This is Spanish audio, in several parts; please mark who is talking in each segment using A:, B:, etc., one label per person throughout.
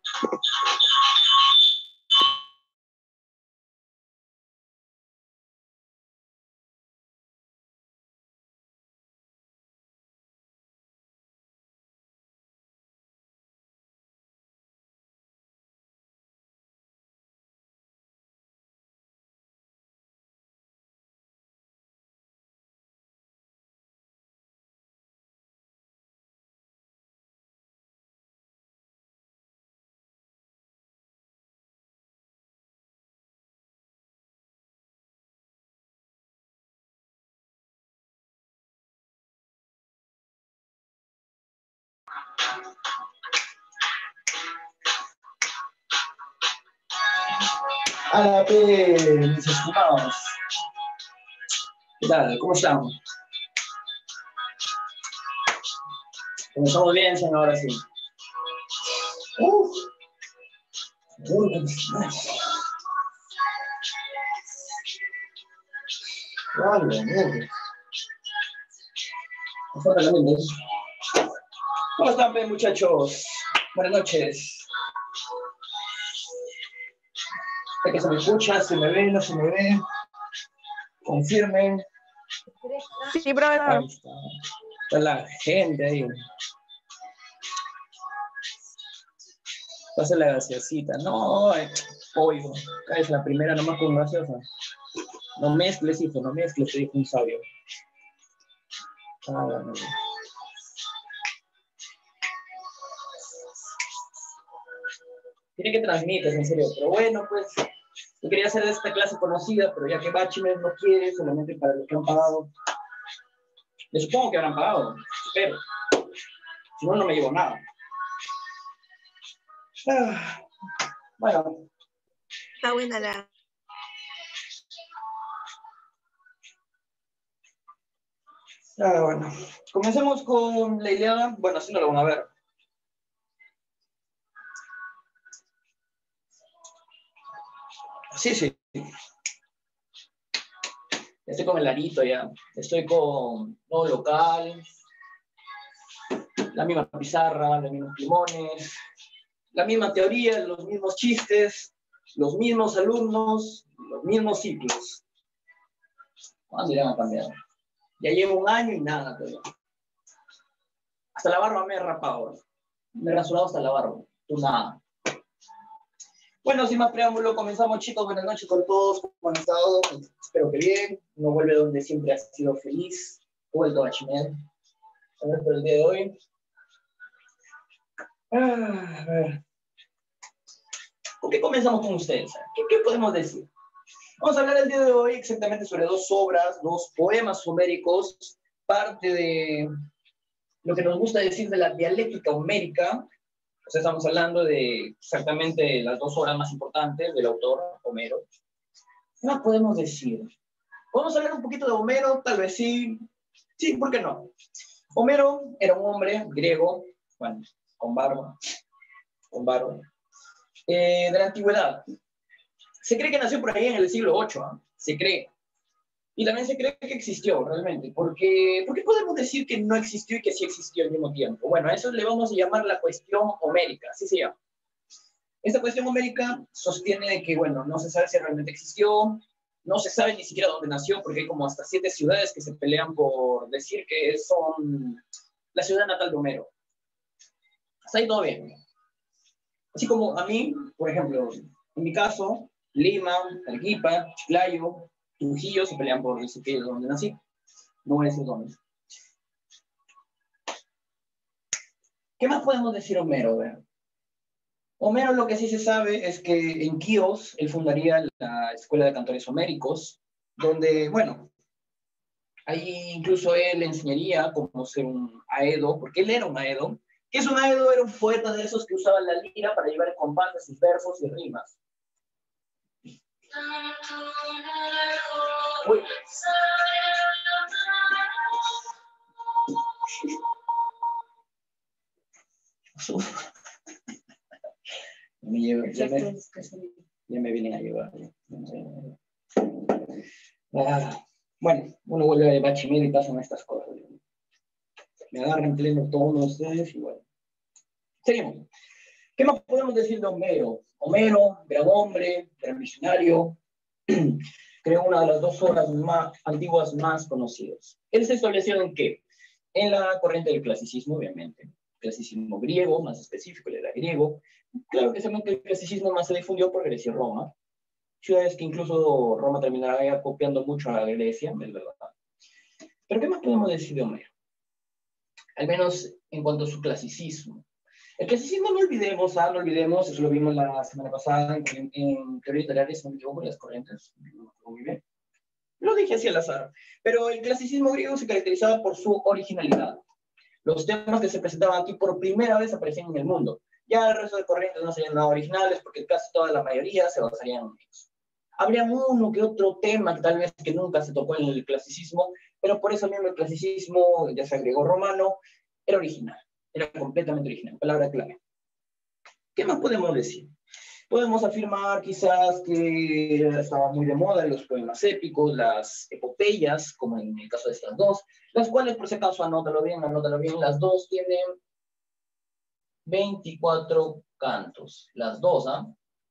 A: Hola, mis estimados. ¿Qué tal? ¿Cómo estamos? Comenzamos bien, señor, ahora sí. Vale, mierda. ¿Cómo están, muchachos? Buenas noches. ¿De que se me escucha? ¿Se me ve? ¿No se me ve? Confirmen.
B: Sí, profesor.
A: Ahí está. Está la gente ahí. Pasa la gaseosita. No, oigo. Cállate la primera nomás con gaseosa. No mezcles, hijo, no mezcles, te dijo un sabio. Ah, bueno. Tiene que transmitir, en serio. Pero bueno, pues, yo quería hacer de esta clase conocida, pero ya que Bachimer no quiere, solamente para los que han pagado. Me supongo que habrán pagado, pero si no, no me llevo nada. Bueno.
B: Está buena la...
A: Bueno. Comencemos con la Ilíada. Bueno, así no lo van a ver. Sí, sí. Estoy con el arito ya. Estoy con nuevo local. La misma pizarra, los mismos limones. La misma teoría, los mismos chistes. Los mismos alumnos. Los mismos ciclos. ¿Cuándo irán a cambiar? Ya llevo un año y nada todavía. Hasta la barba me he rapado. Me he rasurado hasta la barba. Tú nada. Bueno, sin más preámbulo, comenzamos, chicos. Buenas noches con todos. ¿Cómo han estado? Espero que bien. Uno vuelve donde siempre ha sido feliz. He vuelto a Bachimer. A ver, por el día de hoy. A ver. ¿Por qué comenzamos con ustedes? ¿Qué podemos decir? Vamos a hablar el día de hoy exactamente sobre dos obras, dos poemas homéricos, parte de lo que nos gusta decir de la dialéctica homérica. O sea, estamos hablando de exactamente las dos obras más importantes del autor, Homero. ¿Qué más podemos decir? ¿Podemos hablar un poquito de Homero? Tal vez sí. Sí, ¿por qué no? Homero era un hombre griego, bueno, con barba, de la antigüedad. Se cree que nació por ahí en el siglo VIII, ¿eh? Se cree. Y también se cree que existió realmente. ¿Por qué podemos decir que no existió y que sí existió al mismo tiempo? Bueno, a eso le vamos a llamar la cuestión homérica, así se llama. Esta cuestión homérica sostiene que, bueno, no se sabe si realmente existió, no se sabe ni siquiera dónde nació, porque hay como hasta 7 ciudades que se pelean por decir que son la ciudad natal de Homero. Hasta ahí todo bien. Así como a mí, por ejemplo, en mi caso, Lima, Arequipa, Chiclayo, Trujillo se pelean por decir que es donde nací. No voy a decir dónde. ¿Qué más podemos decir Homero? A ver. Homero lo que sí se sabe es que en Quíos él fundaría la Escuela de Cantores Homéricos, donde, bueno, ahí incluso él enseñaría cómo ser un aedo, porque él era un aedo. ¿Qué es un aedo? Era un poeta de esos que usaba la lira para llevar el compás de sus versos y rimas. Uy. Ya me vienen a llevar. Bueno, uno vuelve de Bachimer y pasan estas cosas. Me agarran en pleno tono ustedes y bueno. Seguimos. ¿Qué más podemos decir de Homero? Homero, gran hombre, gran visionario, creó una de las dos obras más antiguas más conocidas. Él se estableció en qué? En la corriente del clasicismo, obviamente. Clasicismo griego, más específico, él era griego. Claro que sabemos que el clasicismo más se difundió por Grecia y Roma. Ciudades que incluso Roma terminará copiando mucho a Grecia, es verdad. Pero ¿qué más podemos decir de Homero? Al menos en cuanto a su clasicismo. El clasicismo no olvidemos, eso lo vimos la semana pasada en teoría literaria, si no me equivoco, las corrientes, muy bien. Lo dije así al azar. Pero el clasicismo griego se caracterizaba por su originalidad. Los temas que se presentaban aquí por primera vez aparecían en el mundo. Ya el resto de corrientes no serían nada originales porque casi toda la mayoría se basarían en ellos. Habría uno que otro tema que tal vez que nunca se tocó en el clasicismo, pero por eso mismo el clasicismo, ya sea griego-romano, era original. Era completamente original, palabra clave. ¿Qué más podemos decir? Podemos afirmar quizás que estaba muy de moda los poemas épicos, las epopeyas, como en el caso de estas dos, las cuales, por si acaso, anótalo bien, las dos tienen 24 cantos. Las dos, ¿ah?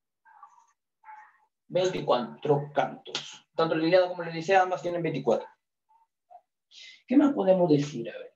A: 24 cantos. Tanto la Ilíada como la Odisea, ambas tienen 24. ¿Qué más podemos decir? A ver,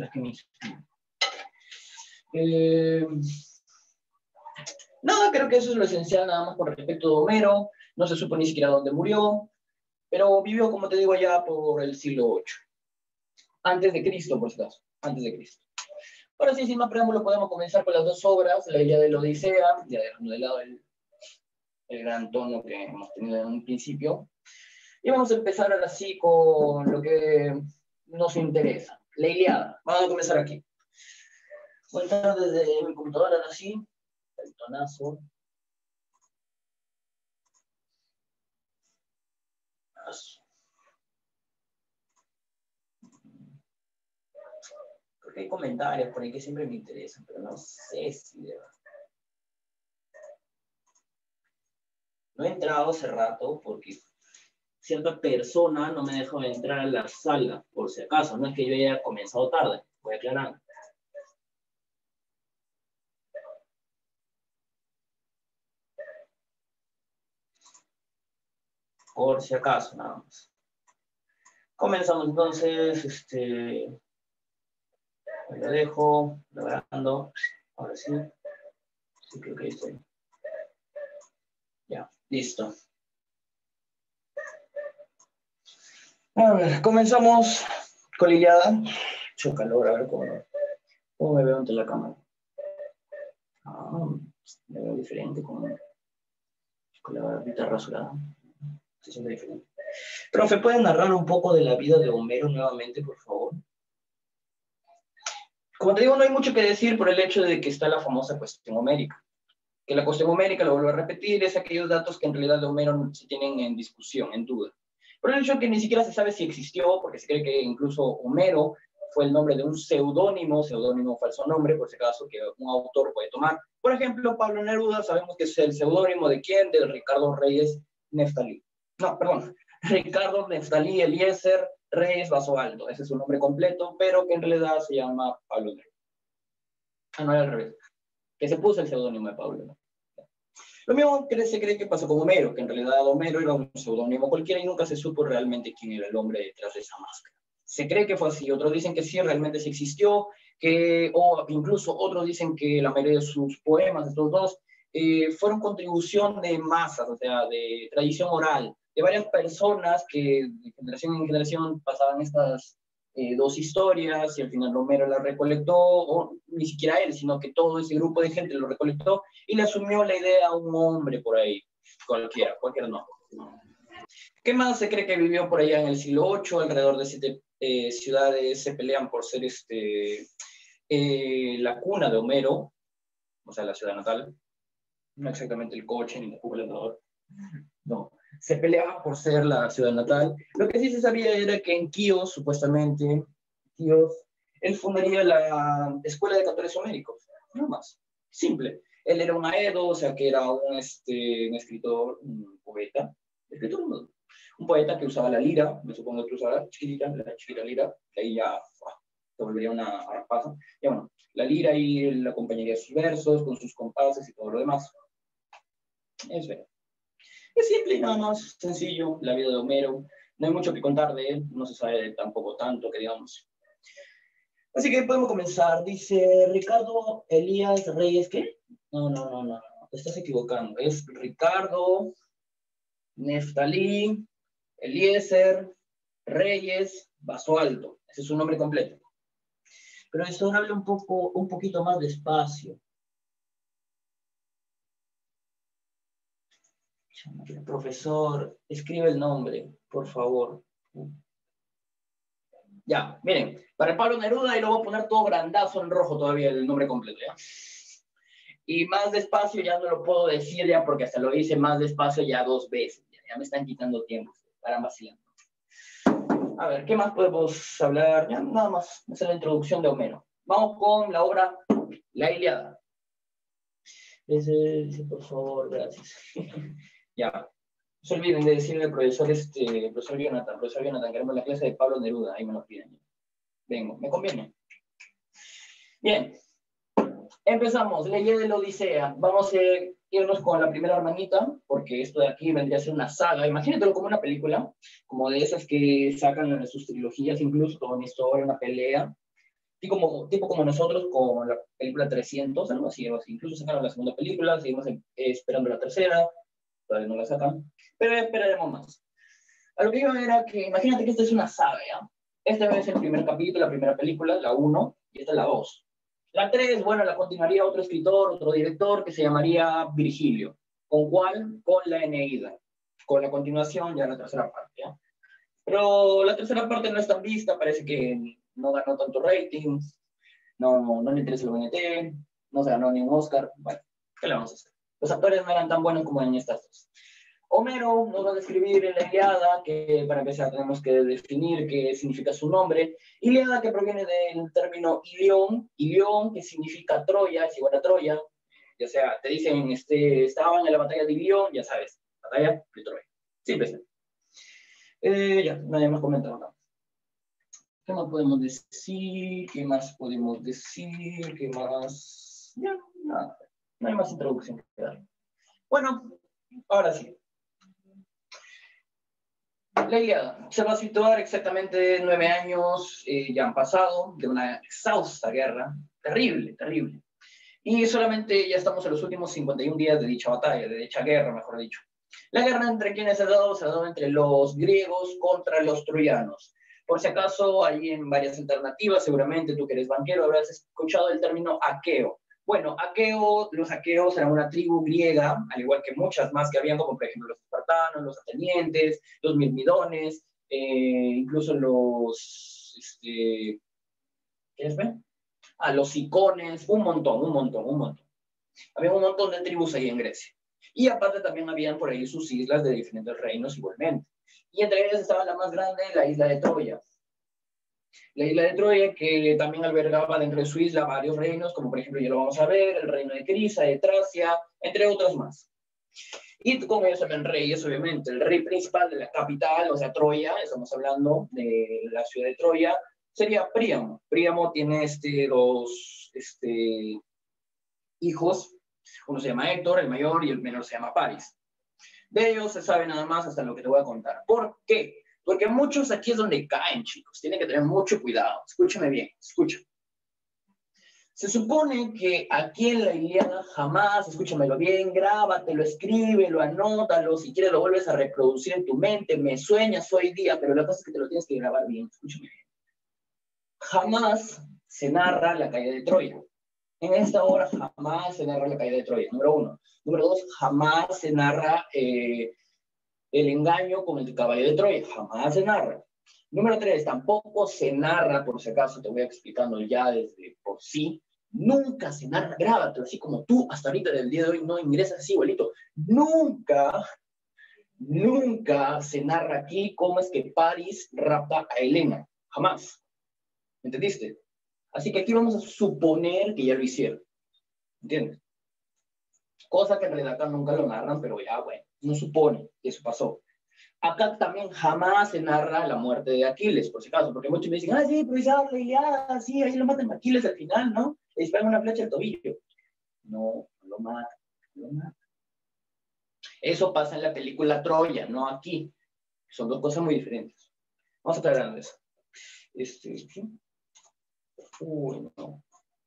A: nada, creo que eso es lo esencial nada más con respecto de Homero. No se supo ni siquiera dónde murió, pero vivió, como te digo, ya por el siglo VIII. Antes de Cristo, por si acaso. Antes de Cristo. Ahora sí, sin más preámbulo, podemos comenzar con las dos obras, la Ilíada de la Odisea, ya dejando de lado el gran tono que hemos tenido en un principio. Y vamos a empezar ahora sí con lo que nos interesa, la Ilíada. Vamos a comenzar aquí. Voy a entrar desde mi computadora ahora sí, el tonazo. Porque hay comentarios por ahí que siempre me interesan, pero no sé si de verdad. No he entrado hace rato porque cierta persona no me dejó entrar a la sala, por si acaso. No es que yo haya comenzado tarde, voy a aclarar. Por si acaso, nada más. Comenzamos entonces, lo dejo grabando. Ahora sí. Sí, creo que ahí estoy. Ya, listo. A ver, comenzamos con la Ilíada. Mucho calor, a ver cómo me veo ante la cámara. Me veo diferente con la barbita rasurada. Se siente diferente. Profe, ¿pueden narrar un poco de la vida de Homero nuevamente, por favor? Como te digo, no hay mucho que decir por el hecho de que está la famosa cuestión homérica. Que la cuestión homérica, lo vuelvo a repetir, es aquellos datos que en realidad de Homero se tienen en discusión, en duda. Por el hecho de que ni siquiera se sabe si existió, porque se cree que incluso Homero fue el nombre de un seudónimo falso nombre, por si acaso, que un autor puede tomar. Por ejemplo, Pablo Neruda, sabemos que es el seudónimo de quién, del Ricardo Reyes Neftalí. No, perdón, Ricardo Neftalí Eliezer Reyes Basualdo, ese es su nombre completo, pero que en realidad se llama Pablo Neruda. No era al revés, que se puso el seudónimo de Pablo Neruda. Lo mismo se cree que pasó con Homero, que en realidad Homero era un seudónimo cualquiera y nunca se supo realmente quién era el hombre detrás de esa máscara. Se cree que fue así, otros dicen que sí, realmente sí existió, o incluso otros dicen que la mayoría de sus poemas, estos dos, fueron contribución de masas, o sea, de tradición oral, de varias personas que de generación en generación pasaban estas dos historias y al final Homero las recolectó, o ni siquiera él, sino que todo ese grupo de gente lo recolectó y le asumió la idea a un hombre por ahí, cualquier nombre. ¿Qué más se cree que vivió por allá en el siglo VIII? Alrededor de 7 ciudades se pelean por ser la cuna de Homero, o sea, la ciudad natal. No exactamente el coche ni el juguetador. No, se peleaba por ser la ciudad natal. Lo que sí se sabía era que en Quíos, supuestamente, él fundaría la Escuela de Cantores Homéricos. No más. Simple. Él era un aedo, o sea, que era un escritor, un poeta. Escritor, no, un poeta que usaba la lira, me supongo que usaba la chiquita lira, de ahí ya te volvería una arpaza. Y bueno, la lira y la acompañaría sus versos, con sus compases y todo lo demás. Es verdad. Es simple y nada más sencillo, la vida de Homero. No hay mucho que contar de él, no se sabe tampoco tanto que digamos. Así que podemos comenzar. Dice Ricardo Elías Reyes, ¿qué? No, te estás equivocando. Es Ricardo Neftalí Eliezer Reyes Basualdo. Ese es su nombre completo. Pero eso habla un poquito más despacio. Profesor, escribe el nombre, por favor. Ya, miren, para Pablo Neruda y lo voy a poner todo grandazo en rojo todavía el nombre completo, ¿ya? Y más despacio ya no lo puedo decir ya porque hasta lo hice más despacio ya 2 veces. Ya me están quitando tiempo, estarán vacilando. A ver, ¿qué más podemos hablar? Ya nada más, esa es la introducción de Homero. Vamos con la obra La Ilíada. Dice, por favor, gracias. Ya. No se olviden de decirle al profesor, profesor Jonathan, queremos la clase de Pablo Neruda, ahí me lo piden. Vengo, me conviene. Bien, empezamos, la idea de la Odisea. Vamos a irnos con la primera hermanita, porque esto de aquí vendría a ser una saga. Imagínatelo como una película, como de esas que sacan en sus trilogías, incluso toda una historia, una pelea. Tipo como nosotros con la película 300, algo así. Incluso sacaron la segunda película, seguimos esperando la tercera, todavía no la sacan, pero esperaremos más. A lo que iba era que, imagínate que esta es una saga, ¿ya? Este es el primer capítulo, la primera película, la 1, y esta es la 2. La 3, bueno, la continuaría otro escritor, otro director, que se llamaría Virgilio. ¿Con cuál? Con la Eneida. Con la continuación, ya la tercera parte, ¿ya? Pero la tercera parte no es tan vista, parece que no ganó tanto rating, no le interesa el BNT, no se ganó ni un Oscar. Bueno, ¿qué le vamos a hacer? Los actores no eran tan buenos como en estas dos. Homero nos va a describir en la Ilíada, que para empezar tenemos que definir qué significa su nombre. Ilíada, que proviene del término Ilión, que significa Troya, es igual a Troya. Ya sea, te dicen, estaban en la batalla de Ilión, ya sabes, batalla de Troya. Simple. Ya, nadie más comenta nada. ¿Qué más podemos decir? ¿Qué más podemos decir? ¿Qué más? Ya, nada. No hay más introducción que dar. Bueno, ahora sí. La Ilíada se va a situar exactamente 9 años, ya han pasado, de una exhausta guerra, terrible, terrible. Y solamente ya estamos en los últimos 51 días de dicha batalla, de dicha guerra, mejor dicho. La guerra entre quienes se ha dado entre los griegos contra los troyanos. Por si acaso, hay en varias alternativas, seguramente tú que eres banquero habrás escuchado el término aqueo. Bueno, los aqueos eran una tribu griega, al igual que muchas más que habían, como por ejemplo los espartanos, los atenienses, los mirmidones, incluso ¿qué es? Los icones, un montón. Había un montón de tribus ahí en Grecia. Y aparte también habían por ahí sus islas de diferentes reinos igualmente. Y entre ellas estaba la más grande, la isla de Troya. La isla de Troya, que también albergaba dentro de su isla varios reinos, como por ejemplo ya lo vamos a ver, el reino de Crisa, de Tracia, entre otros más. Y con ellos también reyes, obviamente. El rey principal de la capital, o sea, Troya, estamos hablando de la ciudad de Troya, sería Príamo. Príamo tiene dos hijos. Uno se llama Héctor, el mayor, y el menor se llama Paris. De ellos se sabe nada más hasta lo que te voy a contar. ¿Por qué? Porque muchos aquí es donde caen, chicos. Tienen que tener mucho cuidado. Escúchame bien, escucha. Se supone que aquí en la Ilíada jamás, escúchamelo bien, grábatelo, escríbelo, anótalo, si quieres lo vuelves a reproducir en tu mente, me sueñas hoy día, pero la cosa es que te lo tienes que grabar bien, escúchame bien. Jamás se narra la caída de Troya. En esta obra jamás se narra la caída de Troya, número 1. Número 2, jamás se narra el engaño con el caballo de Troya, jamás se narra. Número 3, tampoco se narra, por si acaso te voy explicando ya desde por sí, nunca se narra, grábatelo, así como tú hasta ahorita del día de hoy no ingresas así igualito. Nunca se narra aquí cómo es que Paris rapta a Helena, jamás. ¿Me entendiste? Así que aquí vamos a suponer que ya lo hicieron. ¿Entiendes? Cosa que en realidad acá nunca lo narran, pero ya, bueno, no supone que eso pasó. Acá también jamás se narra la muerte de Aquiles, por si acaso, porque muchos me dicen, ah, sí, pero ya la Ilíada, sí, ahí lo matan a Aquiles al final, ¿no? Le disparan una flecha al tobillo. No, no lo matan, no lo matan. Eso pasa en la película Troya, no aquí. Son dos cosas muy diferentes. Vamos a aclarar de eso. ¿Sí? Uy, no.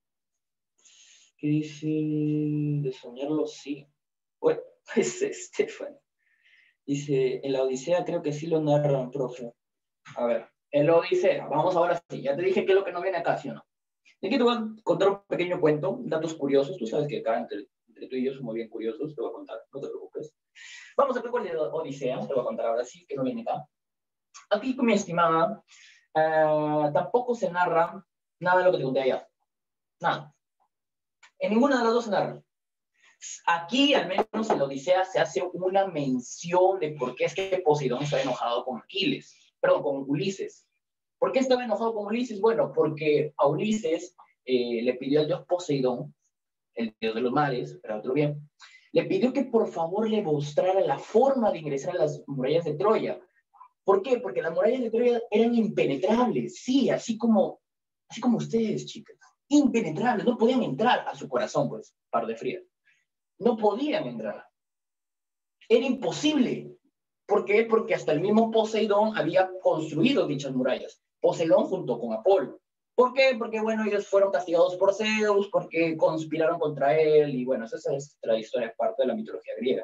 A: ¿Qué dice? De soñarlo, sí. Bueno, es Estefan. Dice, en la Odisea creo que sí lo narran, profe. A ver, en la Odisea, vamos ahora sí. Ya te dije qué es lo que no viene acá, ¿sí o no? Aquí te voy a contar un pequeño cuento, datos curiosos. Tú sabes que acá entre tú y yo somos bien curiosos, te voy a contar, no te preocupes. Vamos a ver con la Odisea, te voy a contar ahora sí, que no viene acá. Aquí, con mi estimada, tampoco se narra nada de lo que te conté allá. Nada. En ninguna de las dos se narra. Aquí, al menos en la Odisea, se hace una mención de por qué es que Poseidón está enojado con Aquiles, perdón, con Ulises. ¿Por qué estaba enojado con Ulises? Bueno, porque a Ulises le pidió al dios Poseidón, el dios de los mares, para otro bien, le pidió que por favor le mostrara la forma de ingresar a las murallas de Troya. ¿Por qué? Porque las murallas de Troya eran impenetrables, sí, así como ustedes, chicas, impenetrables, no podían entrar a su corazón, pues, par de frías. No podían entrar. Era imposible. ¿Por qué? Porque hasta el mismo Poseidón había construido dichas murallas. Poseidón junto con Apolo. ¿Por qué? Porque, bueno, ellos fueron castigados por Zeus, porque conspiraron contra él, y bueno, esa es la historia, parte de la mitología griega.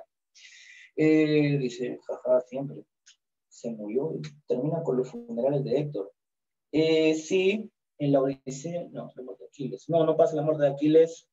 A: Dice, jaja, siempre se murió, termina con los funerales de Héctor. Sí, en la Odisea, no, la muerte de Aquiles. No, no pasa la muerte de Aquiles.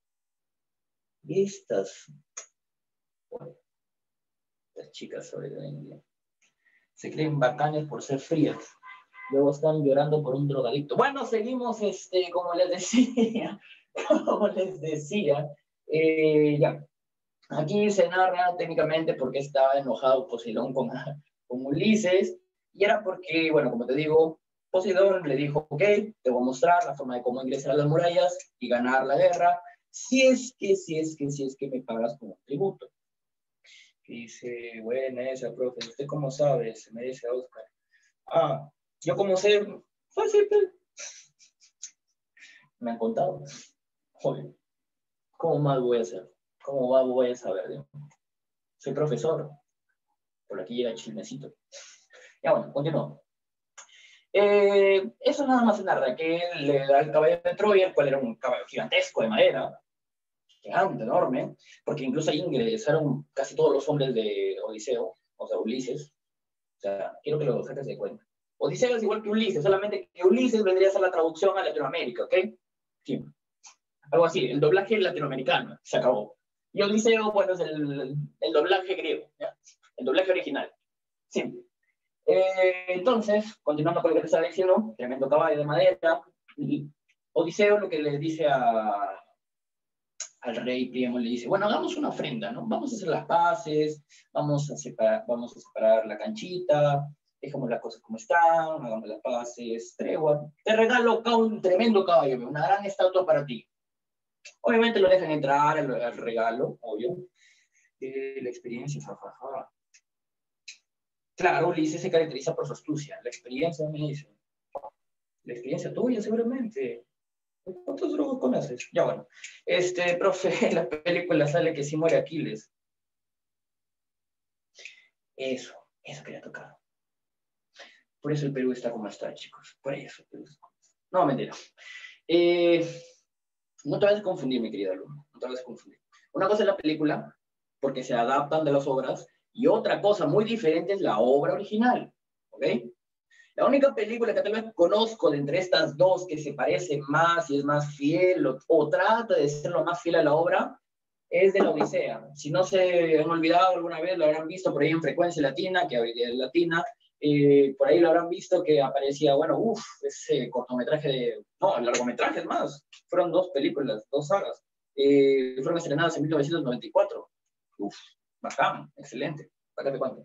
A: Estas, bueno, las chicas sobre la India se creen bacanes por ser frías. Luego están llorando por un drogadicto. Bueno, seguimos, como les decía, como les decía, ya. Aquí se narra técnicamente porque estaba enojado Poseidón con Ulises, y era porque, bueno, como te digo, Poseidón le dijo, ok, te voy a mostrar la forma de cómo ingresar a las murallas y ganar la guerra, si es que me pagas como tributo. Y dice, buena esa, profe, ¿usted cómo sabe? Se merece a Oscar. Ah, yo como sé, fácil, me han contado. Joder, ¿cómo más voy a hacer? ¿Cómo más voy a saber? Dios? Soy profesor. Por aquí llega el chismecito. Ya bueno, continúo. Eso nada más se narra, que él le da el caballo de Troya, el cual era un caballo gigantesco de madera, gigante, enorme, porque incluso ahí ingresaron casi todos los hombres de Odiseo, o sea, Ulises. O sea, quiero que lo saques de cuenta. Odiseo es igual que Ulises, solamente que Ulises vendría a ser la traducción a Latinoamérica, ¿ok? Sí. Algo así, el doblaje latinoamericano, se acabó. Y Odiseo, bueno, es el doblaje griego, ¿ya? El doblaje original. Sí. Entonces, continuando con lo que te estaba diciendo, tremendo caballo de madera, y Odiseo lo que le dice al rey Príamo, le dice, bueno, hagamos una ofrenda, ¿no? Vamos a hacer las paces, vamos a separar la canchita, dejamos las cosas como están, hagamos las paces, tregua. Te regalo acá un tremendo caballo, una gran estatua para ti. Obviamente lo dejan entrar al regalo, obvio. La experiencia, jajaja. Claro, Ulises se caracteriza por su astucia. La experiencia, me dice. La experiencia tuya, seguramente. ¿Cuántos drogos conoces? Ya bueno. Profe, en la película sale que sí muere Aquiles. Eso quería tocar. Por eso el Perú está como está, chicos. Por eso el Perú está como está. No, mentira. No te vayas a confundir, mi querido alumno. No te vayas a confundir. Una cosa es la película, porque se adaptan de las obras, y otra cosa muy diferente es la obra original. ¿Ok? La única película que tal vez conozco de entre estas dos que se parece más y es más fiel o trata de ser lo más fiel a la obra es de la Odisea. Si no se han olvidado alguna vez, lo habrán visto por ahí en Frecuencia Latina, que hoy día es latina, por ahí lo habrán visto que aparecía, bueno, ese cortometraje no, el largometraje es más, fueron dos películas, dos sagas, fueron estrenadas en 1994. Bacán, excelente, bacán de cuánto.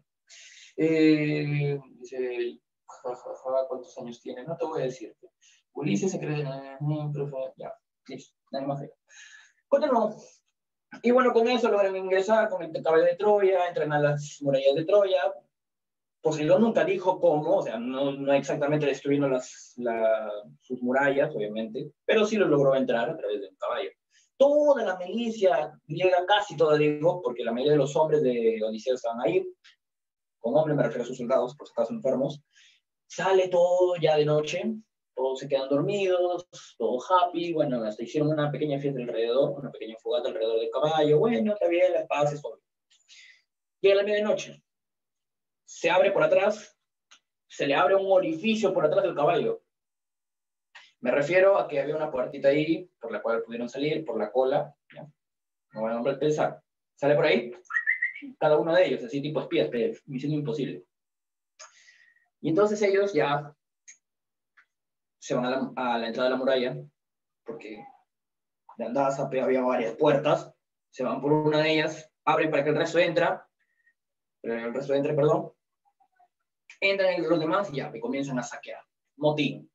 A: Dice, ¿cuántos años tiene? No te voy a decir. Ulises se cree ya, listo, nadie más. Continuamos. Y bueno, con eso logran ingresar con el caballo de Troya, entran a las murallas de Troya. Poseidón nunca dijo cómo, o sea, no exactamente destruyendo sus murallas, obviamente, pero sí lo logró entrar a través de un caballo. Toda la milicia griega, casi toda, digo, porque la mayoría de los hombres de Odiseo estaban ahí, con hombres me refiero a sus soldados, por si acaso enfermos, sale todo ya de noche, todos se quedan dormidos, todo happy, bueno, hasta hicieron una pequeña fiesta alrededor, una pequeña fogata alrededor del caballo, bueno, está bien, las paces, todo. Llega la medianoche, se abre por atrás, se le abre un orificio por atrás del caballo. Me refiero a que había una puertita ahí por la cual pudieron salir, por la cola, ¿ya? No van a pensar. Sale por ahí, cada uno de ellos, así tipo espías, misión imposible. Y entonces ellos ya se van a la entrada de la muralla, porque de Andaza había varias puertas, se van por una de ellas, abren para que el resto entre, perdón, entran los demás y ya, y comienzan a saquear. Motín.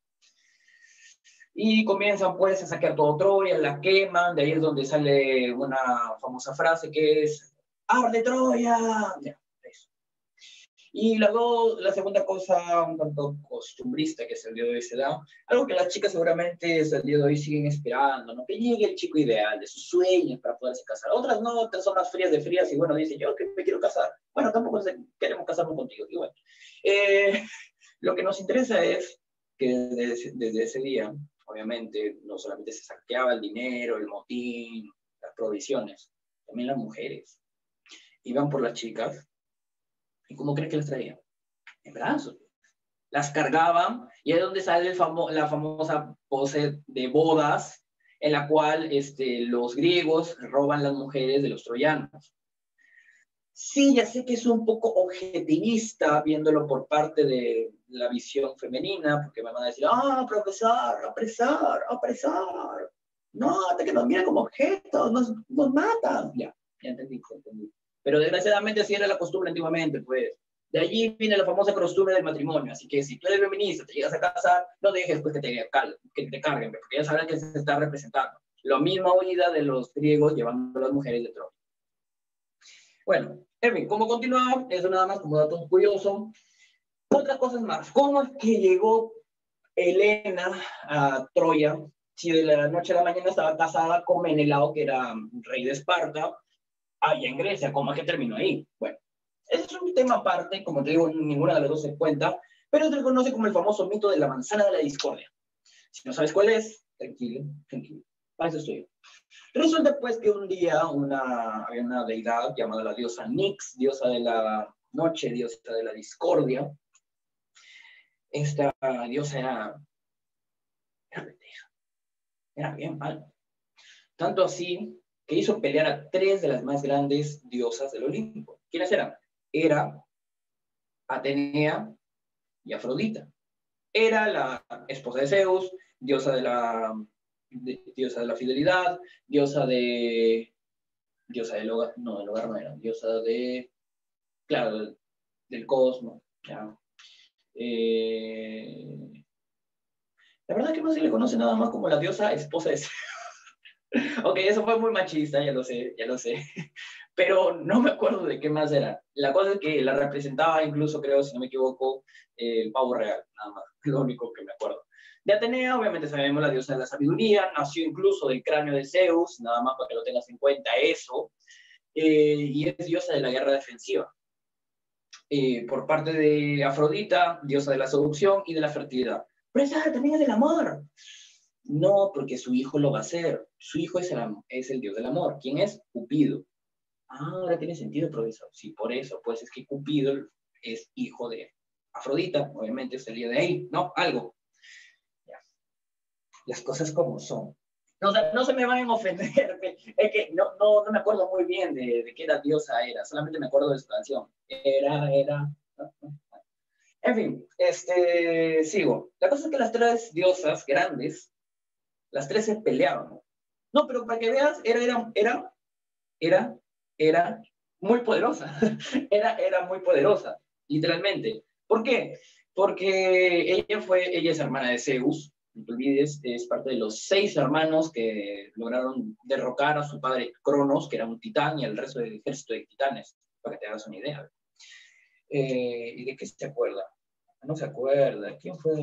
A: Y comienzan pues a saquear todo Troya, la queman, de ahí es donde sale una famosa frase que es ¡Arde Troya! Ya, eso. Y la segunda cosa un tanto costumbrista que es el día de hoy se da, algo que las chicas seguramente el día de hoy siguen esperando, ¿no? Que llegue el chico ideal de sus sueños para poderse casar. Otras no, otras son más frías de frías y bueno, dicen, yo que me quiero casar. Bueno, tampoco queremos casarnos contigo. Y bueno, lo que nos interesa es que desde ese día, obviamente, no solamente se saqueaba el dinero, el motín, las provisiones, también las mujeres iban por las chicas. ¿Y cómo crees que las traían? En brazos. Las cargaban y es donde sale la famosa pose de bodas en la cual los griegos roban las mujeres de los troyanos. Sí, ya sé que es un poco objetivista viéndolo por parte de la visión femenina, porque me van a decir, profesor, apresar. No, hasta que nos miran como objetos, nos matan. Ya entendí. Pero desgraciadamente así era la costumbre antiguamente, pues. De allí viene la famosa costumbre del matrimonio. Así que si tú eres feminista, te llegas a casar, no dejes pues, que te carguen, porque ya sabrán que se está representando. La misma huida de los griegos llevando a las mujeres de Troya. Bueno, en fin, como continuaba, eso nada más como dato curioso. Otras cosas más. ¿Cómo es que llegó Helena a Troya? Si de la noche a la mañana estaba casada con Menelao, que era rey de Esparta, allá en Grecia. ¿Cómo es que terminó ahí? Bueno, ese es un tema aparte, como te digo, ninguna de las dos se cuenta, pero se le conoce como el famoso mito de la manzana de la discordia. Si no sabes cuál es, tranquilo, tranquilo. Para eso estoy yo. Resulta pues que un día había una deidad llamada la diosa Nix, diosa de la noche, diosa de la discordia. Esta diosa era pendeja, era bien mal. Tanto así que hizo pelear a 3 de las más grandes diosas del Olimpo. ¿Quiénes eran? Hera, Atenea y Afrodita. Era la esposa de Zeus, diosa de la fidelidad, diosa del hogar, no, del hogar no era, diosa claro, del cosmos, ¿ya? La verdad que no se le conoce nada más como la diosa esposa de Zeus. Ok, eso fue muy machista, ya lo sé, pero no me acuerdo de qué más era. La cosa es que la representaba incluso, creo, si no me equivoco, el pavo real, nada más, lo único que me acuerdo. De Atenea, obviamente sabemos la diosa de la sabiduría, nació incluso del cráneo de Zeus, nada más para que lo tengas en cuenta eso, y es diosa de la guerra defensiva. Por parte de Afrodita, diosa de la seducción y de la fertilidad. Pero esa también es del amor. No, porque su hijo lo va a hacer. Su hijo es el dios del amor. ¿Quién es? Cupido. Ahora tiene sentido, profesor. Sí, por eso, pues es que Cupido es hijo de Afrodita, obviamente salía de ahí, ¿no? Algo. Ya. Las cosas como son. No se me van a ofender, es que no me acuerdo muy bien de qué diosa era, solamente me acuerdo de su canción. Era. En fin, sigo. La cosa es que las 3 diosas grandes, las 3 se peleaban. No, pero para que veas, era muy poderosa. Era muy poderosa, literalmente. ¿Por qué? Porque ella es hermana de Zeus, no te olvides, es parte de los 6 hermanos que lograron derrocar a su padre Cronos, que era un titán, y al resto del ejército de titanes, para que te hagas una idea. ¿Y de qué se acuerda? No se acuerda. ¿Quién fue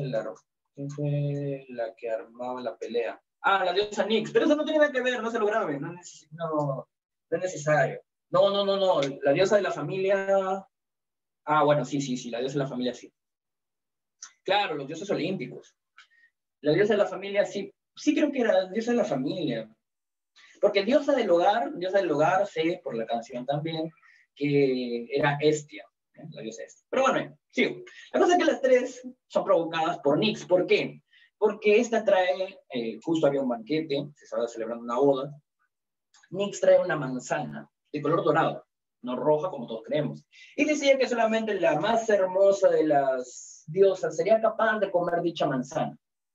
A: la que armaba la pelea? Ah, la diosa Nyx. Pero eso no tiene nada que ver, no se lo grabe. No es necesario. No. La diosa de la familia... Ah, bueno, sí. La diosa de la familia sí. Claro, los dioses olímpicos. La diosa de la familia sí creo que era la diosa de la familia. Porque diosa del hogar, sé por la canción también, que era Hestia, la diosa Hestia. Pero bueno, sigo. La cosa es que las tres son provocadas por Nyx. ¿Por qué? Porque esta trae, justo había un banquete, se estaba celebrando una boda. Nyx trae una manzana de color dorado, no roja como todos creemos. Y decía que solamente la más hermosa de las diosas sería capaz de comer dicha manzana.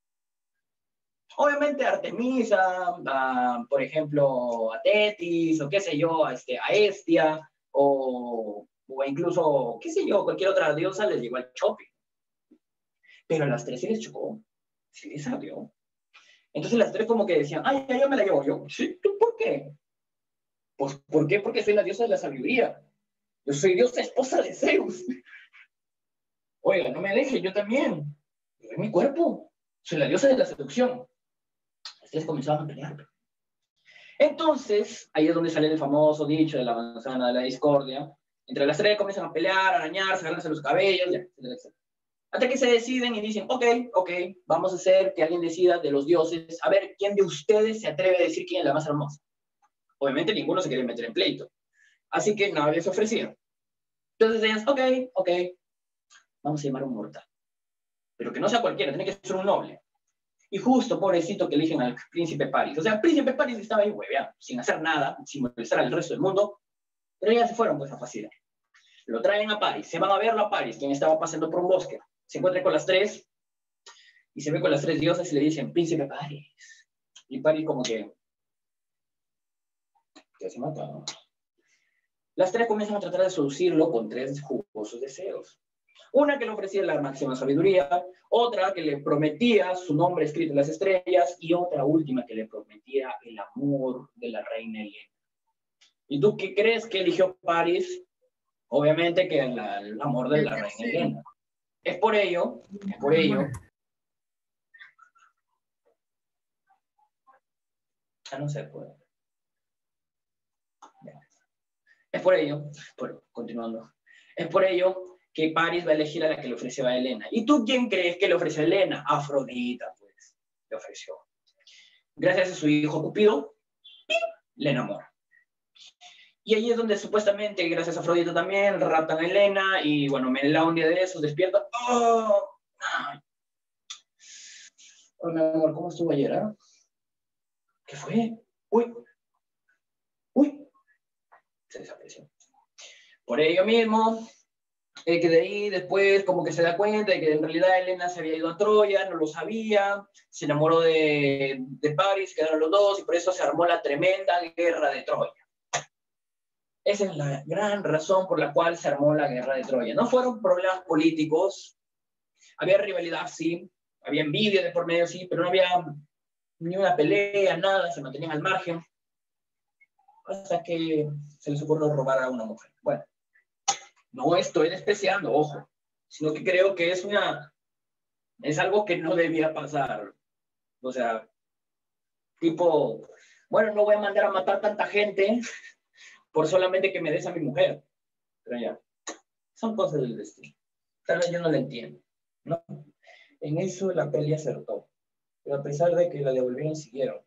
A: Obviamente Artemisa, por ejemplo, a Tetis, o qué sé yo, a Hestia, o incluso, qué sé yo, cualquier otra diosa les llegó al chope. Pero a las tres sí les chocó, sí les ardió. Entonces las tres como que decían, ay, ya me la llevo yo. ¿Sí? ¿Tú por qué? Pues, ¿por qué? Porque soy la diosa de la sabiduría. Yo soy diosa esposa de Zeus. Oiga, no me dejes, yo también. Yo en mi cuerpo. Soy la diosa de la seducción. Las tres comenzaban a pelear. Entonces, ahí es donde sale el famoso dicho de la manzana de la discordia. Entre las tres comienzan a pelear, a arañarse, a agarrarse los cabellos, ya, etc. Hasta que se deciden y dicen, ok, vamos a hacer que alguien decida de los dioses, a ver quién de ustedes se atreve a decir quién es la más hermosa. Obviamente ninguno se quiere meter en pleito. Así que nadie se ofrecía. Entonces ellas, ok, vamos a llamar a un mortal. Pero que no sea cualquiera, tiene que ser un noble. Y justo, pobrecito, que eligen al príncipe Paris. O sea, el príncipe Paris estaba ahí hueveando, sin hacer nada, sin molestar al resto del mundo, pero ya se fueron pues a facilitar. Lo traen a Paris, se van a verlo a Paris, quien estaba pasando por un bosque. Se encuentra con las tres, y se ve con las tres diosas y le dicen, príncipe Paris. Y Paris como que se mata, ¿no? Las tres comienzan a tratar de seducirlo con tres jugosos deseos. Una que le ofrecía la máxima sabiduría, otra que le prometía su nombre escrito en las estrellas, y otra última que le prometía el amor de la reina Helena. ¿Y tú qué crees que eligió Paris? Obviamente que el amor de la reina Helena. Es por ello, no se puede. Continuando. Es por ello que Paris va a elegir a la que le ofreció a Helena. ¿Y tú quién crees que le ofreció a Helena? Afrodita, pues, le ofreció. Gracias a su hijo Cupido, le enamora. Y ahí es donde supuestamente, gracias a Afrodita también, raptan a Helena, y bueno, Menelao un día de esos despierta. ¡Oh! Oh, mi amor, ¿cómo estuvo ayer, eh? ¿Qué fue? Uy. Se desapareció. Por ello mismo, que de ahí después como que se da cuenta de que en realidad Helena se había ido a Troya, no lo sabía, se enamoró de Paris, quedaron los dos, y por eso se armó la tremenda guerra de Troya. Esa es la gran razón por la cual se armó la guerra de Troya. No fueron problemas políticos, había rivalidad, sí, había envidia de por medio, sí, pero no había ni una pelea, nada, se mantenían al margen, hasta que se les ocurrió robar a una mujer. Bueno, no estoy despreciando, ojo, sino que creo que es algo que no debía pasar. O sea, tipo, bueno, no voy a mandar a matar tanta gente por solamente que me des a mi mujer. Pero ya, son cosas del destino. Tal vez yo no lo entiendo, ¿no? En eso la peli acertó. Pero a pesar de que la devolvieron, siguieron.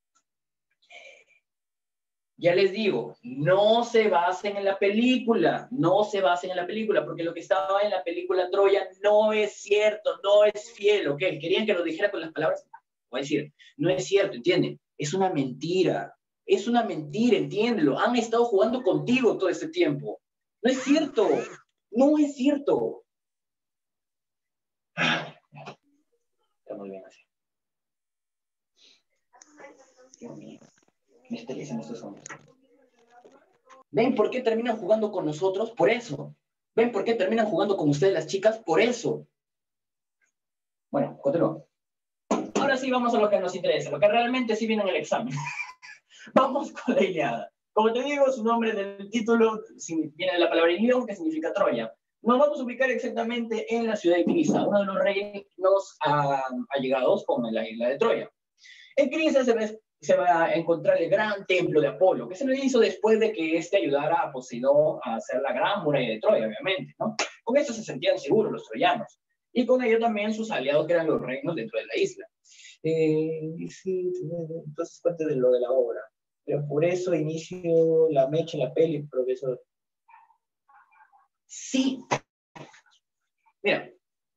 A: Ya les digo, no se basen en la película, porque lo que estaba en la película Troya no es cierto, no es fiel, ¿ok? Querían que lo dijera con las palabras, voy a decir, no es cierto, ¿entienden? Es una mentira, entiéndelo, han estado jugando contigo todo este tiempo, no es cierto. Está muy bien así. Dios mío, me estresan estos hombres. ¿Ven por qué terminan jugando con nosotros? Por eso. ¿Ven por qué terminan jugando con ustedes las chicas? Por eso. Bueno, continúo. Ahora sí vamos a lo que nos interesa, lo que realmente sí viene en el examen. Vamos con la Ilíada. Como te digo, su nombre del título viene de la palabra Ilión, que significa Troya. Nos vamos a ubicar exactamente en la ciudad de Crisa, uno de los reinos allegados con la isla de Troya. En Crisa se va a encontrar el gran templo de Apolo, que se lo hizo después de que éste ayudara a Poseidón a hacer la gran muralla de Troya, obviamente, ¿no? Con eso se sentían seguros los troyanos, y con ello también sus aliados, que eran los reinos dentro de la isla. Sí, entonces cuente de lo de la obra. Pero por eso inicio la mecha en la peli, profesor. Sí. Mira,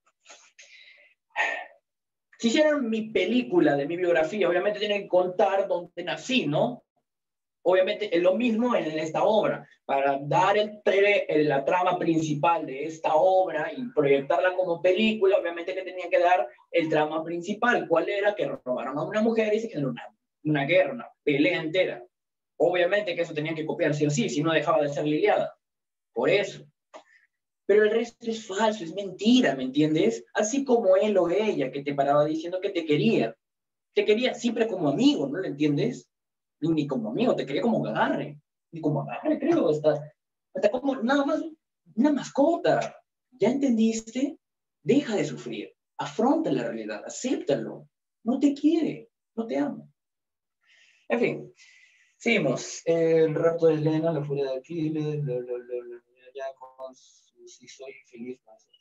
A: si hicieran mi película de mi biografía, obviamente tienen que contar dónde nací, ¿no? Obviamente es lo mismo en esta obra. Para dar la trama principal de esta obra y proyectarla como película, obviamente que tenía que dar el trama principal. ¿Cuál era? Que robaron a una mujer y se generó una guerra, una pelea entera. Obviamente que eso tenía que copiar sí o sí, si no dejaba de ser Liliada. Por eso. Pero el resto es falso, es mentira, ¿me entiendes? Así como él o ella que te paraba diciendo que te quería. Te quería siempre como amigo, ¿no lo entiendes? Ni como amigo, te quería como agarre. Ni como agarre, creo. Hasta como nada más una mascota. ¿Ya entendiste? Deja de sufrir. Afronta la realidad, acéptalo. No te quiere, no te ama. En fin, seguimos. El rapto de Helena, la furia de Aquiles, ya con si soy feliz.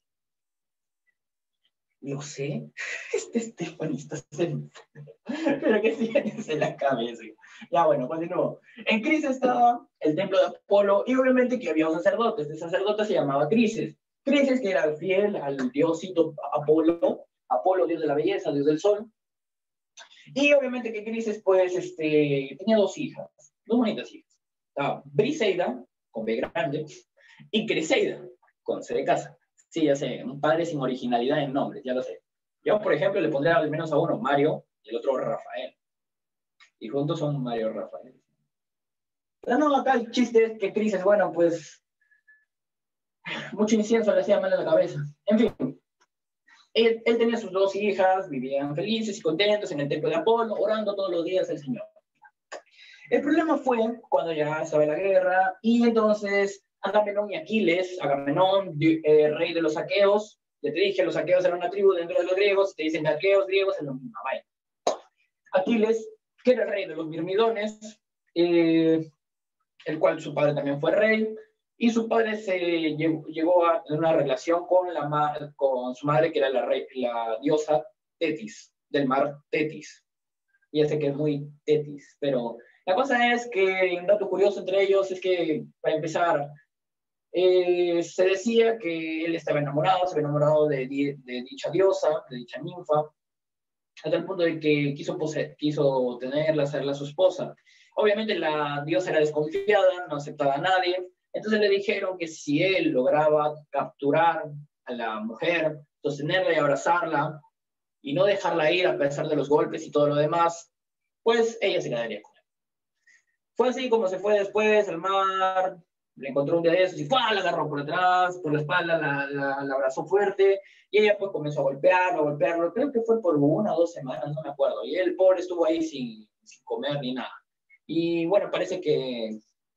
A: Lo sé. Stephanie está pero que tienes en la cabeza. Ya, bueno, continúo. En Crisis estaba el templo de Apolo y obviamente que había un sacerdote. Este sacerdote se llamaba Crises. Crises, que era fiel al diosito Apolo. Apolo, dios de la belleza, dios del sol. Y obviamente que Crises, pues, tenía dos hijas, dos bonitas hijas. Estaba Briseida, con B grande, y Criseida, con C de casa. Sí, ya sé, un padre sin originalidad en nombres, ya lo sé. Yo, por ejemplo, le pondría al menos a uno Mario y el otro Rafael. Y juntos son Mario y Rafael. Pero no, acá el chiste es que Crises, bueno, pues, mucho incienso le hacía mal en la cabeza. En fin, él tenía sus dos hijas, vivían felices y contentos en el templo de Apolo, orando todos los días al Señor. El problema fue cuando ya estaba la guerra y entonces Agamenón y Aquiles, Agamenón, rey de los aqueos, ya te dije, los aqueos eran una tribu dentro de los griegos, te dicen aqueos, griegos, es lo mismo, vaya. Aquiles, que era el rey de los mirmidones, el cual su padre también fue rey, y su padre llegó a tener una relación con su madre, que era la diosa Tetis, del mar Tetis. Ya sé que es muy Tetis, pero la cosa es que un dato curioso entre ellos es que, para empezar, se decía que él estaba enamorado, se había enamorado de dicha diosa, de dicha ninfa, hasta el punto de que quiso tenerla, hacerla su esposa. Obviamente la diosa era desconfiada, no aceptaba a nadie, entonces le dijeron que si él lograba capturar a la mujer, sostenerla y abrazarla, y no dejarla ir a pesar de los golpes y todo lo demás, pues ella se quedaría con él. Fue así como se fue después al mar, le encontró un día de esos y ¡fua! La agarró por detrás, por la espalda, la abrazó fuerte y ella pues comenzó a golpearlo, creo que fue por 1 o 2 semanas, no me acuerdo, y el pobre estuvo ahí sin comer ni nada. Y bueno, parece que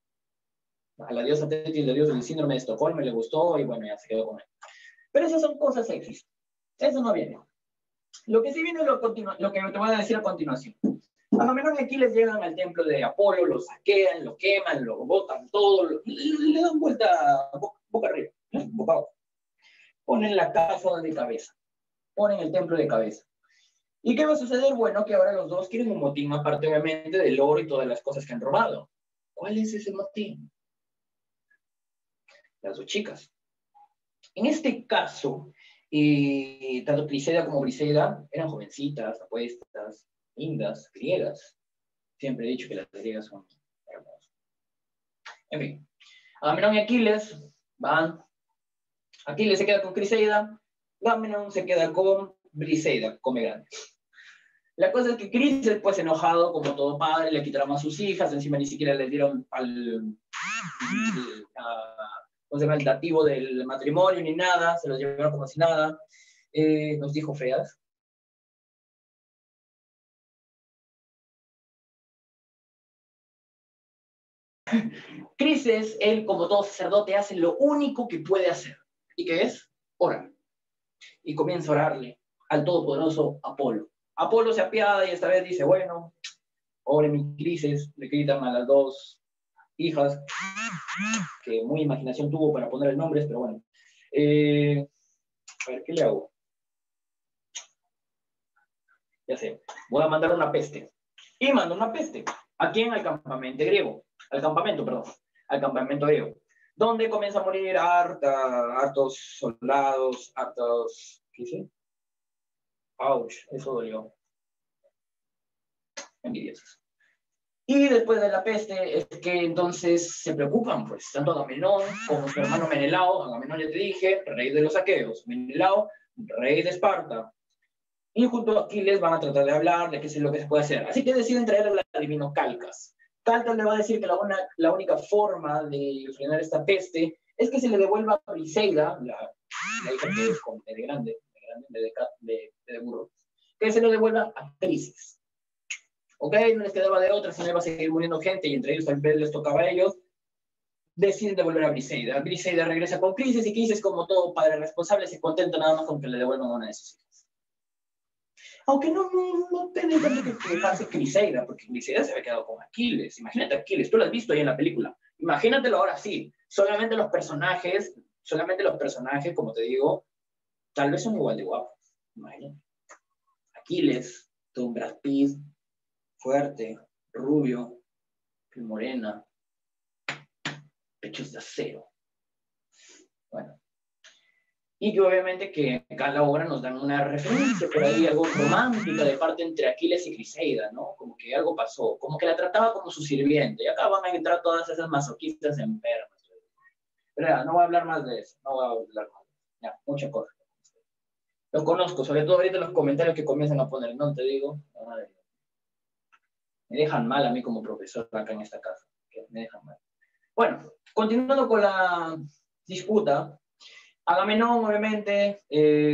A: a la diosa Tetis le dio el síndrome de Estocolmo y le gustó y bueno, ya se quedó con él. Pero esas son cosas sexys, eso no viene. Lo que sí viene es lo que te voy a decir a continuación. Agamenón y Aquiles llegan al templo de Apolo, lo saquean, lo queman, lo botan todo, le dan vuelta boca arriba, boca abajo. Ponen la casa de cabeza, ponen el templo de cabeza. ¿Y qué va a suceder? Bueno, que ahora los dos quieren un motín, aparte obviamente del oro y todas las cosas que han robado. ¿Cuál es ese motín? Las dos chicas. En este caso, tanto Criseida como Briseida eran jovencitas, apuestas, lindas, griegas. Siempre he dicho que las griegas son hermosas. En fin, Agamenón y Aquiles van. Aquiles se queda con Criseida, Agamenón se queda con Briseida, come grande. La cosa es que Crises, después enojado, como todo padre, le quitaron a sus hijas, encima ni siquiera le dieron el dativo del matrimonio ni nada, se los llevaron como si nada. Nos dijo feas. Crises, él como todo sacerdote, hace lo único que puede hacer. ¿Y qué es? Ora. Y comienza a orarle al todopoderoso Apolo. Apolo se apiada y esta vez dice, bueno, ahora en mi crisis le gritan a las dos hijas, que muy imaginación tuvo para poner nombres, pero bueno. A ver, ¿qué le hago? Ya sé, voy a mandar una peste. Y mando una peste. ¿A quién? Al campamento griego. Al campamento, perdón. Al campamento griego. Donde comienza a morir hartos soldados, hartos... ¿Qué hice? Ouch, eso dolió. Envidiosos. Y después de la peste es que entonces se preocupan, pues, tanto Agamenón como su hermano Menelao. Agamenón ya te dije, rey de los aqueos. Menelao, rey de Esparta. Y junto a Aquiles van a tratar de hablar de qué es lo que se puede hacer. Así que deciden traer al adivino Calcas. Calcas le va a decir que la única forma de frenar esta peste es que se le devuelva a Briseida, la hija que es con B de grande, de burro, que se le devuelva a Crises. ¿Ok? No les quedaba de otra, si no iba a seguir muriendo gente y entre ellos tal vez les tocaba a ellos. Deciden devolver a Briseida. Briseida regresa con Crises y Crises, como todo padre responsable, se contenta nada más con que le devuelvan a una de sus hijas. Aunque no tiene tanto que quejarse Criseida, porque Criseida se había quedado con Aquiles. Imagínate Aquiles, tú lo has visto ahí en la película. Imagínatelo ahora sí. Solamente los personajes, como te digo, tal vez son igual de guapos. Imagínate. Aquiles, todo un Brad Pitt, fuerte, rubio, piel morena, pechos de acero. Bueno. Y que obviamente que acá en la obra nos dan una referencia por ahí, algo romántica de parte entre Aquiles y Criseida, ¿no? Como que algo pasó, como que la trataba como su sirviente. Y acá van a entrar todas esas masoquistas enfermas. Pero ya, no voy a hablar más de eso, no voy a hablar más de eso. Ya, muchas cosas. Lo conozco, sobre todo ahorita los comentarios que comienzan a poner, no te digo, me dejan mal a mí como profesor acá en esta casa, me dejan mal. Bueno, continuando con la disputa, Agamenón, obviamente,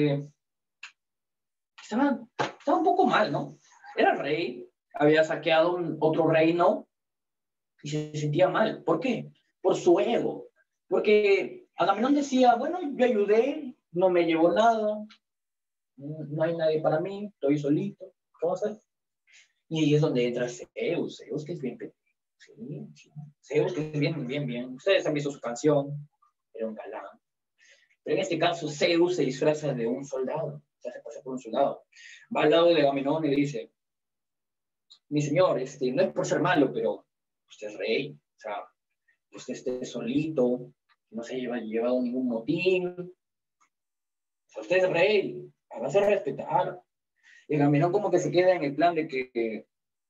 A: estaba un poco mal, ¿no? Era rey, había saqueado otro reino y se sentía mal. ¿Por qué? Por su ego. Porque Agamenón decía, bueno, yo ayudé, no me llevó nada, no hay nadie para mí, estoy solito, cosas. Y ahí es donde entra Zeus que es bien pequeño. Sí. Zeus que es bien. Ustedes han visto su canción, era un galán. Pero en este caso, Zeus se disfraza de un soldado, se hace pasar por un soldado. Va al lado de Agamenón y le dice, mi señor, no es por ser malo, pero usted es rey, o sea, usted esté solito, no se haya llevado ningún motín, o sea, usted es rey, hágase respetar. Y Agamenón como que se queda en el plan de que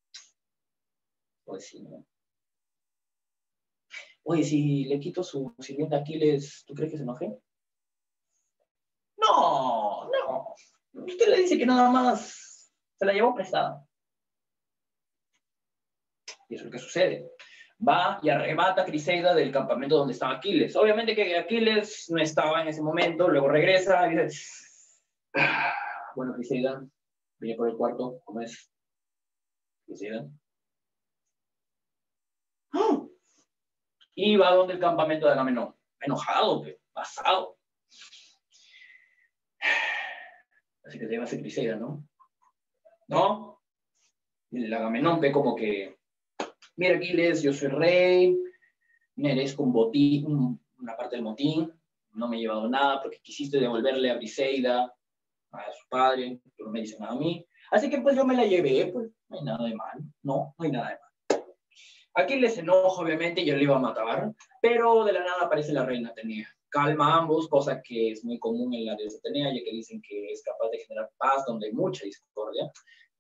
A: pues sí, ¿no? Oye, si le quito su sirviente a Aquiles, ¿tú crees que se enoje? No. Usted le dice que nada más se la llevó prestada. Y eso es lo que sucede. Va y arrebata a Criseida del campamento donde estaba Aquiles. Obviamente que Aquiles no estaba en ese momento, luego regresa y dice, bueno, Criseida, viene por el cuarto, ¿cómo es? Criseida. Y va donde el campamento de Agamenón. Enojado, pasado. Así que te llevas a Criseida, ¿no? ¿No? Y el Agamenón ve como que, mira Aquiles, yo soy rey, merezco un botín, una parte del motín, no me he llevado nada porque quisiste devolverle a Briseida, a su padre, pero no me dice nada a mí. Así que pues yo me la llevé, pues no hay nada de mal, no hay nada de mal. Aquiles se enoja obviamente y yo le iba a matar, pero de la nada aparece la reina Atenea. Calma a ambos, cosa que es muy común en la diosa Atenea, ya que dicen que es capaz de generar paz donde hay mucha discordia.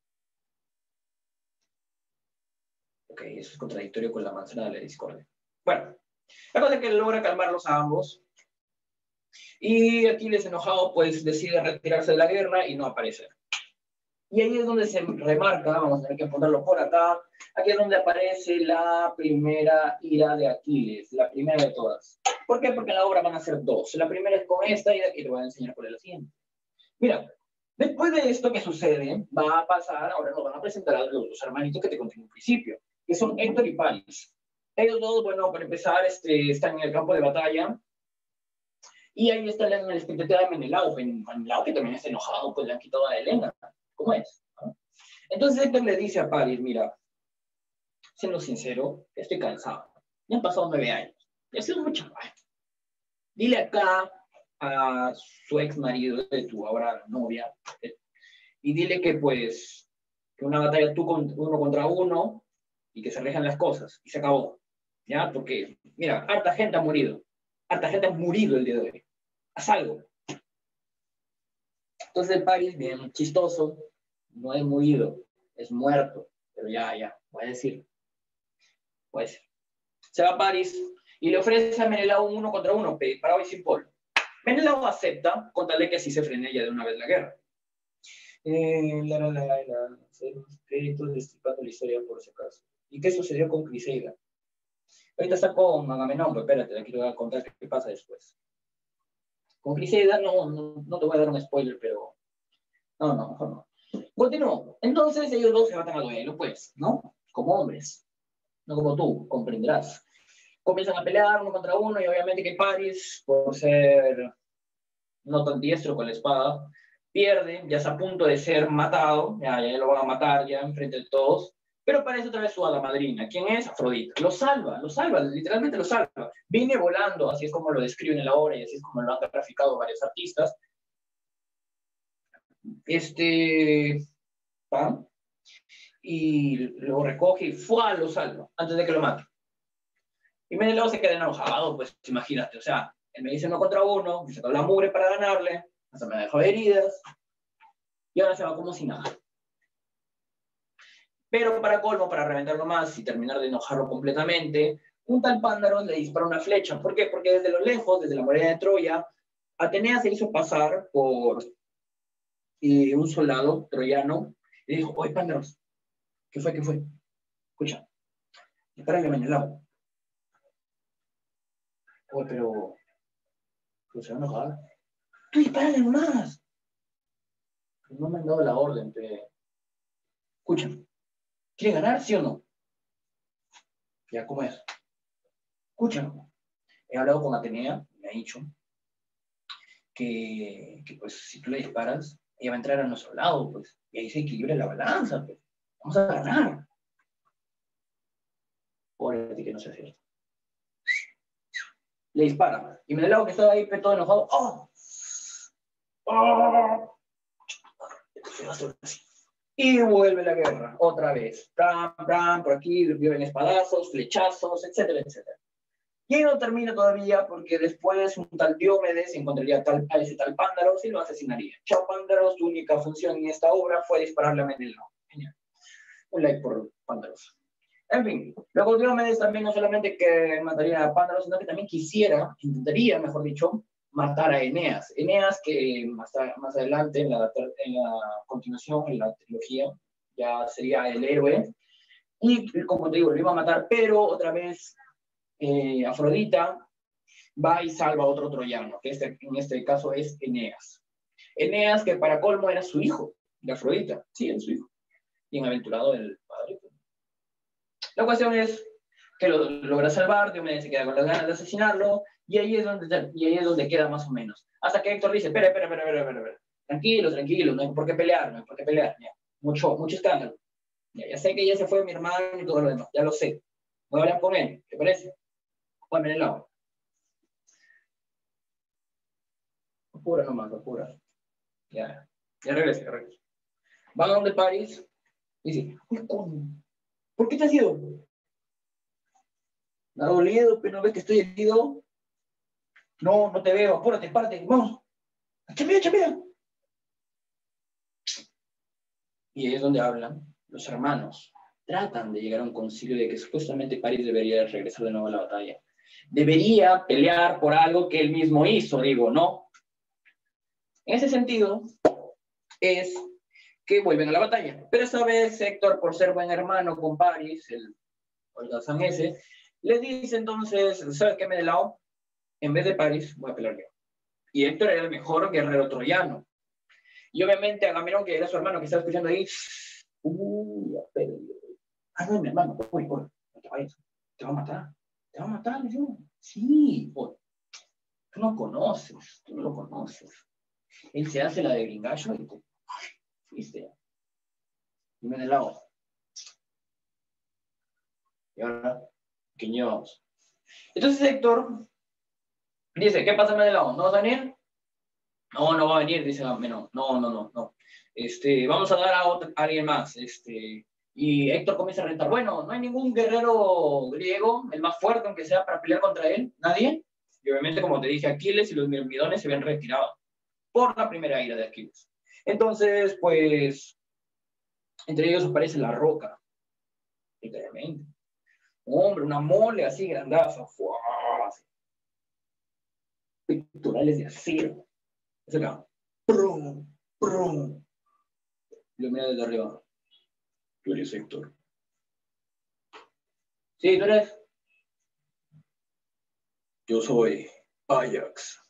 A: Ok, eso es contradictorio con la manzana de la discordia. Bueno, la cosa es que logra calmarlos a ambos. Y Aquiles, enojado, pues decide retirarse de la guerra y no aparecer. Y ahí es donde se remarca, vamos a tener que ponerlo por acá, aquí es donde aparece la primera ira de Aquiles, la primera de todas. ¿Por qué? Porque en la obra van a ser dos. La primera es con esta y aquí te voy a enseñar cuál es la siguiente. Mira, después de esto que sucede, va a pasar, ahora nos van a presentar a los dos hermanitos que te conté en un principio, que son Héctor y Paris. Ellos dos, bueno, para empezar, están en el campo de batalla Y ahí está la expectativa de Menelao. Menelao que también está enojado, pues le han quitado a Helena. ¿Cómo es? ¿No? Entonces Héctor le dice a Paris, mira, siendo sincero, estoy cansado. Me han pasado 9 años. Y ha sido mucho trabajo. Dile acá a su ex marido de tu ahora novia, y dile que pues, que una batalla tú uno contra uno, y que se arreglan las cosas, y se acabó. ¿Ya? Porque, mira, harta gente ha murido. Harta gente ha murido el día de hoy. Haz algo. Entonces el Paris, bien chistoso, no es murido, es muerto. Pero ya, voy a decir. Pues, se va a París y le ofrece a Menelao un uno contra uno, parado y sin polo. Menelao acepta, con tal de que así se frene ya de una vez la guerra. Créditos destripando la historia por si acaso. ¿Y qué sucedió con Criseida? Ahorita está con Agamenón, pero espérate, le quiero contar qué pasa después. Con Criseida no te voy a dar un spoiler, pero no, mejor no. Continúo. Entonces ellos dos se matan a duelo, pues, ¿no? Como hombres. No como tú, comprenderás. Comienzan a pelear uno contra uno y obviamente que Paris, por ser no tan diestro con la espada, pierde, ya está a punto de ser matado, ya lo van a matar ya enfrente de todos, pero aparece otra vez su hada madrina. ¿Quién es? Afrodita. Lo salva, literalmente lo salva. Viene volando, así es como lo describen en la obra y así es como lo han graficado varios artistas. ¿Va? Y lo recoge y ¡fua! Lo salva, antes de que lo mate. Y Menelao se queda enojado, pues imagínate, o sea, él me dice uno contra uno, me sacó la mugre para ganarle, hasta me dejó heridas, y ahora se va como si nada. Pero para colmo, para reventarlo más y terminar de enojarlo completamente, un tal Pándaros le dispara una flecha. ¿Por qué? Porque desde lo lejos, desde la muralla de Troya, Atenea se hizo pasar por un soldado troyano y dijo, oye, Pándaros, ¿qué fue? Escucha, dispárale a Menelao. Oye, pero se va a enojar. Tú dispárale nomás. No me han dado la orden, pero... Escucha, ¿quiere ganar, sí o no? Ya, ¿cómo es? Escucha, he hablado con Atenea, me ha dicho que pues si tú le disparas, ella va a entrar a nuestro lado, pues, y ahí se equilibra la balanza, pues. Vamos a ganar. Pobre que no sea cierto. Le dispara, y Menelao que estaba ahí todo enojado, ¡oh! ¡Oh! Y vuelve la guerra, otra vez. Por aquí, viven espadazos, flechazos, etcétera, etcétera. Y ahí no termina todavía porque después un tal Diomedes encontraría a ese tal Pándaros y lo asesinaría. Chao Pándaros, tu única función en esta obra fue dispararle a Menelao. Genial. Un like por Pándaros. En fin, luego Diomedes también no solamente que mataría a Pándaros, sino que también intentaría, mejor dicho, matar a Eneas. Eneas que más adelante, en la continuación, en la trilogía, ya sería el héroe. Y como te digo, lo iba a matar, pero otra vez Afrodita va y salva a otro troyano, que en este caso es Eneas. Eneas, que para colmo era su hijo de Afrodita, sí, era su hijo, bienaventurado del padre. La cuestión es que lo logra salvar, Diomedes se queda con las ganas de asesinarlo, y ahí es donde queda más o menos. Hasta que Héctor dice, espera. Tranquilo, no hay por qué pelear, ya. Mucho escándalo. Ya sé que ya se fue mi hermano y todo lo demás, ya lo sé. Voy a hablar con él, ¿te parece? Juan Menelao. Apura nomás, apura. Ya regresa. Va a donde París y dice, ¿por qué te has ido? Me ha dolido, pero no ves que estoy herido. No te veo, apúrate, párate, vamos. Chapea. Y ahí es donde hablan los hermanos. Tratan de llegar a un concilio de que supuestamente París debería regresar de nuevo a la batalla. Debería pelear por algo que él mismo hizo, digo, ¿no? En ese sentido, es que vuelven a la batalla. Pero esta vez Héctor, por ser buen hermano con París, el holgazán ese, le dice entonces, ¿sabes qué, Menelao? En vez de París, voy a pelear yo. Y Héctor era el mejor guerrero troyano. Y obviamente Agamenón, que era su hermano que estaba escuchando ahí, no, mi hermano, voy, no te vayas, te va a matar, le digo. Sí, voy. Tú no conoces, tú no lo conoces. Él se hace la de gringallo y te fuiste. Y me del lado. Y ahora, Quiñones. Entonces Héctor dice, ¿qué pasa, Menelao? ¿No vas a venir? No, no va a venir, dice Menón. No. Vamos a dar a alguien más. Y Héctor comienza a rentar. Bueno, no hay ningún guerrero griego, el más fuerte, aunque sea, para pelear contra él. ¿Nadie? Y obviamente, como te dije, Aquiles y los mirmidones se habían retirado por la primera ira de Aquiles. Entonces, pues, entre ellos aparece la Roca. Literalmente. Hombre, una mole así grandaza. Así. Pectorales de acero. Es acá. Prum, prum. Y lo mira desde arriba. Tú eres Héctor. Sí, tú eres. Yo soy Ajax.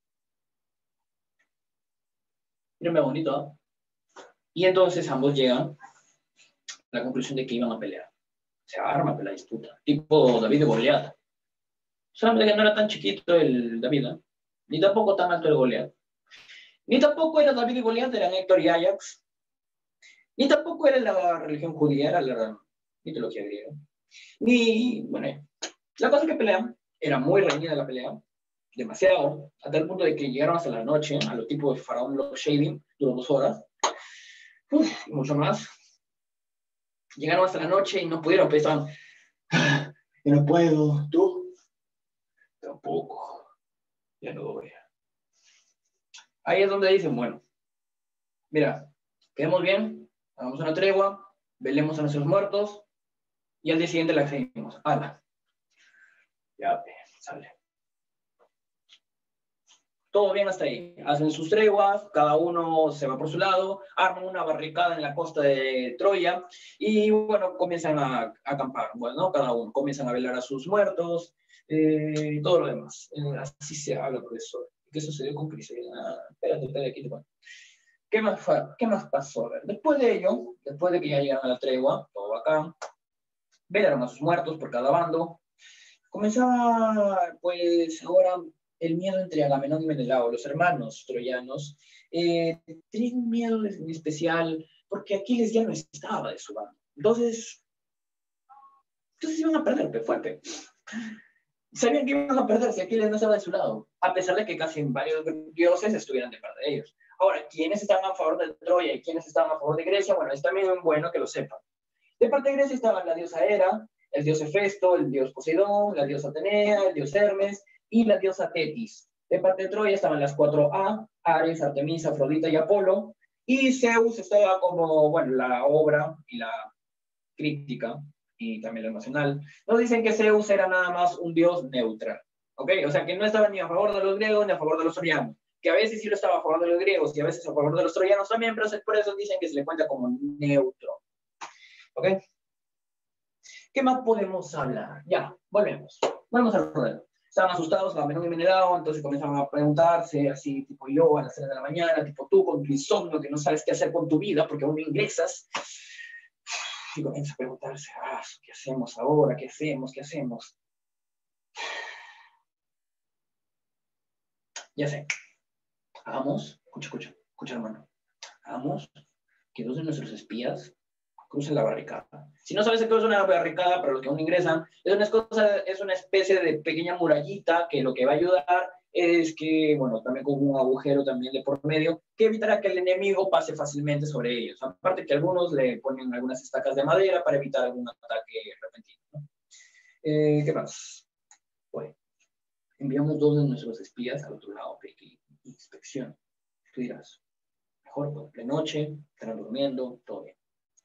A: Mírame bonito, ¿eh? Y entonces ambos llegan a la conclusión de que iban a pelear. Se arma la disputa. Tipo David de Goliat. Solamente que no era tan chiquito el David, ¿eh? Ni tampoco tan alto el Goliat. Ni tampoco era David y Goliat, eran Héctor y Ajax. Ni tampoco era la religión judía, era la mitología griega. Ni, bueno, la cosa es que pelean. Era muy reñida la pelea. Demasiado. A tal punto de que llegaron hasta la noche, a los tipos de Faraón Block Shaving, duró 2 horas. Y mucho más. Llegaron hasta la noche y no pudieron, pero estaban, yo no puedo, ¿tú? Tampoco, ya no voy. Ahí es donde dicen, bueno, mira, quedemos bien, hagamos una tregua, velemos a nuestros muertos y al día siguiente la seguimos. ¡Hala! Ya, sale. Todo bien hasta ahí. Hacen sus treguas, cada uno se va por su lado, arman una barricada en la costa de Troya y, bueno, comienzan a acampar. Bueno, cada uno comienzan a velar a sus muertos y todo lo demás. Así se habla, profesor. ¿Qué sucedió con Cristina? Espérate, aquí te cuento. ¿Qué más pasó? A ver, después de ello, después de que ya llegaron a la tregua, todo acá, velaron a sus muertos por cada bando. Comenzaba, pues, ahora el miedo entre Agamenón y Menelao, los hermanos troyanos. Tenían un miedo en especial porque Aquiles ya no estaba de su bando. Entonces iban a perder, pe fuerte. Sabían que iban a perder si Aquiles no estaba de su lado, a pesar de que casi varios dioses estuvieran de parte de ellos. Ahora, ¿quiénes estaban a favor de Troya y quiénes estaban a favor de Grecia? Bueno, es también bueno que lo sepan. De parte de Grecia estaban la diosa Hera, el dios Hefesto, el dios Poseidón, la diosa Atenea, el dios Hermes y la diosa Tetis. De parte de Troya estaban las 4A, Ares, Artemisa, Afrodita y Apolo, y Zeus estaba como, bueno, la obra y la crítica, y también la nacional. Nos dicen que Zeus era nada más un dios neutral, ¿ok? O sea, que no estaba ni a favor de los griegos ni a favor de los troyanos, que a veces sí lo estaba a favor de los griegos y a veces a favor de los troyanos también, pero por eso dicen que se le cuenta como neutro, ¿ok? ¿Qué más podemos hablar? Ya, volvemos al ruedo. Estaban asustados, Agamenón y Menelao, entonces comenzaban a preguntarse, así tipo yo a las 3 de la mañana, tipo tú con tu insomnio que no sabes qué hacer con tu vida porque aún no ingresas. Y comienza a preguntarse, ¿qué hacemos ahora? ¿Qué hacemos? Ya sé, hagamos, escucha hermano, hagamos que 2 de nuestros espías crucen la barricada. Si no sabes qué es una barricada, para los que aún ingresan, es una especie de pequeña murallita que lo que va a ayudar es que, bueno, también con un agujero también de por medio, que evitará que el enemigo pase fácilmente sobre ellos. Aparte que algunos le ponen algunas estacas de madera para evitar algún ataque repentino, ¿no? ¿Qué más? Bueno, enviamos 2 de nuestros espías al otro lado, que inspección. Tú dirás, mejor, pues, de noche, estarán durmiendo, todo bien.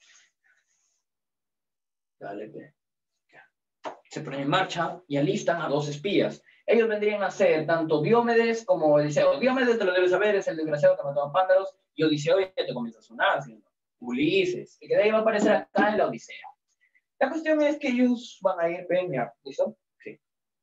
A: Dale, ve. Se ponen en marcha y alistan a 2 espías. Ellos vendrían a ser tanto Diomedes como Odiseo. Diomedes te lo debes saber, es el desgraciado que mató a Pándaros, y Odiseo ya te comienza a sonar, haciendo Ulises, el que de ahí va a aparecer acá en la Odisea. La cuestión es que ellos van a ir, mira, ¿listo? Sí.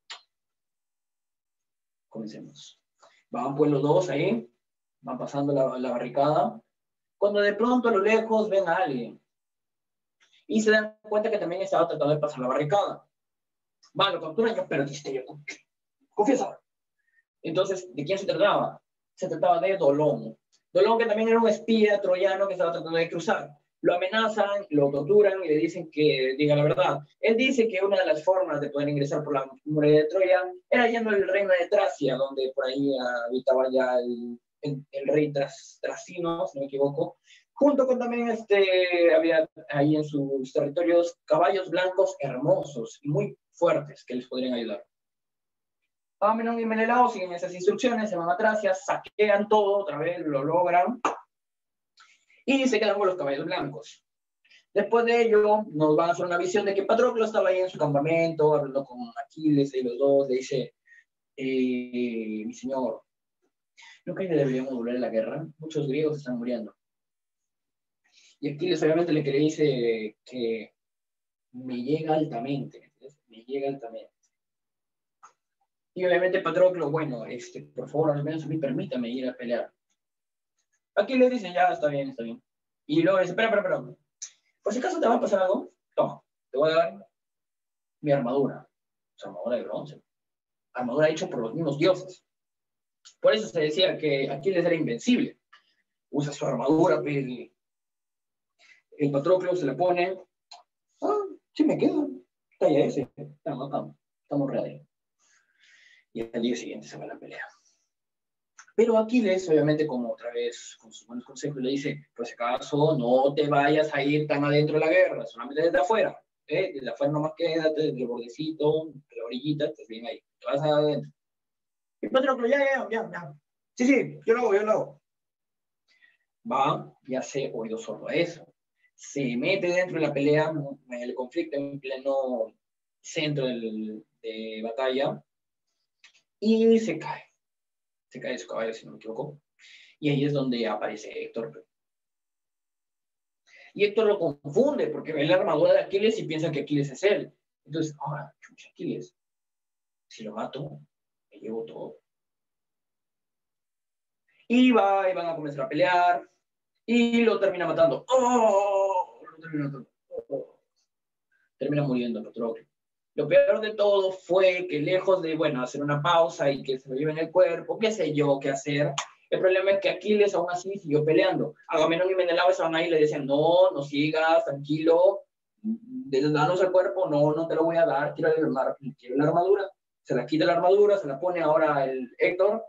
A: Comencemos. Van pues los 2 ahí, van pasando la barricada, cuando de pronto a lo lejos ven a alguien y se dan cuenta que también estaba tratando de pasar la barricada. Van, lo capturan, yo perdiste, yo confiesa. Entonces, ¿de quién se trataba? Se trataba de Dolón. Dolón, que también era un espía troyano que estaba tratando de cruzar. Lo amenazan, lo torturan y le dicen que diga la verdad. Él dice que una de las formas de poder ingresar por la muralla de Troya era yendo al reino de Tracia, donde por ahí habitaba ya el rey Trasino, si no me equivoco. Junto con también había ahí en sus territorios caballos blancos hermosos y muy fuertes que les podrían ayudar. Agamenón y Menelao siguen esas instrucciones, se van a Tracia, saquean todo, otra vez lo logran y se quedan con los caballos blancos. Después de ello, nos van a hacer una visión de que Patroclo estaba ahí en su campamento, hablando con Aquiles y los dos, le dice, mi señor, ¿no cree que deberíamos volver a la guerra? Muchos griegos están muriendo. Y Aquiles obviamente le dice que me llega altamente, ¿entiendes? Me llega altamente. Y obviamente Patroclo, bueno, por favor, al menos a mí permítame ir a pelear. Aquiles dice, ya, está bien, está bien. Y luego dice, espera. Por si acaso te va a pasar algo, toma, te voy a dar mi armadura. Su armadura de bronce. Armadura hecha por los mismos dioses. Por eso se decía que Aquiles era invencible. Usa su armadura, el Patroclo se la pone. Ah, sí me queda. Talla ese. Estamos ready. Y al día siguiente se va a la pelea. Pero Aquiles, obviamente, como otra vez, con sus buenos consejos, le dice, pues acaso no te vayas a ir tan adentro de la guerra, solamente desde afuera. Desde afuera nomás quédate, desde el bordecito, de la orillita, estás bien ahí. Te vas adentro. Y Patroclo, ya. Sí, yo lo hago. Va y hace oído sordo a eso. Se mete dentro de la pelea, en el conflicto, en pleno centro de batalla, y se cae. Se cae de su caballo, si no me equivoco. Y ahí es donde aparece Héctor. Y Héctor lo confunde porque ve la armadura de Aquiles y piensa que Aquiles es él. Entonces, chucha, Aquiles, si lo mato, me llevo todo. Y van a comenzar a pelear y lo termina matando. Termina muriendo Patroclo. Lo peor de todo fue que lejos de, hacer una pausa y que se lo lleven el cuerpo, qué sé yo qué hacer, el problema es que Aquiles aún así siguió peleando. Agamenón y Menelao estaban ahí y le decían, no sigas, tranquilo, danos el cuerpo, no te lo voy a dar, quiero la armadura. Se la quita la armadura, se la pone ahora el Héctor,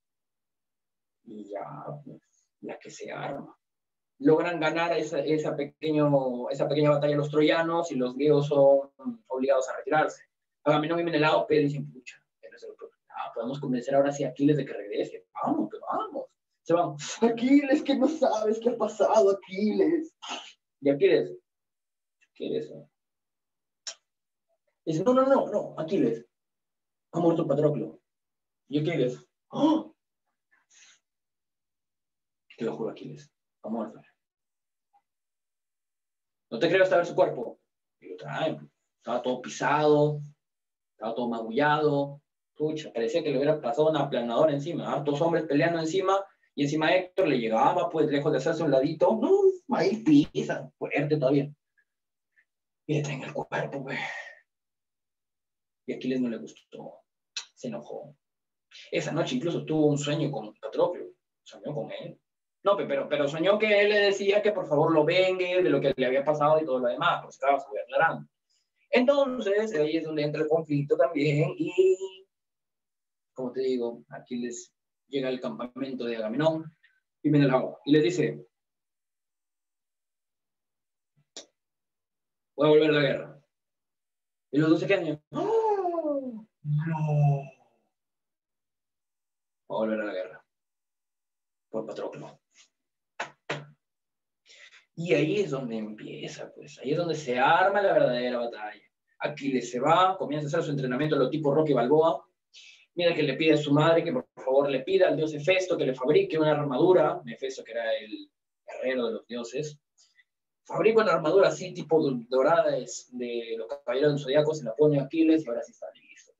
A: y ya, la que se arma. Logran ganar esa pequeña batalla los troyanos y los griegos son obligados a retirarse. Agamenón y Menelao dicen, pucha, podemos convencer ahora sí a Aquiles de que regrese. Vamos. Se van. Aquiles, que no sabes qué ha pasado, Aquiles. Y Aquiles, ¿qué es eso? Dice, no, Aquiles. Ha muerto Patroclo. Y Aquiles, ¡oh! Te lo juro, Aquiles, ha muerto. No te creo hasta ver su cuerpo. Y lo traen. Estaba todo pisado, estaba todo magullado. Pucha, parecía que le hubiera pasado una aplanadora encima. Hartos hombres peleando encima. Y encima Héctor le llegaba, pues, lejos de hacerse un ladito. No, ahí pisa, fuerte todavía. Y le traen el cuerpo, pues. Y a Aquiles no le gustó. Se enojó. Esa noche incluso tuvo un sueño con Patroclo. Soñó con él. No, pero soñó que él le decía que por favor lo vengue de lo que le había pasado y todo lo demás, pues estaba aclarando. Entonces, ahí es donde entra el conflicto también y, como te digo, Aquiles llega al campamento de Agamenón y Menelao y le dice, voy a volver a la guerra. Y los dos se quedan, ¡oh! No. Voy a volver a la guerra por Patroclo. Y ahí es donde empieza, pues, ahí es donde se arma la verdadera batalla. Aquiles se va, comienza a hacer su entrenamiento lo tipo Rocky Balboa. Mira que le pide a su madre que por favor le pida al dios Hefesto que le fabrique una armadura. Hefesto, que era el guerrero de los dioses. Fabrica una armadura así, tipo dorada de los caballeros del Zodíaco, se la pone a Aquiles y ahora sí está listo.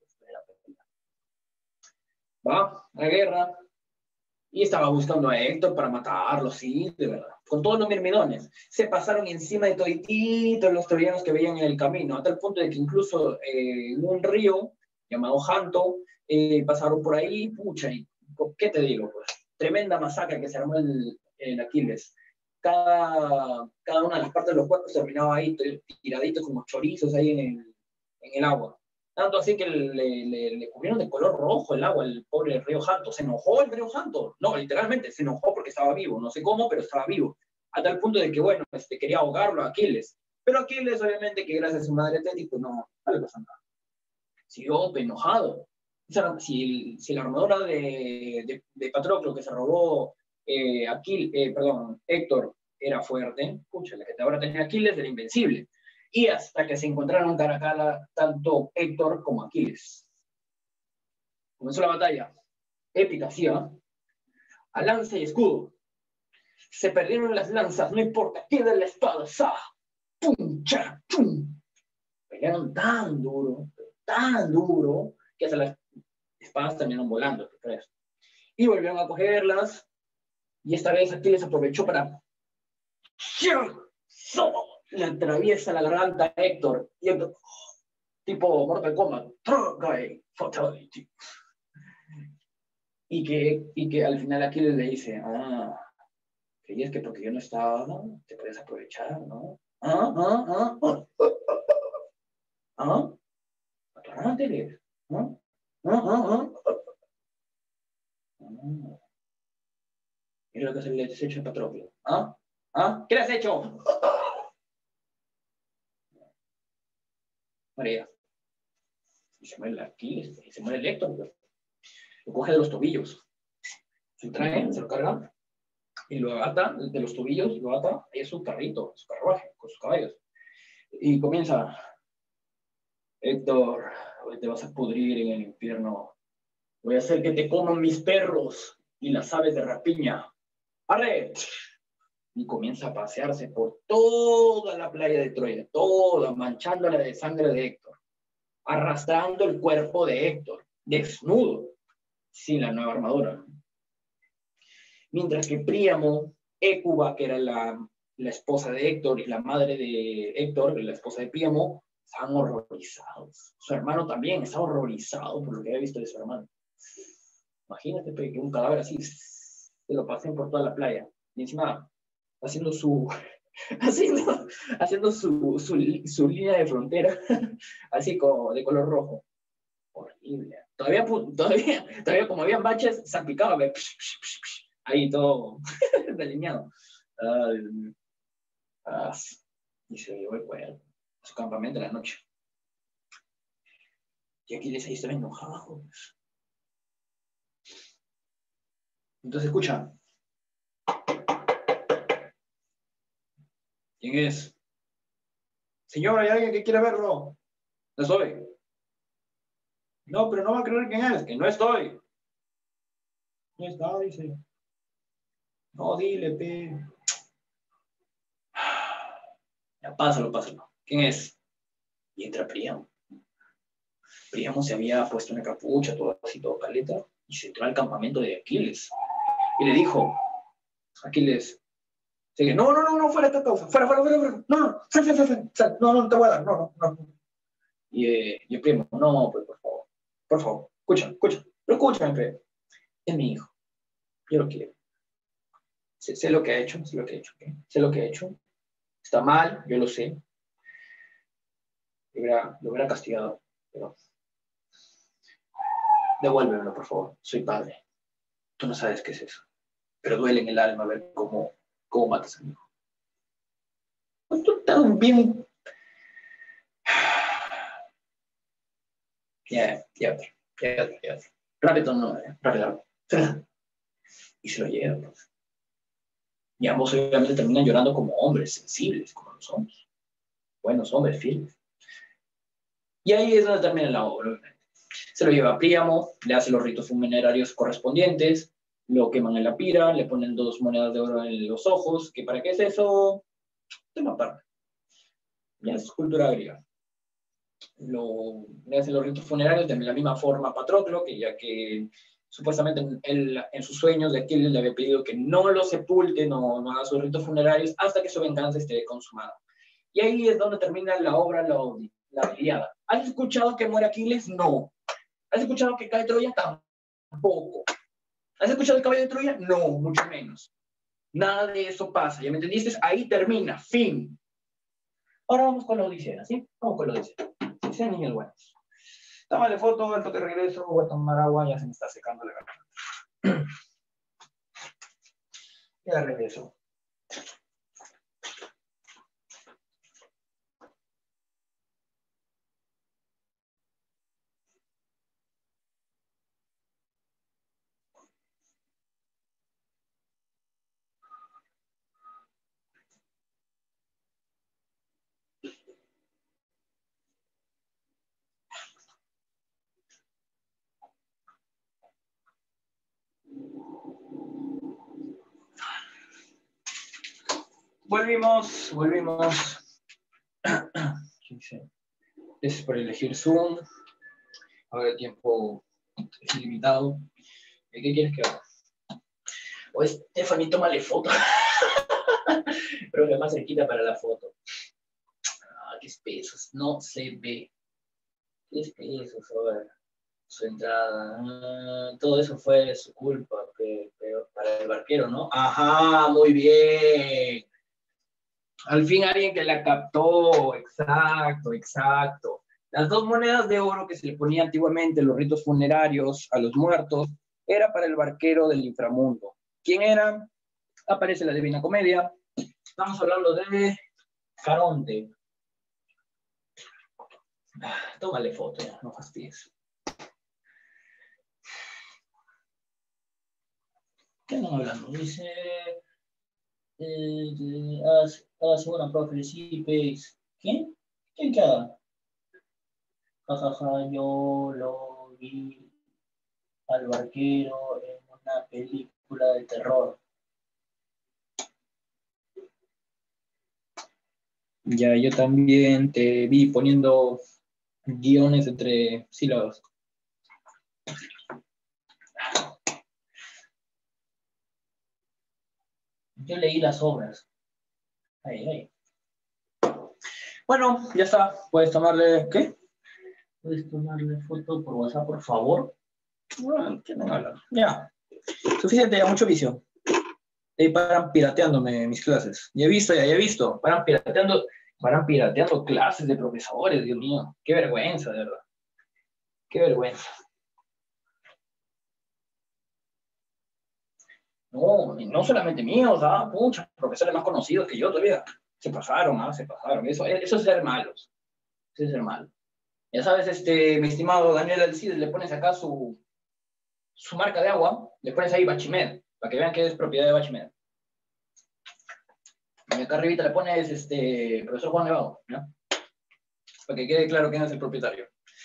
A: Va a la guerra y estaba buscando a Héctor para matarlo, sí, de verdad. Con todos los mirmidones. Se pasaron encima de todititos los troyanos que veían en el camino, a tal punto de que incluso en un río llamado Janto, pasaron por ahí, pucha, y ¿qué te digo? Pues, tremenda masacre que se armó en Aquiles. Cada una de las partes de los cuerpos terminaba ahí tiraditos como chorizos ahí en el agua. Tanto así que le cubrieron de color rojo el agua, el pobre río Janto. Se enojó el río Janto. No, literalmente, se enojó porque estaba vivo. No sé cómo, pero estaba vivo. A tal punto de que, bueno, quería ahogarlo a Aquiles. Pero Aquiles, obviamente, que gracias a su madre Teti, pues no le pasa nada. Siguió enojado. Si la armadura de Patroclo que se robó Héctor era fuerte, pucha, la que ahora tenía Aquiles era invencible. Y hasta que se encontraron cara a cara tanto Héctor como Aquiles. Comenzó la batalla. Épica, ¿sí? A lanza y escudo. Se perdieron las lanzas, no importa, queda la espada, ¡sa! ¡Pum! ¡Cha! ¡Pum! Pelearon tan duro, que hasta las espadas terminaron volando. Y volvieron a cogerlas, y esta vez Aquiles aprovechó para... Le atraviesa la garganta a Héctor, y Héctor, tipo Mortal Kombat, fatality. Y que al final Aquiles le dice, creías que porque yo no estaba, ¿no? Te puedes aprovechar, ¿no? Atorrante eres, ¿no? Mira lo que se le has hecho a Patroclo. ¿Qué le has hecho? María. Y se muere el Aquiles, y se muere el Héctor, pues. Lo coge de los tobillos. Se trae, se lo carga, y lo ata de los tobillos, lo ata, ahí es su carrito, su carruaje, con sus caballos. Y comienza, Héctor, hoy te vas a pudrir en el infierno. Voy a hacer que te coman mis perros y las aves de rapiña. ¡Arre! Y comienza a pasearse por toda la playa de Troya, toda, manchándola de sangre de Héctor, arrastrando el cuerpo de Héctor, desnudo, sin la nueva armadura. Mientras que Príamo, Hécuba, que era la esposa de Héctor y la madre de Héctor, la esposa de Príamo, estaban horrorizados. Su hermano también estaba horrorizado por lo que había visto de su hermano. Imagínate que un cadáver así se lo pasen por toda la playa. Y encima haciendo su línea de frontera, así como de color rojo. Horrible. Todavía como habían baches, salpicaba, ahí todo delineado. Y se llevó el cuerpo a su campamento en la noche. Y Aquiles ahí estaba enojado. Entonces, escucha. ¿Quién es? Señor, ¿hay alguien que quiera verlo? No estoy. No, pero no va a creer quién es, que no estoy. No está, dice. No, dile, pe. Ya, pásalo. ¿Quién es? Y entra Príamo. Príamo se había puesto una capucha, todo así, todo caleta, y se entró al campamento de Aquiles. Y le dijo, Aquiles, no, fuera esta causa, fuera, no, sal, no te voy a dar, no. Y el Príamo, no, pues por favor, escucha, pero escúchame, pe. Es mi hijo, yo lo quiero. Sé lo que ha hecho, ¿okay? Sé lo que ha hecho. Está mal, yo lo sé. Lo hubiera castigado, pero devuélvemelo, por favor. Soy padre. Tú no sabes qué es eso. Pero duele en el alma ver cómo matas a mi hijo. Tú estás bien. Ya. Rápido. Y se lo lleva, pues. Y ambos obviamente terminan llorando como hombres sensibles, como los somos. Buenos hombres, fieles. Y ahí es donde termina la obra. Se lo lleva a Príamo, le hace los ritos funerarios correspondientes, lo queman en la pira, le ponen 2 monedas de oro en los ojos, que ¿para qué es eso? Tema aparte. Ya es cultura griega. Le hacen los ritos funerarios de la misma forma a Patroclo, que ya que supuestamente en sus sueños de Aquiles le había pedido que no lo sepulte, no haga sus ritos funerarios hasta que su venganza esté consumada. Y ahí es donde termina la obra, la Ilíada. ¿Has escuchado que muere Aquiles? No. ¿Has escuchado que cae Troya? Tampoco. ¿Has escuchado el caballo de Troya? No, mucho menos. Nada de eso pasa, ¿ya me entendiste? Ahí termina, fin. Ahora vamos con la Odisea, ¿sí? Vamos con la Odisea. Odisea, niños buenos. Tómale foto, al toque regreso, voy a tomar agua, ya se me está secando la garganta. Ya regreso. Volvimos. Gracias por elegir Zoom. Ahora el tiempo es ilimitado. ¿Qué quieres que haga? O Stephanie, tómale foto. Pero que más cerquita para la foto. Ah, qué espesos. No se ve. Qué espesos, a ver. Su entrada. Todo eso fue su culpa. Para el barquero, ¿no? Ajá, muy bien. Al fin alguien que la captó, exacto. Las 2 monedas de oro que se le ponía antiguamente en los ritos funerarios a los muertos era para el barquero del inframundo. ¿Quién era? Aparece en la Divina Comedia. Estamos hablando de Caronte. Tómale foto ya, no fastidies. ¿Qué andan hablando? Dice... hace una profe, sí, pues. ¿Quién? ¿Quién que haga? Jajaja, yo lo vi al barquero en una película de terror. Ya, yo también te vi poniendo guiones entre sílabas. Yo leí las obras. Ay. Bueno, ya está. Puedes tomarle... ¿Qué? ¿Puedes tomarle foto por WhatsApp, por favor? Bueno, ¿qué me hablan? Ya. Suficiente, ya, mucho vicio. Ahí paran pirateándome mis clases. Ya he visto. Paran pirateando clases de profesores, Dios mío. Qué vergüenza, de verdad. Qué vergüenza. No, y no solamente míos, muchos profesores más conocidos que yo todavía. Se pasaron, se pasaron. Eso es ser malos. Eso es ser malo. Ya sabes, mi estimado Daniel Alcides, le pones acá su marca de agua, le pones ahí Bachimed, para que vean que es propiedad de Bachimed. Y acá arribita le pones profesor Juan Nevado, ¿no? Para que quede claro quién es el propietario.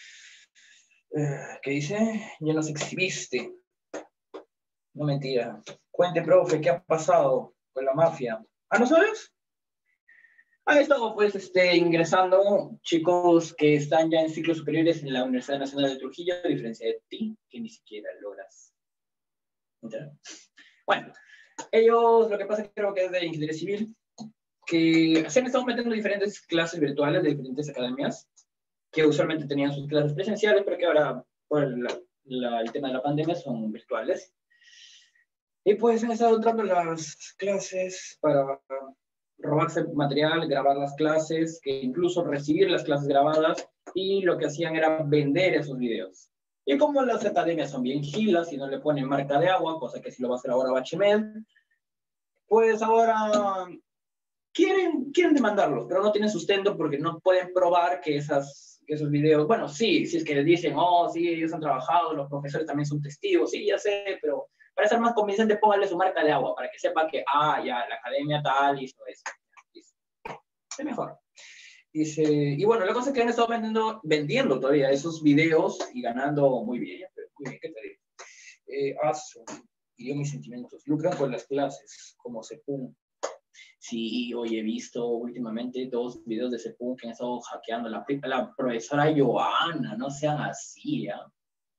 A: ¿Qué dice? Ya nos exhibiste. No, mentira. Cuente, profe, ¿qué ha pasado con la mafia? ¿Ah, no sabes? Han estado, pues, ingresando chicos que están ya en ciclos superiores en la Universidad Nacional de Trujillo, a diferencia de ti, que ni siquiera logras. ¿Entendés? Bueno, ellos, lo que pasa es que creo que es de ingeniería civil, que se han estado metiendo diferentes clases virtuales de diferentes academias, que usualmente tenían sus clases presenciales, pero que ahora, por el tema de la pandemia, son virtuales. Y pues han estado entrando las clases para robarse material, grabar las clases, que incluso recibir las clases grabadas, y lo que hacían era vender esos videos. Y como las academias son bien gilas y no le ponen marca de agua, cosa que sí lo va a hacer ahora Bachemed, pues ahora quieren demandarlos, pero no tienen sustento porque no pueden probar que esos videos, bueno, sí, si es que les dicen, oh, sí, ellos han trabajado, los profesores también son testigos, sí, ya sé, pero para ser más convincente, póngale su marca de agua, para que sepa que, ya, la academia tal hizo eso. Es mejor. Dice, y bueno, la cosa es que han estado vendiendo todavía esos videos y ganando muy bien, ¿qué te digo? Hirió mis sentimientos. Lucran con las clases, como Sepun. Sí, hoy he visto últimamente 2 videos de Sepun que han estado hackeando la profesora Joana, no sean así, ¿eh?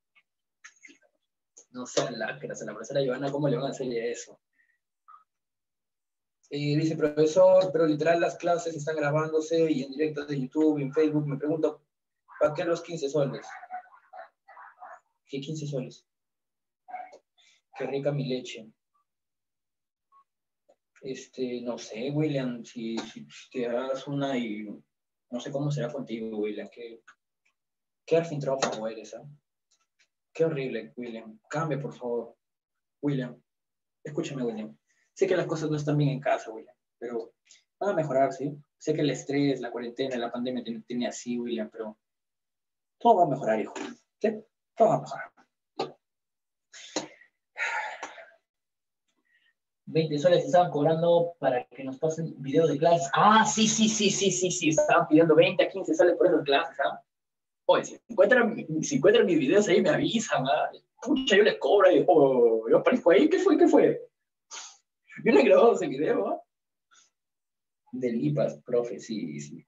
A: No sean lacras, a la profesora Joana, ¿cómo le van a hacer eso? Dice profesor, pero literal las clases están grabándose y en directo de YouTube y en Facebook. Me pregunto, ¿para qué los 15 soles? Sí, 15 soles. Qué rica mi leche. No sé, William, si te das una y no sé cómo será contigo, William, qué arfintófago eres, ¿ah? Qué horrible, William. Cambia, por favor. William, escúchame, William. Sé que las cosas no están bien en casa, William, pero van a mejorar, ¿sí? Sé que el estrés, la cuarentena, la pandemia te tiene así, William, pero todo va a mejorar, hijo. ¿Sí? Todo va a mejorar. 20 soles estaban cobrando para que nos pasen videos de clases. Ah, sí. Estaban pidiendo 20 a 15 soles por esas clases, ¿ah? Oye, si encuentran mis videos ahí, me avisan, ¿ah? Pucha, yo les cobro. Yo aparezco ahí. ¿Qué fue? Yo no he grabado ese video, ¿ah? Del IPAS, profe, sí.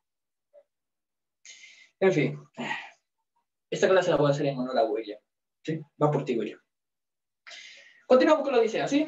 A: En fin, esta clase la voy a hacer en honor a William. ¿Sí? Va por ti, William. Continuamos con la odisea, ¿sí?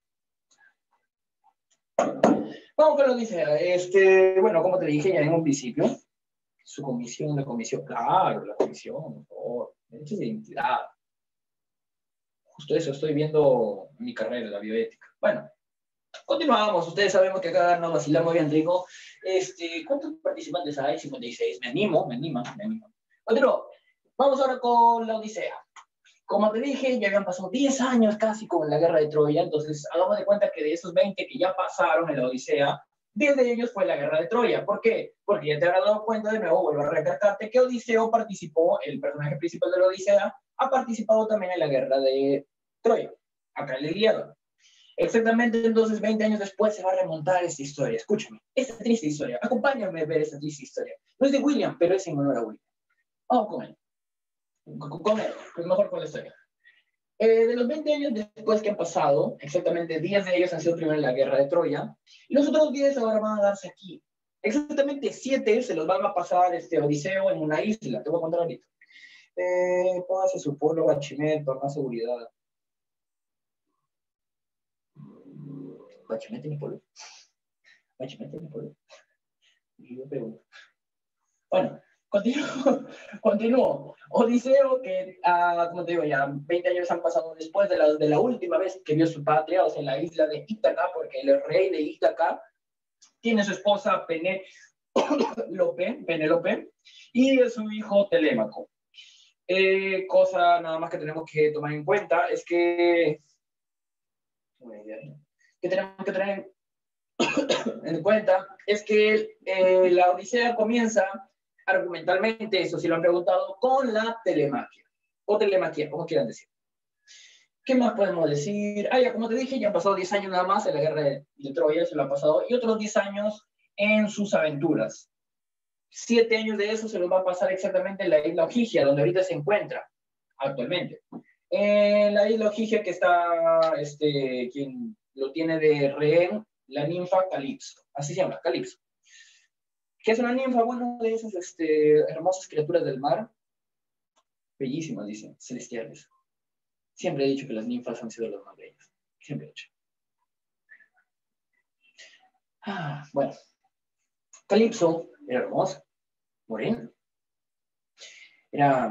A: Vamos con la odisea. Bueno, como te dije ya en un principio, la comisión, claro, la comisión, por favor, derechos de identidad. Justo eso, estoy viendo mi carrera, la bioética. Bueno, continuamos. Ustedes sabemos que acá nos vacilamos bien rico. ¿Cuántos participantes hay? 56. Me animo. Continuo. Vamos ahora con la odisea. Como te dije, ya habían pasado 10 años casi con la guerra de Troya, entonces hagamos de cuenta que de esos 20 que ya pasaron en la Odisea, 10 de ellos fue la guerra de Troya. ¿Por qué? Porque ya te habrás dado cuenta, de nuevo, vuelvo a recalcarte, que Odiseo participó, el personaje principal de la Odisea, ha participado también en la guerra de Troya, acá en la Ilíada. Exactamente, entonces, 20 años después se va a remontar esta historia. Escúchame, esta triste historia. Acompáñame a ver esta triste historia. No es de William, pero es en honor a William. Vamos con él. Con él, pues mejor con la historia. De los 20 años después que han pasado, exactamente 10 de ellos han sido primero en la guerra de Troya, y los otros 10 ahora van a darse aquí. Exactamente 7 se los van a pasar Odiseo en una isla. Te voy a contar ahorita. Póngase su polo, Bachimet, por más seguridad. Bachimet tiene polo. Bachimet tiene polo. Y yo pregunto. Bueno, continúo. Odiseo, que, como te digo, ya 20 años han pasado después de la última vez que vio su patria, o sea, en la isla de Ítaca, porque el rey de Ítaca tiene su esposa Penélope, y de su hijo Telémaco. Cosa nada más que tenemos que tomar en cuenta es que tenemos que tener en cuenta es que la Odisea comienza argumentalmente, eso sí lo han preguntado, con la telemaquia, o telemaquia, como quieran decir. ¿Qué más podemos decir? Ya como te dije, ya han pasado 10 años nada más en la guerra de Troya, se lo han pasado, y otros 10 años en sus aventuras. 7 años de eso se los va a pasar exactamente en la isla Ogygia, donde ahorita se encuentra actualmente. En la isla Ogygia que está, quien lo tiene de rehén, la ninfa Calipso, así se llama, Calipso. ¿Qué es una ninfa? Bueno, de esas hermosas criaturas del mar, bellísimas, dicen, celestiales. Siempre he dicho que las ninfas han sido las más bellas, siempre he dicho. Bueno, Calipso era hermosa, morena. Era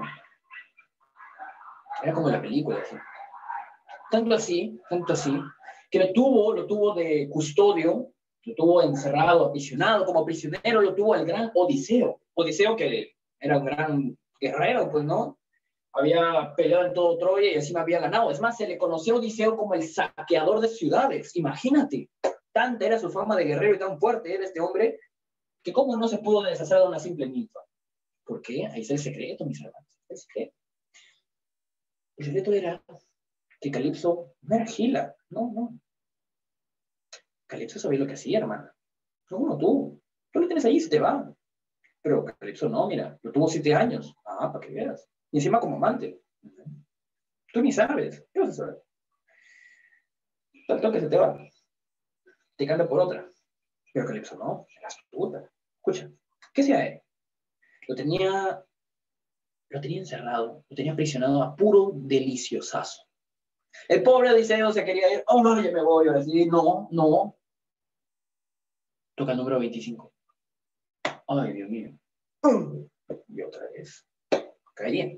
A: como la película, así. Tanto así, que lo tuvo de custodio, lo tuvo encerrado, aprisionado, como prisionero lo tuvo el gran Odiseo. Odiseo que era un gran guerrero, pues, ¿no? Había peleado en todo Troya y encima había ganado. Es más, se le conoció a Odiseo como el saqueador de ciudades. Imagínate, tanta era su fama de guerrero y tan fuerte era este hombre, que cómo no se pudo deshacer de una simple ninfa. ¿Por qué? Ahí está el secreto, mis hermanos. El secreto era que Calipso no era gila, no. Calipso sabía lo que hacía, hermano. No, tú lo tienes ahí, se te va. Pero Calipso no, mira, lo tuvo 7 años. Para que veas. Y encima como amante. Tú ni sabes. ¿Qué vas a saber? Tanto que se te va. Te cambia por otra. Pero Calipso no, era astuta. Escucha, ¿qué hacía él? Lo tenía encerrado, lo tenía aprisionado a puro deliciosazo. El pobre Odiseo se quería ir, ya me voy, ahora sí, no. Toca el número 25. Ay, Dios mío. Y otra vez. Caería.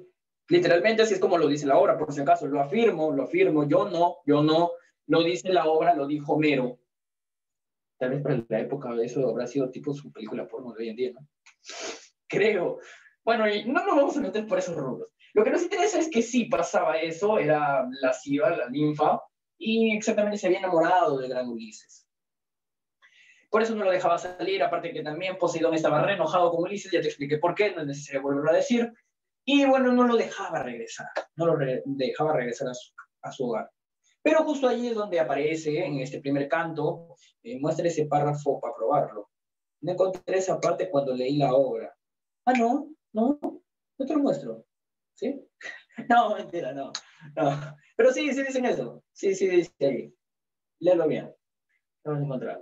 A: Literalmente así es como lo dice la obra, por si acaso, lo afirmo, yo no, lo dice la obra, lo dijo Homero. Tal vez para la época eso habrá sido tipo su película porno de hoy en día, ¿no? Creo. Bueno, y no nos vamos a meter por esos rubros. Lo que nos interesa es que sí pasaba eso, era lasciva, la ninfa, y exactamente se había enamorado del gran Ulises. Por eso no lo dejaba salir, aparte que también Poseidón estaba re enojado con Ulises, ya te expliqué por qué, no es necesario volverlo a decir. Y bueno, no lo dejaba regresar, no lo dejaba regresar a su hogar. Pero justo allí es donde aparece, en este primer canto, muestra ese párrafo para probarlo. No encontré esa parte cuando leí la obra. Ah, no te lo muestro. ¿Sí? No, mentira, no. Pero sí, sí dicen eso. Sí, sí dice ahí. Léelo bien. Lo vas a encontrar.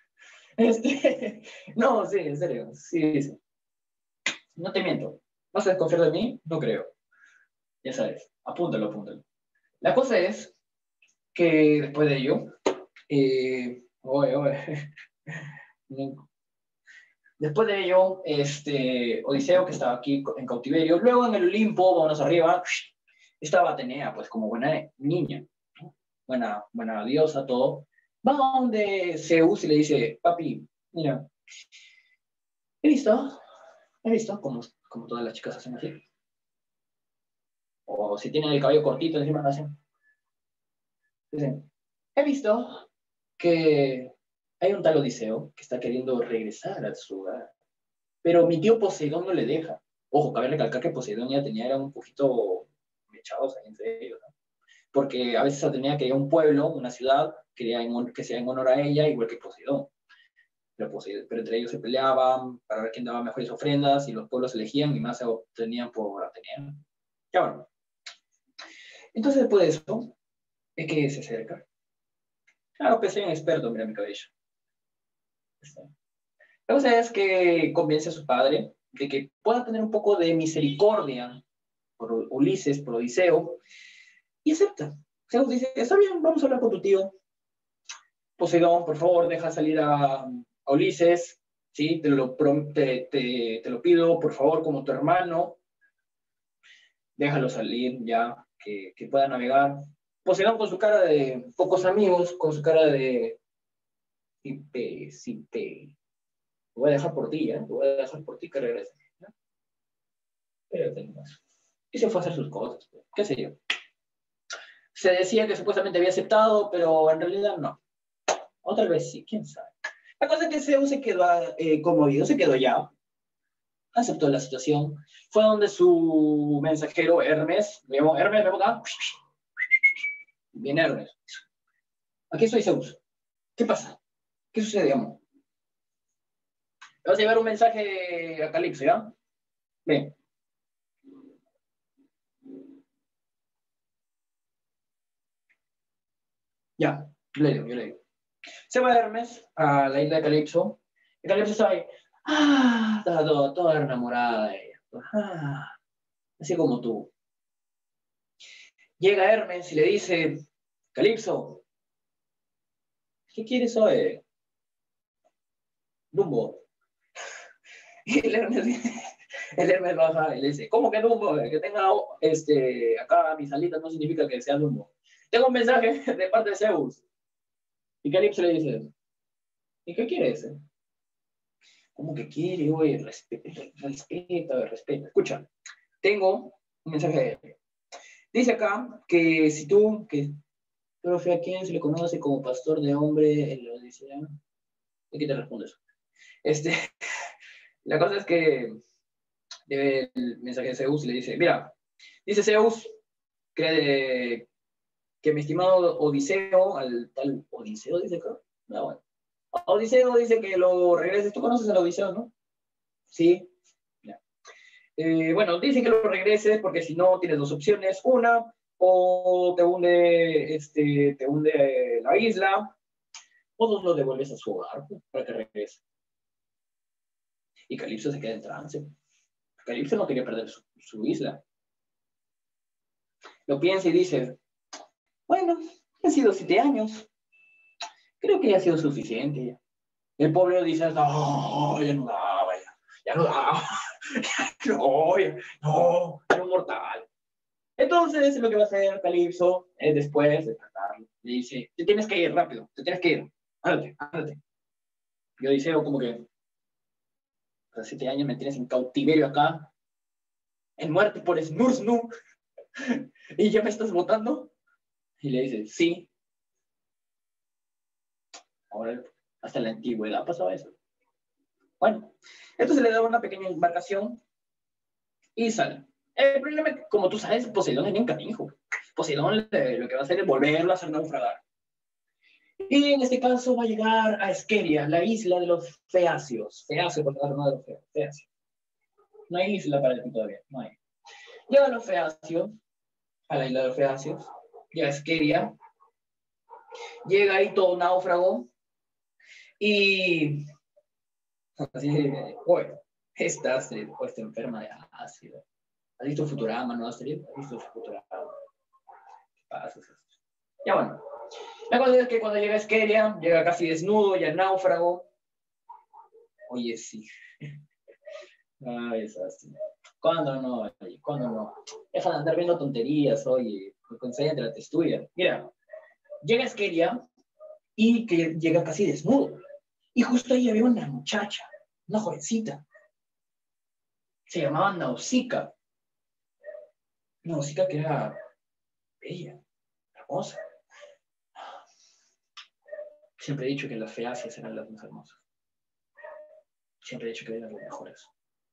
A: No, sí, en serio. Sí, dice. No te miento. ¿Vas a desconfiar de mí? No creo. Ya sabes. Apúntalo. La cosa es que después de ello, oye. Después de ello, Odiseo, que estaba aquí en cautiverio, luego en el Olimpo, vámonos arriba, estaba Atenea, pues como buena niña, ¿no? buena diosa, todo. Va donde Zeus y le dice, papi, mira, he visto, como todas las chicas hacen así. O si tienen el cabello cortito, encima lo hacen. Dicen, he visto que hay un tal Odiseo que está queriendo regresar a su hogar, pero mi tío Poseidón no le deja. Ojo, cabe recalcar que Poseidón y Atenea eran un poquito mechados ahí entre ellos, ¿no? Porque a veces Atenea quería un pueblo, una ciudad, quería que sea en honor a ella, igual que Poseidón. Pero entre ellos se peleaban para ver quién daba mejores ofrendas y los pueblos elegían y más se obtenían por Atenea. Ya bueno. Entonces después de eso, es que se acerca. Claro que soy un experto, mira mi cabello. La cosa es que convence a su padre de que pueda tener un poco de misericordia por Ulises, por Odiseo, y acepta. Zeus dice, está bien, vamos a hablar con tu tío. Poseidón, por favor, deja salir a Ulises, ¿sí? Te lo pido, por favor, como tu hermano. Déjalo salir ya, que pueda navegar. Poseidón con su cara de pocos amigos, con su cara de... Sí, te voy a dejar por ti, ¿eh? Te voy a dejar por ti que regreses. ¿No? Pero tenemos. Y se fue a hacer sus cosas, qué sé yo. Se decía que supuestamente había aceptado, pero en realidad no. Otra vez sí, quién sabe. La cosa es que Zeus se quedó conmovido, se quedó ya, aceptó la situación. Fue donde su mensajero Hermes, me llamó Hermes, ven acá. Viene Hermes. Aquí soy Zeus. ¿Qué pasa? ¿Qué sucede, amor? Le vas a llevar un mensaje a Calipso, ¿ya? Ven. Ya, yo le digo. Se va Hermes a la isla de Calipso. Y Calipso está ahí. Está toda enamorada de ella. Así como tú. Llega Hermes y le dice, Calipso, ¿qué quieres hoy? Dumbo. Y el Hermes baja y le dice, ¿cómo que Dumbo? Que tenga acá mis alitas no significa que sea Dumbo. Tengo un mensaje de parte de Zeus. Y Calipso le dice, ¿y qué quieres? ¿Cómo que quiere, güey? Respeta. Escucha, tengo un mensaje de él. Dice acá que si tú, que profe, ¿a quién se le conoce como pastor de hombre en la Odisea? ¿De qué te respondes? La cosa es que debe el mensaje de Zeus y le dice, mira, dice Zeus que mi estimado Odiseo, al tal Odiseo, dice acá. No, bueno. Odiseo dice que lo regreses. ¿Tú conoces al Odiseo, no? Sí. Ya. Bueno, dice que lo regreses porque si no tienes dos opciones. Una, o te hunde la isla, o dos lo devuelves a su hogar para que regrese. Y Calipso se queda en trance. Calipso no quería perder su isla. Lo piensa y dice, bueno, han sido 7 años. Creo que ya ha sido suficiente. El pobre dice, no, ya no daba, ya no daba. No, era un mortal. Entonces, lo que va a hacer Calipso es después de tratarlo. Le dice, te tienes que ir rápido, te tienes que ir. Ándate, ándate. Y Odiseo como que, hace 7 años me tienes en cautiverio acá, en muerte por Snurznur, y ya me estás votando. Y le dice, sí. Ahora, hasta la antigüedad pasaba eso. Bueno, entonces le da una pequeña embarcación y sale. El problema es que, como tú sabes, Poseidón es bien canijo. Poseidón lo que va a hacer es volverlo a hacer naufragar. Y en este caso va a llegar a Esqueria, la isla de los Feacios. Feacios, porque no de los Feacios. No hay isla para ti todavía, no hay. Llega a los Feacios, a la isla de los Feacios, llega a Esqueria, llega ahí todo náufrago, y así, oye, esta Astrid, o está enferma de ácido. ¿Has visto Futurama, no, Astrid? ¿Has visto Futurama? ¿Qué pasa? Ya bueno. La cosa es que cuando llega a Esqueria, llega casi desnudo, ya náufrago. Oye, sí. Ay, es así. ¿Cuándo no? Oye, ¿cuándo no? Deja de andar viendo tonterías, oye. Concéntrate, estudia. Mira, llega a Esqueria y que llega casi desnudo. Y justo ahí había una muchacha, una jovencita. Se llamaba Nausicaa. Nausicaa que era bella, hermosa. Siempre he dicho que las feacias eran las más hermosas. Siempre he dicho que eran las mejores.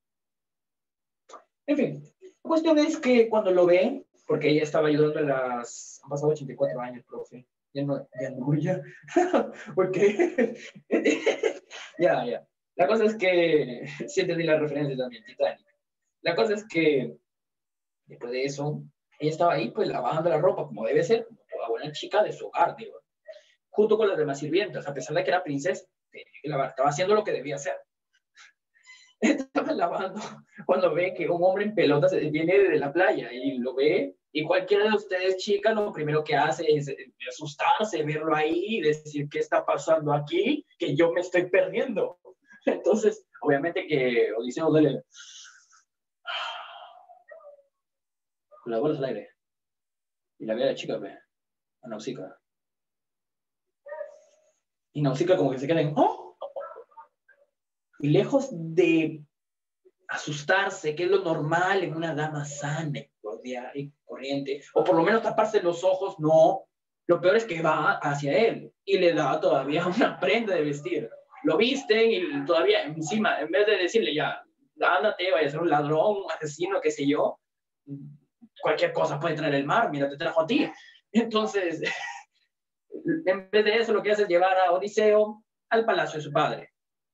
A: En fin, la cuestión es que cuando lo ve, porque ella estaba ayudando en las... Han pasado 84 años, profe. Ya no, ya. ¿Por qué? Ya. La cosa es que... Sí entendí la referencia también, Titanic. La cosa es que después de eso, ella estaba ahí, pues lavando la ropa, como debe ser, como toda buena chica de su hogar, digo. Junto con las demás sirvientas, a pesar de que era princesa, tenía que lavar, estaba haciendo lo que debía hacer. Estaba lavando cuando ve que un hombre en pelotas viene de la playa y lo ve, y cualquiera de ustedes, chicas, lo primero que hace es asustarse, verlo ahí y decir, ¿qué está pasando aquí? Que yo me estoy perdiendo. Entonces, obviamente que Odiseo duele con las bolas al aire. Y la ve a la chica, ve, a Nausicaa. Y Nausicaa como que se queda en, ¡oh! Y lejos de asustarse, que es lo normal en una dama sana y corriente, o por lo menos taparse los ojos, no. Lo peor es que va hacia él y le da todavía una prenda de vestir. Lo visten y todavía encima, en vez de decirle ya, ándate, vaya a ser un ladrón, un asesino, qué sé yo, cualquier cosa puede traer el mar, mira, te trajo a ti. Entonces, en vez de eso, lo que hace es llevar a Odiseo al palacio de su padre.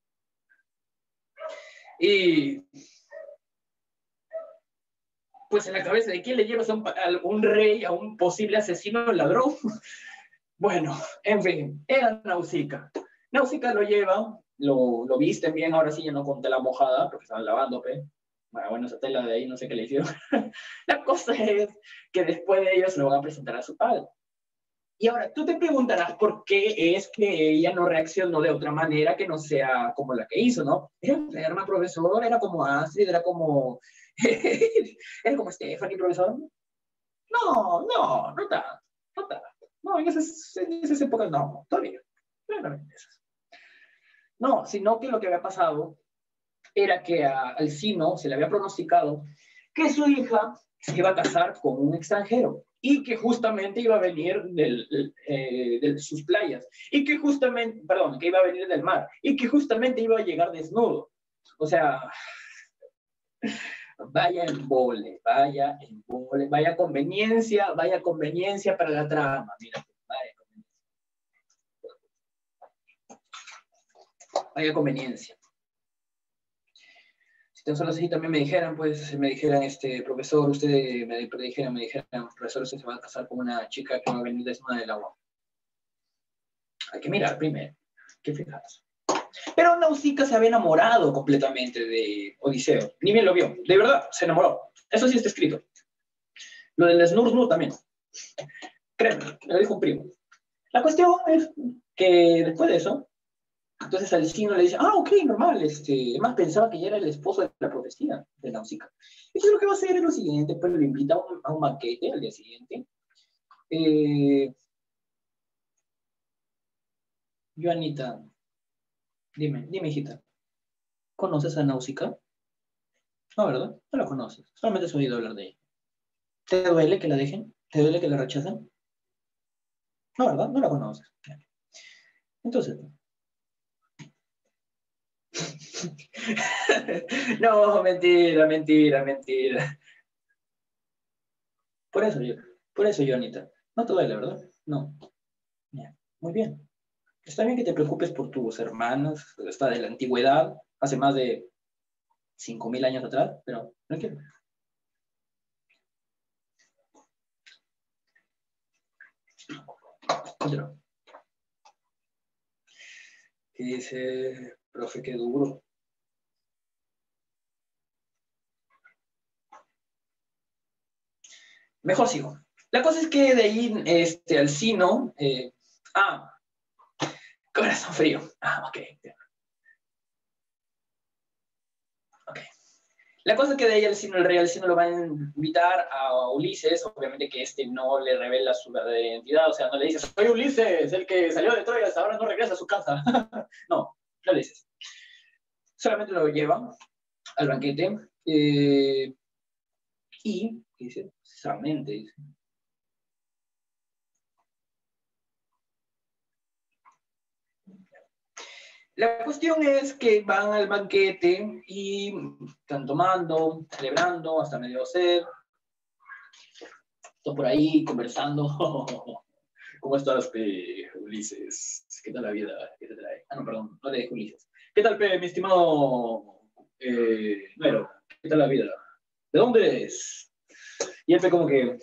A: Y pues en la cabeza de quién le llevas a un rey, a un posible asesino, ladrón. Bueno, en fin, era Nausicaa. Nausicaa lo lleva, lo visten bien, ahora sí ya no con tela mojada, porque estaban lavando, pe. Bueno, esa tela de ahí no sé qué le hicieron. La cosa es que después de ellos lo van a presentar a su padre. Y ahora, tú te preguntarás por qué es que ella no reaccionó de otra manera que no sea como la que hizo, ¿no? Era enferma, profesor, era como Astrid, era como... era como Stephanie, profesor. No tanto, no tanto. No, en esas épocas no, todavía. No, sino que lo que había pasado era que a Alcino se le había pronosticado que su hija se iba a casar con un extranjero y que justamente iba a venir de sus playas y que justamente, perdón, que iba a venir del mar y que justamente iba a llegar desnudo. O sea, vaya embole, vaya conveniencia para la trama, mira, vaya conveniencia. Si tan solo así también me dijeran, pues, profesor, usted me dijeran, profesor, usted se va a casar con una chica que va a venir desnuda del agua. Hay que mirar primero, qué fijarse. Pero Nausicaa se había enamorado completamente de Odiseo, ni bien lo vio, de verdad, se enamoró. Eso sí está escrito. Lo del Snurznur también. Créeme, me lo dijo un primo. La cuestión es que después de eso, Entonces Alcino le dice, ah, ok, normal, además pensaba que ya era el esposo de la profecía de Náusica. Entonces lo que va a hacer es lo siguiente, pues lo invita a un banquete al día siguiente. Joanita, dime, hijita, ¿conoces a Náusica? No, ¿verdad? No la conoces, solamente has oído hablar de ella. ¿Te duele que la dejen? ¿Te duele que la rechacen? No, ¿verdad? No la conoces. Entonces, no, mentira, mentira, mentira. Por eso yo, por eso yo, Anita. No te duele, ¿verdad? No. Ya, muy bien. Está bien que te preocupes por tus hermanos, está de la antigüedad, hace más de 5.000 años atrás, pero tranquilo. Continúa. ¿Qué dice, profe, qué duro? Mejor sigo. La cosa es que de ahí, Alcino, corazón frío. Ok. Ok. La cosa es que de ahí el rey Alcino lo va a invitar a Ulises, obviamente que no le revela su verdadera identidad, o sea, no le dice, soy Ulises, el que salió de Troya, hasta ahora no regresa a su casa. No le dices. Solamente lo lleva al banquete y dice, precisamente, dice, la cuestión es que van al banquete y están tomando, celebrando, hasta medio sed. Están por ahí conversando. ¿Cómo estás, Ulises? ¿Qué tal la vida? ¿Qué te trae? No, perdón, no le dije Ulises. ¿Qué tal, mi estimado Nero? ¿Qué tal la vida? ¿De dónde eres? Y él fue como que,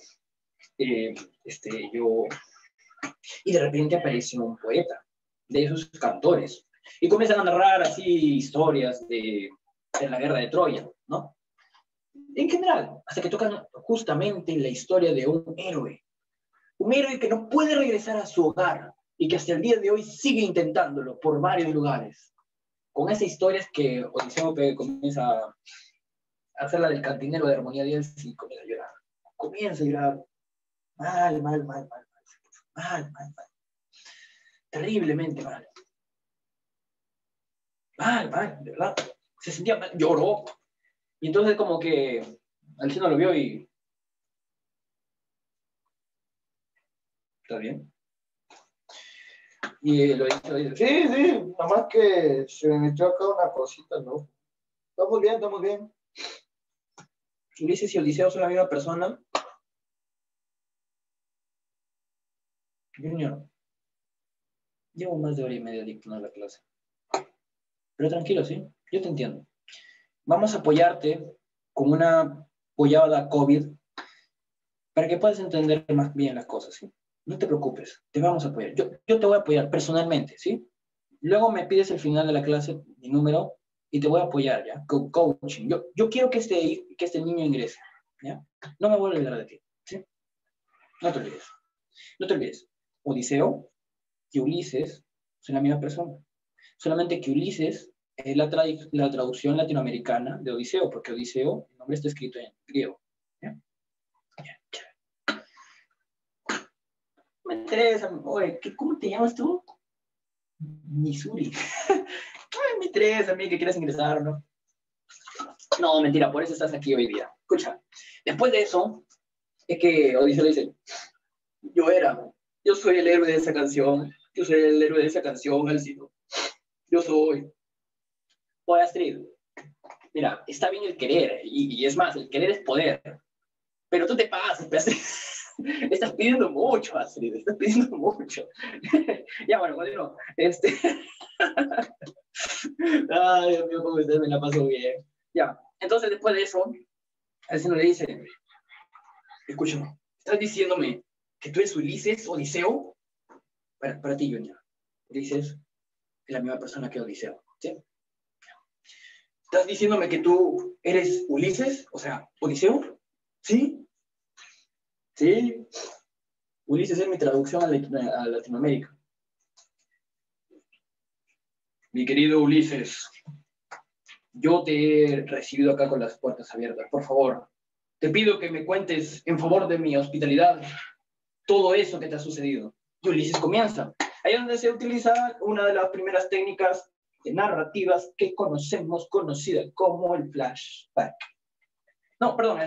A: yo... Y de repente apareció un poeta, de esos cantores, y comienzan a narrar así historias de la guerra de Troya, ¿no? En general, hasta que tocan justamente la historia de un héroe que no puede regresar a su hogar y que hasta el día de hoy sigue intentándolo por varios lugares. Con esa historia es que Odiseo comienza a hacer la del cantinero de Armonía 10 y comienza a llorar. Comienza a llorar mal, mal, mal, mal, mal, mal, mal, mal. Terriblemente mal. Mal, mal, de verdad. Se sentía mal, lloró. Y entonces como que Alcino lo vio y... ¿Está bien? Y lo dice, sí, sí, nada más que se me metió acá una cosita, ¿no? Estamos bien, estamos bien. Ulises y Odiseo son la misma persona. Junior, llevo más de hora y media dictando la clase. Pero tranquilo, ¿sí? Yo te entiendo. Vamos a apoyarte con una apoyada COVID para que puedas entender más bien las cosas, ¿sí? No te preocupes, te vamos a apoyar. Yo te voy a apoyar personalmente, ¿sí? Luego me pides al final de la clase mi número y te voy a apoyar, ¿ya? Con coaching. Yo quiero que este niño ingrese, ¿ya? No me voy a olvidar de ti, ¿sí? No te olvides. No te olvides. Odiseo y Ulises son la misma persona. Solamente que Ulises es la traducción latinoamericana de Odiseo, porque Odiseo, el nombre está escrito en griego. ¿Ya? Me interesa, oye, ¿cómo te llamas tú? Missouri. Ay, me interesa a mí que quieras ingresar, ¿no? No, mentira, por eso estás aquí hoy día. Escucha, después de eso, es que Odiseo le dice, yo soy el héroe de esa canción, yo soy el héroe de esa canción, Alcino. Yo soy. Oye, Astrid, mira, está bien el querer, y es más, el querer es poder, pero tú te pasas, Astrid. Estás pidiendo mucho, Astrid, estás pidiendo mucho. Ya, bueno, continúo. Ay, Dios mío, cómo usted me la pasó bien. Ya, entonces después de eso, Alcino le dice, escúchame, ¿estás diciéndome que tú eres Ulises, Odiseo? Para ti, Junior. Ulises es la misma persona que Odiseo, ¿sí? ¿Estás diciéndome que tú eres Ulises? O sea, Odiseo. ¿Sí? Sí. Ulises es mi traducción a Latinoamérica. Mi querido Ulises, yo te he recibido acá con las puertas abiertas. Por favor, te pido que me cuentes en favor de mi hospitalidad todo eso que te ha sucedido. Y Ulises comienza. Ahí es donde se utiliza una de las primeras técnicas narrativas que conocemos, conocida como el flashback. No, perdón,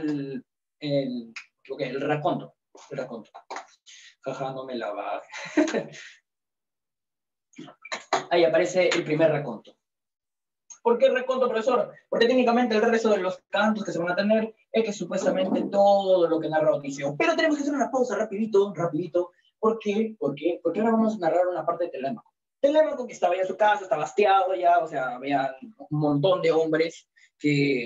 A: el raconto. El raconto. Jaja, no me la va. Ahí aparece el primer raconto. ¿Por qué raconto, profesor? Porque técnicamente el resto de los cantos que se van a tener es que supuestamente todo lo que narra Odiseo. Pero tenemos que hacer una pausa rapidito, rapidito. ¿Por qué? Porque ahora vamos a narrar una parte de Telémaco. Telémaco que estaba ya en su casa, estaba hastiado ya, o sea, había un montón de hombres que...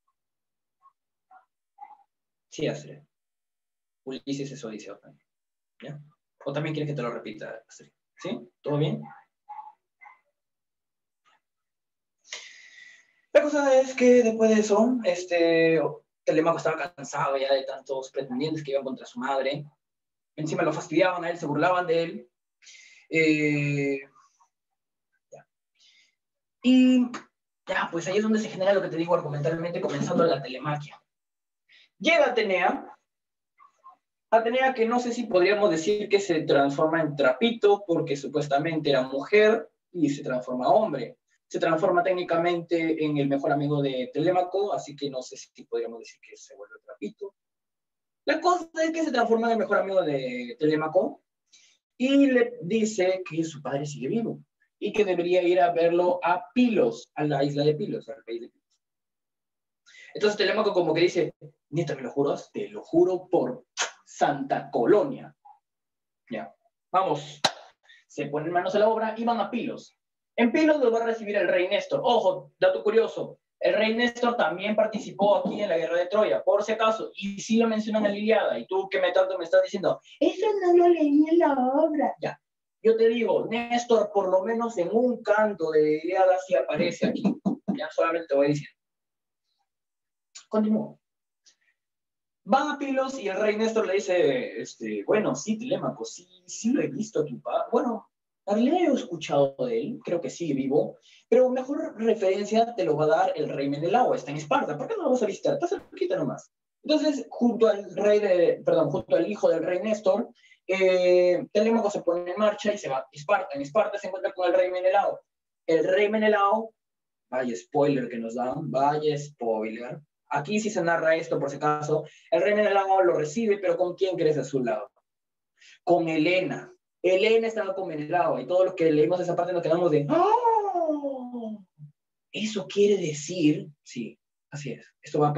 A: Sí, Astrid. Ulises es Odiseo también. ¿Ya? ¿O también quieres que te lo repita, Astrid? ¿Sí? ¿Todo bien? La cosa es que después de eso, Telémaco estaba cansado ya de tantos pretendientes que iban contra su madre. Encima lo fastidiaban a él, se burlaban de él. Ya. Y ya, pues ahí es donde se genera lo que te digo argumentalmente, comenzando la telemaquia. Llega Atenea que no sé si podríamos decir que se transforma en trapito, porque supuestamente era mujer y se transforma a hombre. Se transforma técnicamente en el mejor amigo de Telémaco, así que no sé si podríamos decir que se vuelve trapito. La cosa es que se transforma en el mejor amigo de Telémaco y le dice que su padre sigue vivo y que debería ir a verlo a Pilos, a la isla de Pilos, al país de Pilos. Entonces Telémaco como que dice, neta, ¿me lo juras? Te lo juro por Santa Colonia. Ya, vamos. Se ponen manos a la obra y van a Pilos. En Pilos los va a recibir el rey Néstor. Ojo, dato curioso. El rey Néstor también participó aquí en la guerra de Troya, por si acaso. Y sí lo mencionan en la Ilíada. Y tú que tanto me estás diciendo, eso no lo leí en la obra. Ya, yo te digo, Néstor por lo menos en un canto de Ilíada sí aparece aquí. Ya solamente te voy a decir. Continúo. Van a Pilos y el rey Néstor le dice, bueno, sí, Telémaco, sí lo he visto a tu padre. Bueno, le he escuchado de él, creo que sigue vivo, pero mejor referencia te lo va a dar el rey Menelao, está en Esparta. ¿Por qué no lo vas a visitar? Está cerquita nomás. Entonces, junto al hijo del rey Néstor, Telémaco se pone en marcha y se va a Esparta. En Esparta se encuentra con el rey Menelao. El rey Menelao, vaya spoiler que nos dan, vaya spoiler. Aquí sí se narra esto, por si acaso. El rey Menelao lo recibe, pero ¿con quién crees a su lado? Con Helena. Helena estaba con Menelao, y todos los que leímos esa parte nos quedamos de ¡oh! Eso quiere decir, sí, así es. Esto va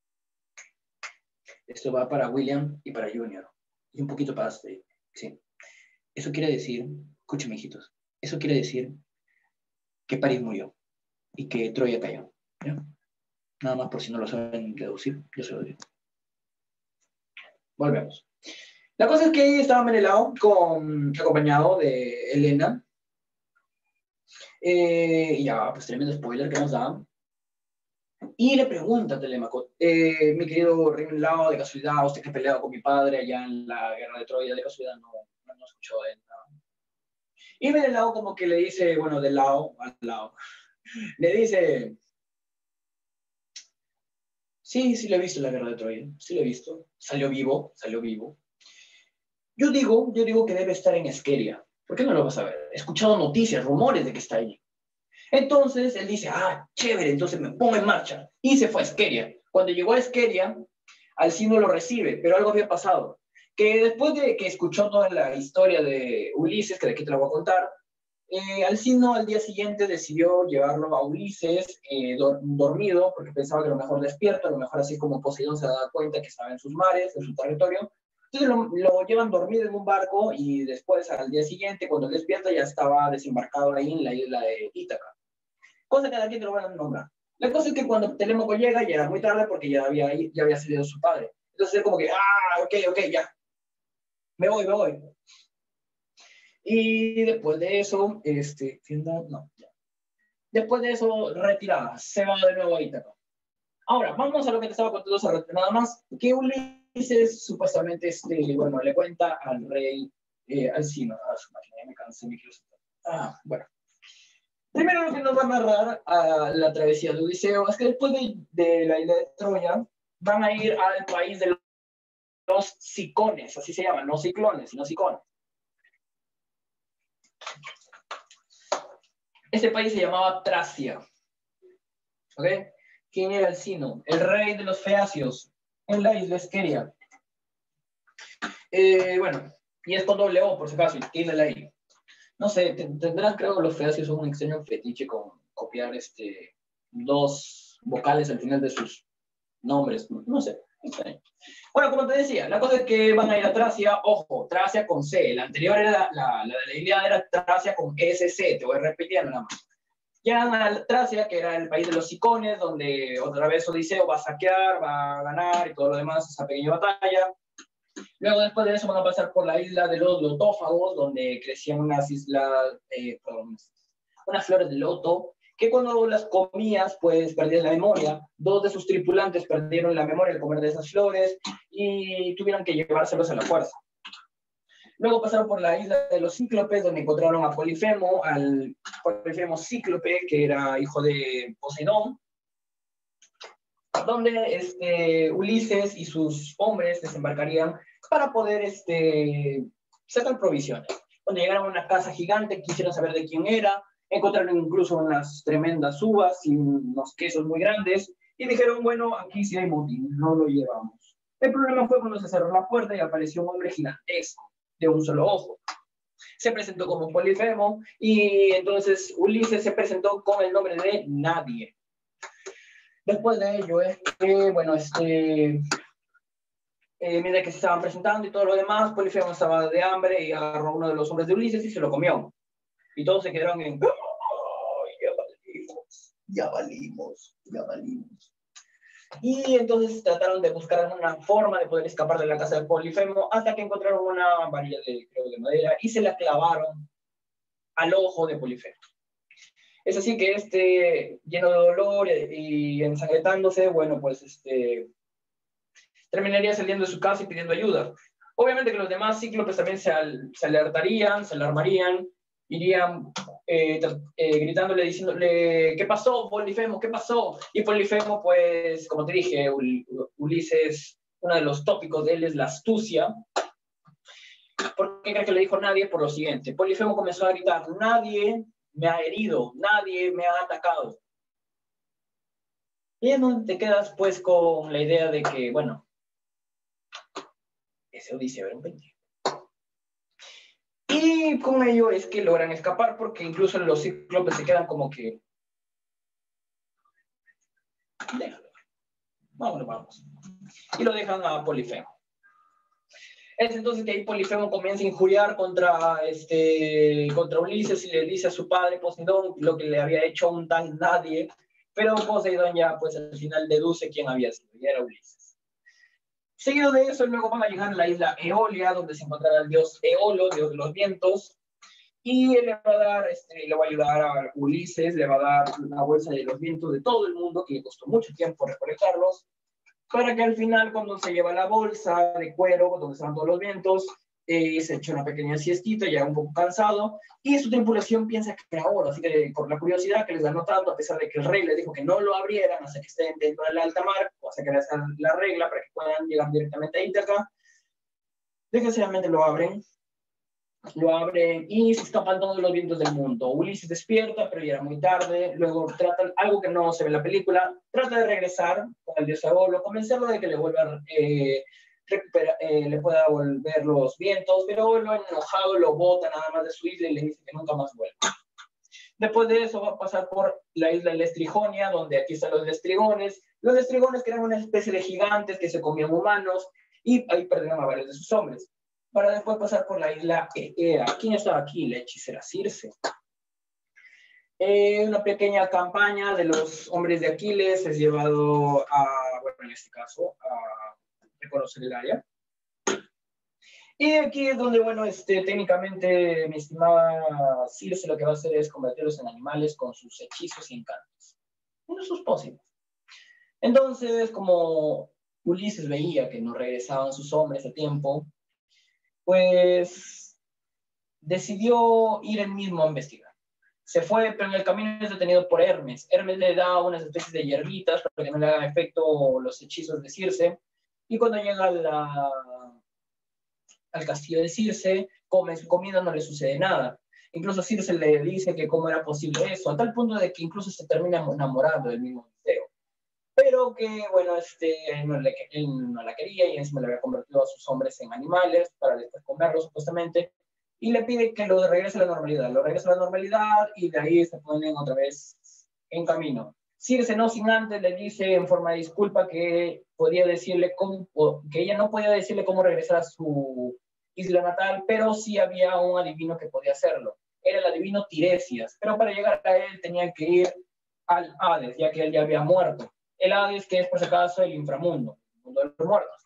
A: para William y para Junior, y un poquito para Astrid, sí. Eso quiere decir, escúchame, hijitos, eso quiere decir que París murió y que Troya cayó, ¿ya? Nada más por si no lo saben deducir, yo se lo digo. Volvemos. La cosa es que ahí estaba Menelao acompañado de Helena. Ya, pues tremendo spoiler que nos da. Y le pregunta a Telémaco, mi querido rey Menelao, de casualidad, usted que peleaba con mi padre allá en la guerra de Troya, de casualidad no escuchó de él, ¿no? Y Menelao como que le dice, bueno, de lado al lado, le dice, sí lo he visto en la guerra de Troya, sí lo he visto, salió vivo. Yo digo que debe estar en Esqueria. ¿Por qué no lo vas a ver? He escuchado noticias, rumores de que está allí. Entonces él dice, chévere, entonces me pongo en marcha. Y se fue a Esqueria. Cuando llegó a Esqueria, Alcino lo recibe, pero algo había pasado. Que después de que escuchó toda la historia de Ulises, que de aquí te la voy a contar, Alcino al día siguiente decidió llevarlo a Ulises dormido, porque pensaba que a lo mejor despierto, a lo mejor así como Poseidón se da cuenta que estaba en sus mares, en su territorio. Entonces lo llevan dormido en un barco y después al día siguiente, cuando él despierta, ya estaba desembarcado ahí en la isla de Ítaca. Cosa que de aquí te lo van a nombrar. La cosa es que cuando Telémaco llega, ya era muy tarde porque ya había salido su padre. Entonces él como que, ok, ya, me voy. Y después de eso, no, ya. Después de eso, retirada, se va de nuevo a Ítaca. Ahora, vamos a lo que te estaba contando hace rato, nada más, que Ulises supuestamente, bueno, le cuenta al rey Alcino, a su máquina, ya me cansé, me quiero sentar. Bueno. Primero lo que nos va a narrar a la travesía de Odiseo es que después de la isla de Troya van a ir al país de los cicones, así se llaman, no ciclones, sino cicones. Este país se llamaba Tracia. ¿Ok? ¿Quién era el Sino? El rey de los feacios en la isla Esqueria. Bueno, y es con doble O, por si acaso, tiene la I. No sé, tendrán, creo, los feacios un extraño fetiche con copiar dos vocales al final de sus nombres. No sé, extraño. Bueno, como te decía, la cosa es que van a ir a Tracia, ojo, Tracia con C. La anterior era la de la Ilíada era Tracia con SC, te voy repitiendo nada más. Llegan a Tracia, que era el país de los cicones, donde otra vez Odiseo va a saquear, va a ganar y todo lo demás, esa pequeña batalla. Luego, después de eso, van a pasar por la isla de los lotófagos, donde crecían unas flores de loto, que cuando las comías, pues perdías la memoria. Dos de sus tripulantes perdieron la memoria al comer de esas flores y tuvieron que llevárselos a la fuerza. Luego pasaron por la isla de los cíclopes, donde encontraron a Polifemo, al Polifemo cíclope, que era hijo de Poseidón, donde Ulises y sus hombres desembarcarían para poder sacar provisiones. Cuando llegaron a una casa gigante, quisieron saber de quién era, encontraron incluso unas tremendas uvas y unos quesos muy grandes, y dijeron, bueno, aquí sí hay botín, no lo llevamos. El problema fue cuando se cerró la puerta y apareció un hombre gigantesco, de un solo ojo. Se presentó como Polifemo, y entonces Ulises se presentó con el nombre de Nadie. Después de ello bueno, mientras que se estaban presentando y todo lo demás, Polifemo estaba de hambre y agarró a uno de los hombres de Ulises y se lo comió. Y todos se quedaron en, ¡oh, ya valimos! Y entonces trataron de buscar una forma de poder escapar de la casa de Polifemo hasta que encontraron una varilla creo, de madera y se la clavaron al ojo de Polifemo. Es así que lleno de dolor y ensangrentándose, bueno, pues terminaría saliendo de su casa y pidiendo ayuda. Obviamente que los demás cíclopes también se alertarían, se alarmarían, irían gritándole, diciéndole, ¿qué pasó, Polifemo? ¿Qué pasó? Y Polifemo, pues, como te dije, Ulises, uno de los tópicos de él es la astucia. ¿Por qué crees que le dijo nadie? Por lo siguiente, Polifemo comenzó a gritar, nadie me ha herido, nadie me ha atacado. Y es donde te quedas pues con la idea de que, bueno, ese Odiseo era un pendejo. Y con ello es que logran escapar porque incluso los cíclopes se quedan como que, déjalo, vamos. Y lo dejan a Polifemo. Es entonces que ahí Polifemo comienza a injuriar contra Ulises y le dice a su padre Poseidón lo que le había hecho a un tal Nadie, pero Poseidón ya pues al final deduce quién había sido, y era Ulises. Seguido de eso, luego van a llegar a la isla Eolia, donde se encontrará el dios Eolo, dios de los vientos, y él le va a dar, le va a ayudar a Ulises, le va a dar una bolsa de los vientos de todo el mundo, que le costó mucho tiempo recolectarlos, para que al final, cuando se lleva la bolsa de cuero, donde están todos los vientos, se echa una pequeña siestita, ya un poco cansado, y su tripulación piensa que era oro, así que por la curiosidad que les da notando, a pesar de que el rey les dijo que no lo abrieran hasta que estén dentro de la alta mar, o hasta que les dan la regla para que puedan llegar directamente a Ítaca, desgraciadamente lo abren y se escapan todos los vientos del mundo. Ulises despierta, pero ya era muy tarde. Luego tratan algo que no se ve en la película, trata de regresar con el dios Eolo, convencerlo de que le vuelva le pueda volver los vientos, pero lo enojado lo bota nada más de su isla y le dice que nunca más vuelva. Después de eso va a pasar por la isla de Lestrigonia, donde aquí están los lestrigones. Los lestrigones que eran una especie de gigantes que se comían humanos y ahí perdieron a varios de sus hombres, para después pasar por la isla Ea. ¿Quién estaba aquí? La hechicera Circe. Una pequeña campaña de los hombres de Aquiles es llevado a, bueno, en este caso, a reconocer el área. Y aquí es donde, bueno, técnicamente mi estimada Circe lo que va a hacer es convertirlos en animales con sus hechizos y encantos. Uno de sus pócimas. Entonces, como Ulises veía que no regresaban sus hombres a tiempo, pues decidió ir él mismo a investigar. Se fue, pero en el camino es detenido por Hermes. Hermes le da unas especies de hierbitas para que no le hagan efecto los hechizos de Circe. Y cuando llega al castillo de Circe, come su comida, no le sucede nada. Incluso Circe le dice que cómo era posible eso, a tal punto de que incluso se termina enamorando del mismo Odiseo. Pero que, bueno, él no la quería y encima le había convertido a sus hombres en animales para después comerlos, supuestamente, y le pide que lo regrese a la normalidad. Lo regresa a la normalidad y de ahí se ponen otra vez en camino. Circe, no sin antes, le dice en forma de disculpa que podía decirle que ella no podía decirle cómo regresar a su isla natal, pero sí había un adivino que podía hacerlo. Era el adivino Tiresias, pero para llegar a él tenía que ir al Hades, ya que él ya había muerto. El Hades, que es por si acaso el inframundo, el mundo de los muertos.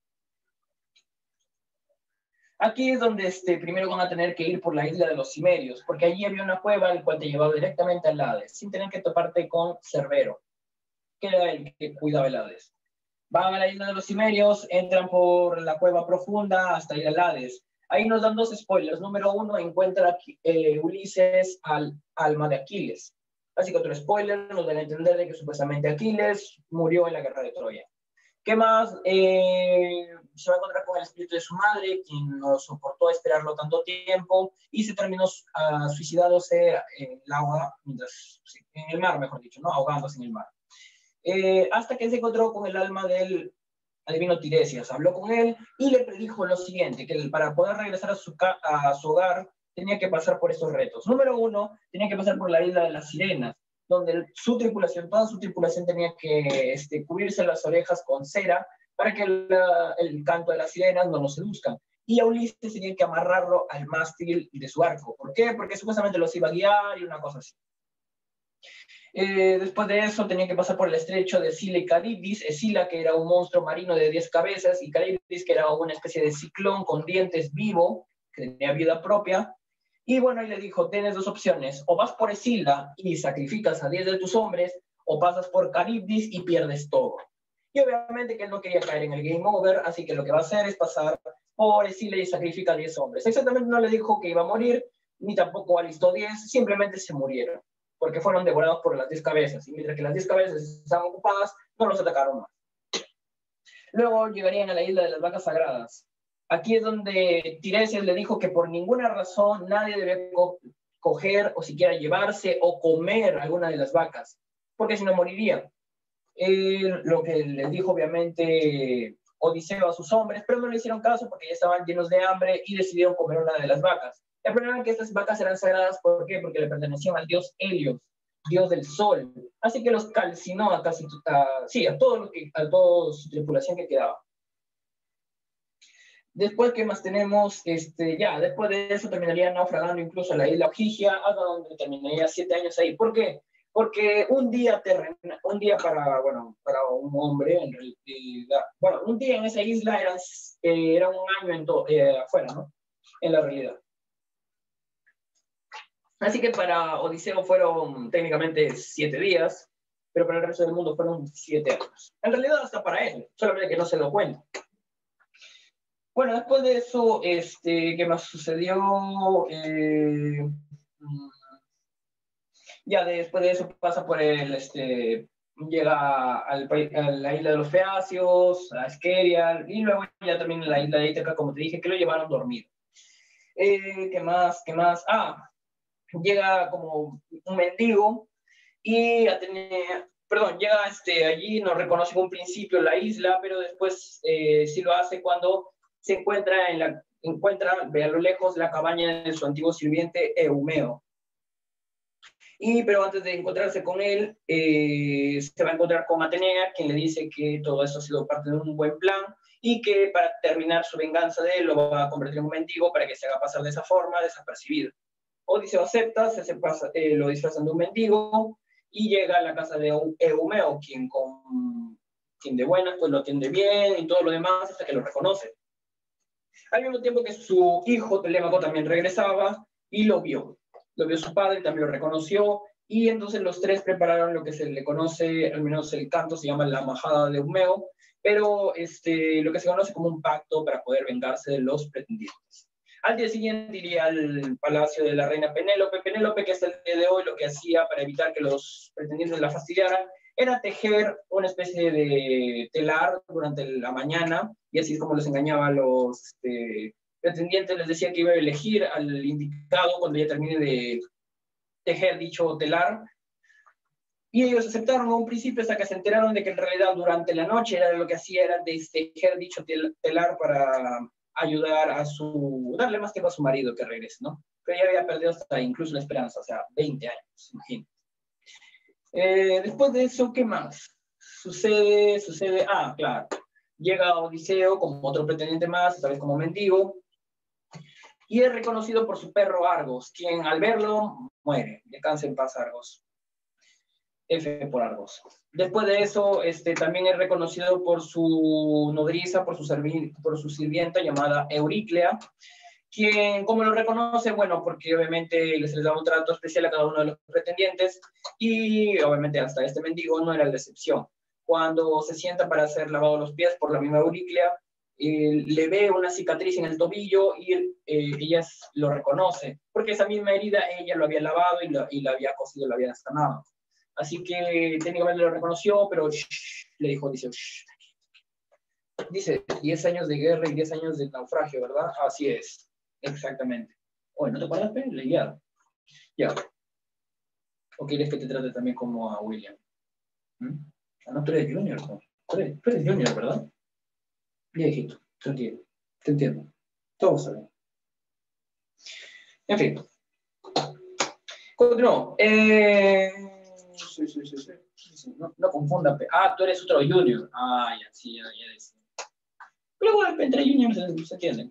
A: Aquí es donde primero van a tener que ir por la isla de los Cimerios, porque allí había una cueva el cual te llevaba directamente al Hades, sin tener que toparte con Cerbero, que era el que cuidaba el Hades. Van a la isla de los Cimerios, entran por la cueva profunda hasta ir al Hades. Ahí nos dan dos spoilers. Número uno, encuentra Ulises al alma de Aquiles. Así que otro spoiler nos da a entender de que supuestamente Aquiles murió en la guerra de Troya. ¿Qué más? Se va a encontrar con el espíritu de su madre, quien no soportó esperarlo tanto tiempo y se terminó suicidándose en el agua, en el mar, mejor dicho, ¿no? Ahogándose en el mar. Hasta que se encontró con el alma del adivino Tiresias. Habló con él y le predijo lo siguiente, que para poder regresar a su hogar tenía que pasar por estos retos. Número uno, tenía que pasar por la isla de las sirenas, donde toda su tripulación tenía que cubrirse las orejas con cera para que el canto de las sirenas no lo seduzcan. Y a Ulises tenía que amarrarlo al mástil de su arco. ¿Por qué? Porque supuestamente los iba a guiar y una cosa así. Después de eso tenía que pasar por el estrecho de Escila y Caribdis. Escila, que era un monstruo marino de 10 cabezas, y Caribdis, que era una especie de ciclón con dientes vivo, que tenía vida propia. Y bueno, y le dijo, tienes dos opciones, o vas por Escila y sacrificas a 10 de tus hombres, o pasas por Caribdis y pierdes todo. Y obviamente que él no quería caer en el game over, así que lo que va a hacer es pasar por Escila y sacrifica a 10 hombres. Exactamente no le dijo que iba a morir, ni tampoco alistó 10, simplemente se murieron, porque fueron devorados por las 10 cabezas, y mientras que las 10 cabezas estaban ocupadas, no los atacaron más. Luego llegarían a la isla de las vacas sagradas. Aquí es donde Tiresias le dijo que por ninguna razón nadie debe coger o siquiera llevarse o comer alguna de las vacas, porque si no moriría. Lo que les dijo obviamente Odiseo a sus hombres, pero no le hicieron caso porque ya estaban llenos de hambre y decidieron comer una de las vacas. El problema es que estas vacas eran sagradas, ¿por qué? Porque le pertenecían al dios Helios, dios del sol. Así que los calcinó a a toda su tripulación que quedaba. Después, ¿qué más tenemos? Después de eso terminaría naufragando incluso en la isla Ogygia, hasta donde terminaría 7 años ahí. ¿Por qué? Porque un día para un hombre, en realidad, un día en esa isla era un año afuera, ¿no? En la realidad. Así que para Odiseo fueron técnicamente 7 días, pero para el resto del mundo fueron 7 años. En realidad hasta para él, solamente que no se lo cuenta. Bueno, después de eso, ¿qué más sucedió? Ya después de eso pasa por llega a la isla de los Feacios, a Esqueria, y luego ya también en la isla de Ítaca, como te dije, que lo llevaron dormido. ¿Qué más? Llega como un mendigo y llega allí, no reconoce en un principio la isla, pero después sí lo hace cuando se encuentra, ve a lo lejos la cabaña de su antiguo sirviente Eumeo. Pero antes de encontrarse con él, se va a encontrar con Atenea, quien le dice que todo eso ha sido parte de un buen plan y que para terminar su venganza de él lo va a convertir en un mendigo para que se haga pasar de esa forma, desapercibido. Odiseo acepta, lo disfrazan de un mendigo y llega a la casa de Eumeo, quien de buenas pues lo atiende bien y todo lo demás hasta que lo reconoce. Al mismo tiempo que su hijo Telémaco también regresaba y lo vio su padre, también lo reconoció, y entonces los tres prepararon lo que se le conoce, al menos el canto se llama la majada de Eumeo, pero lo que se conoce como un pacto para poder vengarse de los pretendientes. Al día siguiente iría al palacio de la reina Penélope. Penélope, que hasta el día de hoy lo que hacía para evitar que los pretendientes la fastidiaran, era tejer una especie de telar durante la mañana, y así es como les engañaba a los pretendientes, les decía que iba a elegir al indicado cuando ya termine de tejer dicho telar, y ellos aceptaron a un principio hasta que se enteraron de que en realidad durante la noche era lo que hacía era destejer dicho telar para ayudar a darle más tiempo a su marido que regrese, ¿no? Pero ya había perdido hasta incluso la esperanza, o sea, 20 años, imagínate. Después de eso, ¿qué más? Claro, llega Odiseo como otro pretendiente más, esta vez como mendigo, y es reconocido por su perro Argos, quien al verlo muere. Descansa en paz, Argos. F por Argos. Después de eso, también es reconocido por su nodriza, por su sirvienta llamada Euriclea, quien, ¿cómo lo reconoce? Bueno, porque obviamente les da un trato especial a cada uno de los pretendientes, y obviamente hasta este mendigo no era la excepción. Cuando se sienta para ser lavado los pies por la misma Euriclea, le ve una cicatriz en el tobillo y ella lo reconoce, porque esa misma herida ella lo había lavado y la había cosido, la había escanado. Así que técnicamente lo reconoció, pero le dijo, dice 10 años de guerra y 10 años de naufragio, ¿verdad? Así es, exactamente. Oye, ¿no te acuerdas, Pen? Leía. Ya. ¿O quieres que te trate también como a William? No, tú eres junior, ¿no? Tú eres junior, ¿verdad? Viejito, te entiendo. Te entiendo. Todos saben. En fin. Continuo. Sí. No confunda. Tú eres otro junior. Ya, sí, ya decía. Pero bueno, entre juniors se entienden.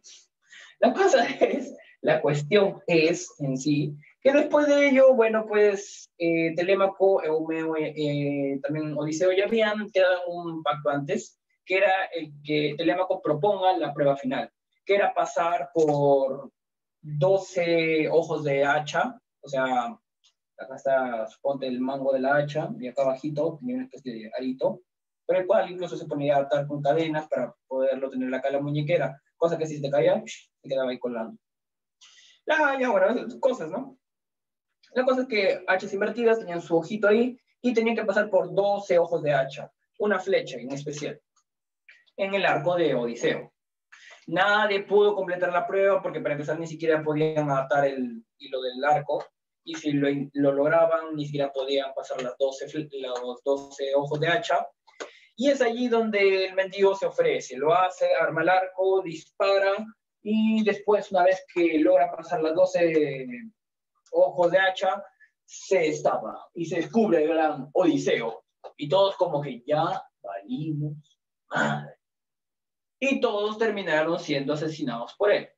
A: La cuestión es en sí, que después de ello, bueno, pues Telémaco, Eumeo, también Odiseo ya habían quedado un pacto antes, que era el que Telémaco proponga la prueba final, que era pasar por 12 ojos de hacha, o sea, acá está, suponte, el mango de la hacha, y acá abajito tenía una especie de arito, pero el cual incluso se ponía a atar con cadenas para poderlo tener acá en la muñequera, cosa que si se caía, se quedaba ahí colgando. Bueno, cosas, ¿no? La cosa es que hachas invertidas tenían su ojito ahí y tenían que pasar por 12 ojos de hacha, una flecha en especial, en el arco de Odiseo. Nadie pudo completar la prueba porque para empezar ni siquiera podían atar el hilo del arco, y si lo lograban ni siquiera podían pasar los 12 ojos de hacha. Y es allí donde el mendigo se ofrece, lo hace, arma el arco, dispara, y después, una vez que logra pasar las 12 ojos de hacha, se destapa y se descubre el gran Odiseo. Y todos como que ya valimos madre. Y todos terminaron siendo asesinados por él.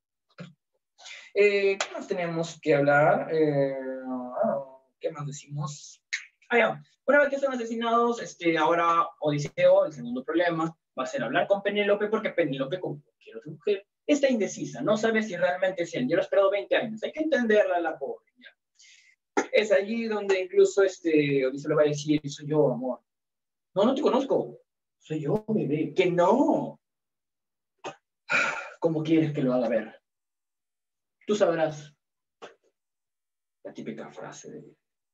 A: ¿Qué más tenemos que hablar? ¿Qué más decimos? Ya. Una vez que son asesinados, ahora Odiseo, el segundo problema, va a ser hablar con Penélope, porque Penélope, como cualquier otra mujer, está indecisa, no sabe si realmente es él. Yo lo he esperado 20 años, hay que entenderla, la pobre. Ya. Es allí donde incluso Odiseo le va a decir, soy yo, amor. No te conozco. Soy yo, bebé. Que no. ¿Cómo quieres que lo haga ver? Tú sabrás. La típica frase de...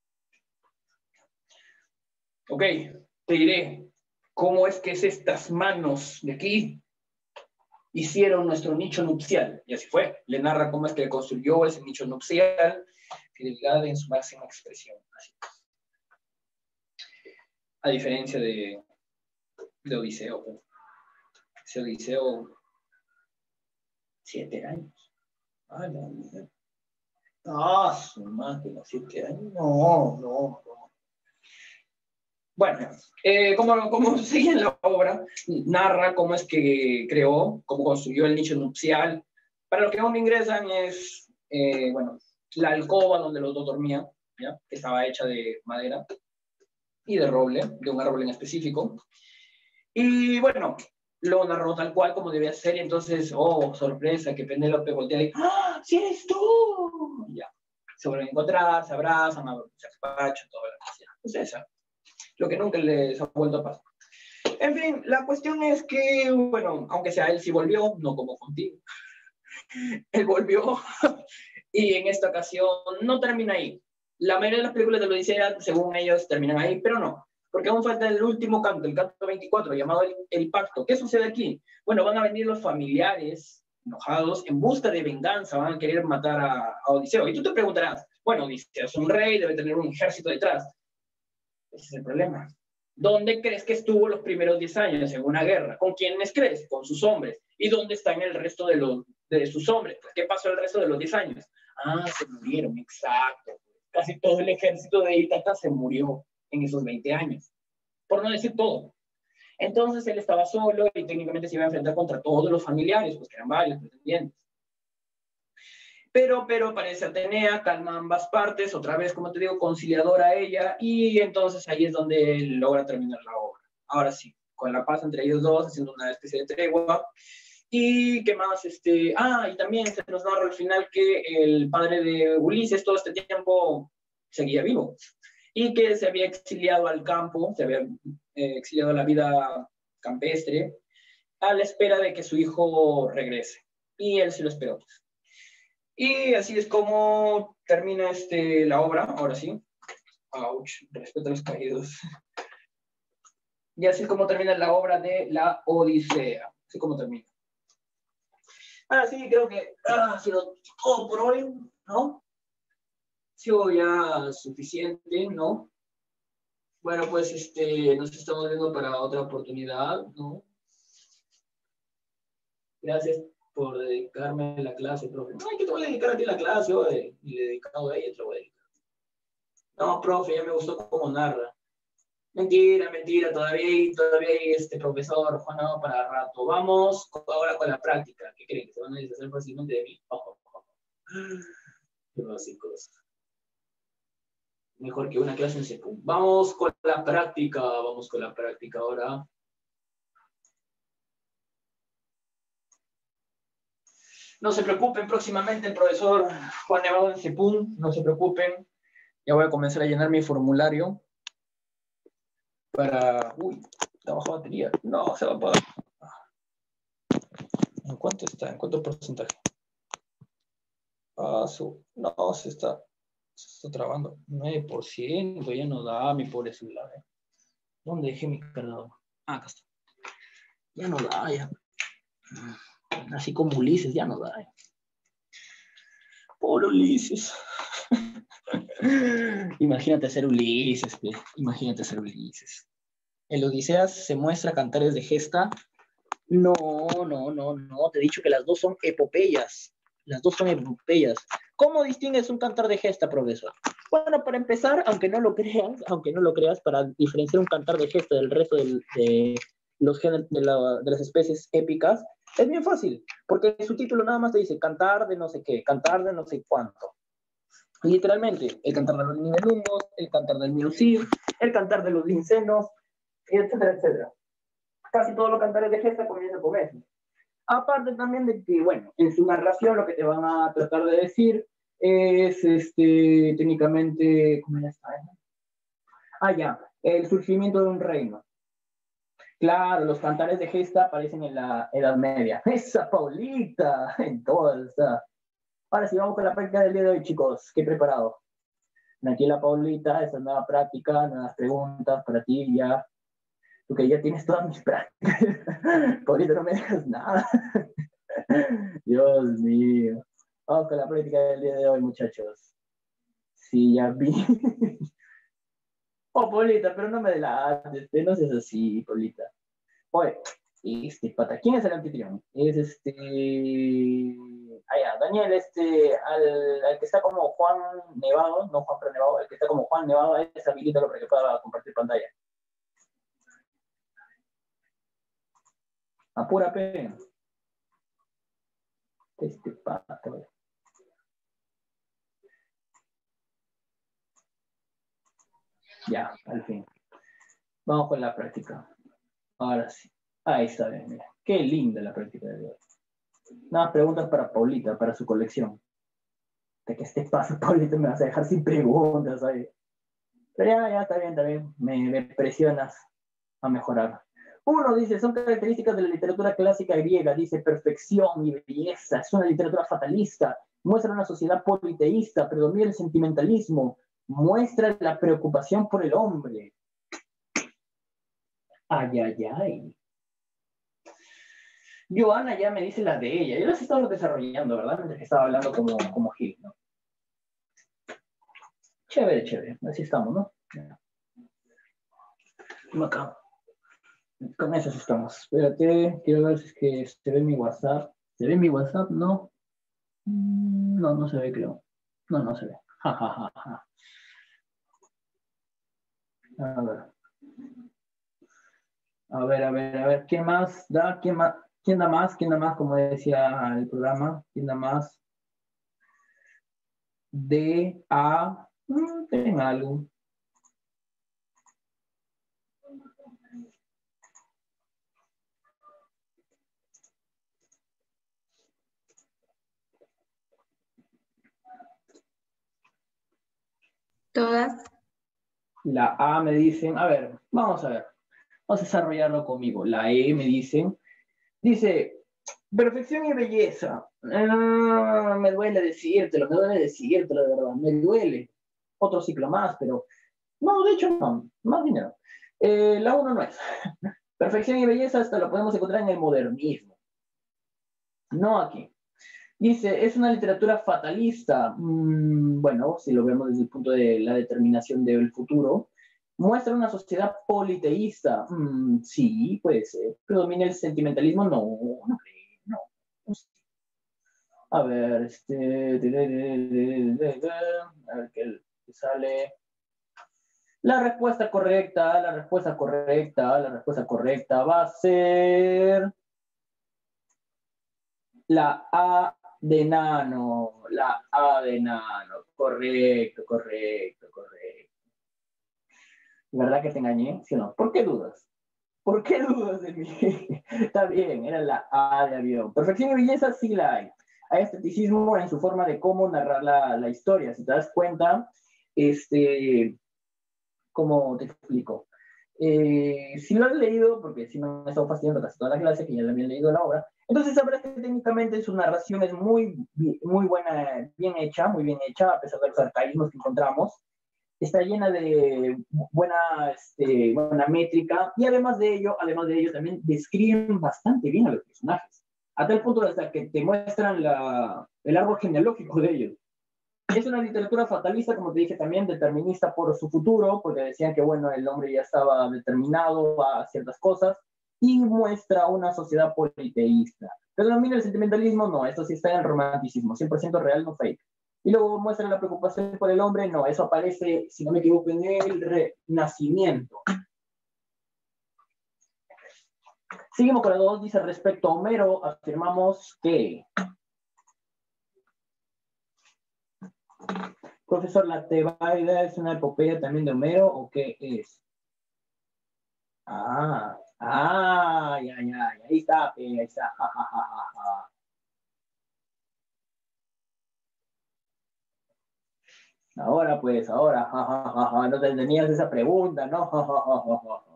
A: Ok, te diré cómo es que estas manos de aquí hicieron nuestro nicho nupcial. Y así fue. Le narra cómo es que construyó ese nicho nupcial, fidelidad en su máxima expresión. Así. A diferencia de Odiseo. Ese Odiseo, 7 años. Ay, su máquina, 7 años. No. Bueno, como sigue en la obra, narra cómo es que creó, cómo construyó el nicho nupcial. Para los que aún no ingresan es, la alcoba donde los dos dormían, ¿ya? Que estaba hecha de madera y de roble, de un árbol en específico. Y bueno, lo narró tal cual como debía ser, y entonces, sorpresa, que Penélope voltea y ¡ah, sí eres tú! Ya, se vuelven a encontrar, se abrazan, se despachan, todo lo que sea. Pues esa. Lo que nunca les ha vuelto a pasar. En fin, la cuestión es que, bueno, aunque sea él sí volvió, no como contigo. Él volvió y en esta ocasión no termina ahí. La mayoría de las películas de la Odisea, según ellos, terminan ahí, pero no. Porque aún falta el último canto, el canto 24, llamado el pacto. ¿Qué sucede aquí? Bueno, van a venir los familiares enojados en busca de venganza, van a querer matar a Odiseo. Y tú te preguntarás, bueno, Odiseo es un rey, debe tener un ejército detrás. Ese es el problema. ¿Dónde crees que estuvo los primeros 10 años en una guerra? ¿Con quiénes crees? Con sus hombres. ¿Y dónde están el resto de sus hombres? Pues, ¿qué pasó el resto de los 10 años? Ah, se murieron, exacto. Casi todo el ejército de Ítaca se murió en esos 20 años. Por no decir todo. Entonces él estaba solo y técnicamente se iba a enfrentar contra todos los familiares, pues que eran varios pretendientes. Pero parece Atenea, calma ambas partes, otra vez, como te digo, conciliadora a ella, y entonces ahí es donde él logra terminar la obra. Ahora sí, con la paz entre ellos dos, haciendo una especie de tregua. Y qué más, y también se nos narra al final que el padre de Ulises todo este tiempo seguía vivo, y que se había exiliado al campo, se había exiliado a la vida campestre, a la espera de que su hijo regrese. Y él sí lo esperó. Y así es como termina la obra, ahora sí. Ouch, respeto a los caídos. Y así es como termina la obra de la Odisea. Así como termina. Ahora sí, creo que ha sido todo por hoy, ¿no? Ha sido ya suficiente, ¿no? Bueno, pues nos estamos viendo para otra oportunidad, ¿no? Gracias por dedicarme a la clase, profe. No, ¿qué te voy a dedicar a ti la clase? Yo y dedicado a ella te lo voy a dedicar. No, profe, ya me gustó cómo narra. Mentira, mentira, todavía hay profesor, Juan, no, para rato. Vamos ahora con la práctica. ¿Qué creen? ¿Que se van a deshacer fácilmente de mí? Ojo, ojo. Qué básicos. Mejor que una clase en secu. Vamos con la práctica ahora. No se preocupen, próximamente el profesor Juan Nevado en CEPUN, no se preocupen. Ya voy a comenzar a llenar mi formulario para... Uy, está baja batería. No, se va a apagar. ¿En cuánto está? ¿En cuánto porcentaje? No, se está trabando. 9%, ya no da mi pobre celular. ¿Dónde dejé mi cargador? Acá está. Ya no da, ya. Así como Ulises, ya no da. Pobre Ulises. Imagínate ser Ulises, imagínate ser Ulises. El Odiseas se muestra cantares de gesta. No, te he dicho que las dos son epopeyas. Las dos son epopeyas. ¿Cómo distingues un cantar de gesta, profesor? Bueno, para empezar, aunque no lo creas, para diferenciar un cantar de gesta del resto de las especies épicas, es bien fácil, porque su título nada más te dice cantar de no sé qué, cantar de no sé cuánto. Literalmente, el cantar de los nibelungos, el cantar del miocid, el cantar de los lincenos, etcétera, etcétera. Casi todos los cantares de gesta comienzan con eso. Aparte también de que, bueno, en su narración lo que te van a tratar de decir es, técnicamente, ¿cómo ya está? Ya, el surgimiento de un reino. Claro, los cantares de gesta aparecen en la Edad Media. ¡Esa Paulita! En todas está. Ahora sí, vamos con la práctica del día de hoy, chicos. ¿Qué he preparado? Aquí la Paulita, esa nueva práctica, nuevas preguntas para ti ya. Tú que ya tienes todas mis prácticas. Paulita, no me dejas nada. Dios mío. Vamos con la práctica del día de hoy, muchachos. Sí, ya vi. Oh, Paulita, pero no me delates, no seas así, Paulita. Oye, pata, ¿quién es el anfitrión? Es Daniel, al que está como Juan Nevado, no Juan Nevado, el que está como Juan Nevado, es habilitado para que pueda compartir pantalla. A pura pena. Pata. Ya, al fin. Vamos con la práctica. Ahora sí. Ahí está bien, mira. Qué linda la práctica de hoy. Nada, preguntas para Paulita, para su colección. De que paso, Paulita, me vas a dejar sin preguntas, ¿sabes? Pero ya, está bien. Me presionas a mejorar. Uno dice, son características de la literatura clásica griega, dice perfección y belleza, es una literatura fatalista, muestra una sociedad politeísta, predomina el sentimentalismo, muestra la preocupación por el hombre. Ay, ay, ay. Joana ya me dice la de ella, yo las he estado desarrollando, ¿verdad? Mientras que estaba hablando como Gil, ¿no? Chévere, chévere, así estamos, ¿no? Acá. Con eso estamos. Espérate, quiero ver si es que se ve mi WhatsApp. ¿Se ve mi WhatsApp? No. No, no se ve, creo. No, no se ve. Ja, ja, ja, ja. A ver. A ver, a ver, a ver. ¿Quién más da? ¿Quién más? ¿Quién da más? ¿Quién da más? Como decía el programa. ¿Quién da más? D, A. Ten algo.
B: Todas.
A: La A me dicen, a ver, vamos a ver. Vamos a desarrollarlo conmigo. La E me dicen, dice, perfección y belleza. Me duele decírtelo, de verdad, me duele. Otro ciclo más, pero no, de hecho no, más dinero. La uno no es. Perfección y belleza hasta lo podemos encontrar en el modernismo, no aquí. Dice, es una literatura fatalista. Bueno, si lo vemos desde el punto de la determinación del futuro, muestra una sociedad politeísta. Sí, puede ser. ¿Predomina el sentimentalismo? No, no creo, no. A ver, a ver qué sale. La respuesta correcta, la respuesta correcta, la respuesta correcta va a ser la A de nano, la A de nano. Correcto, correcto, correcto. ¿Verdad que te engañé? ¿Sí o no? ¿Por qué dudas? ¿Por qué dudas de mí? Está bien, era la A de avión. Perfección y belleza sí la hay. Hay esteticismo en su forma de cómo narrar la historia. Si te das cuenta, ¿cómo te explico? Si lo has leído, porque si no me he estado fastidiando casi toda la clase, que ya la habían leído la obra, entonces sabrás que técnicamente su narración es muy buena, muy bien hecha, a pesar de los arcaísmos que encontramos. Está llena de buena métrica y además de ello también describen bastante bien a los personajes, a tal punto hasta que te muestran el árbol genealógico de ellos. Es una literatura fatalista, como te dije también, determinista por su futuro, porque decían que, bueno, el hombre ya estaba determinado a ciertas cosas, y muestra una sociedad politeísta. Predomina el sentimentalismo, no, esto sí está en el romanticismo, 100% real, no fake. Y luego muestra la preocupación por el hombre, no, eso aparece, si no me equivoco, en el Renacimiento. Seguimos con la 2, dice respecto a Homero, afirmamos que... Profesor, ¿la Tebaida es una epopeya también de Homero o qué es? Ya, ahí está, ahí está. Ja, ja, ja, ja, ja. Ahora pues, ahora, ja, ja, ja, ja. No te tenías esa pregunta, ¿no? Ja, ja, ja, ja, ja.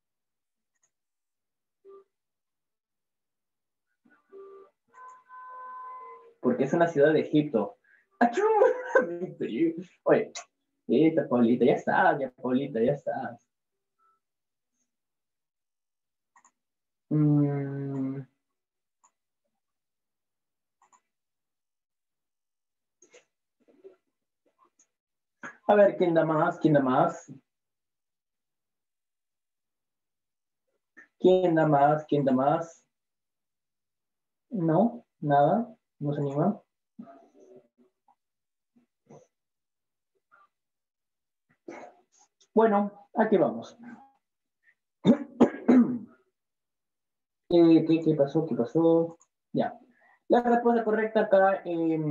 A: Porque es una ciudad de Egipto. Oye, esta Paulita, ya está, ya Paulita, ya está. A ver, ¿quién da más? ¿Quién da más? ¿Quién da más? ¿Quién da más? No, nada, no se anima. Bueno, aquí vamos. ¿Qué pasó? ¿Qué pasó? Ya. La respuesta correcta acá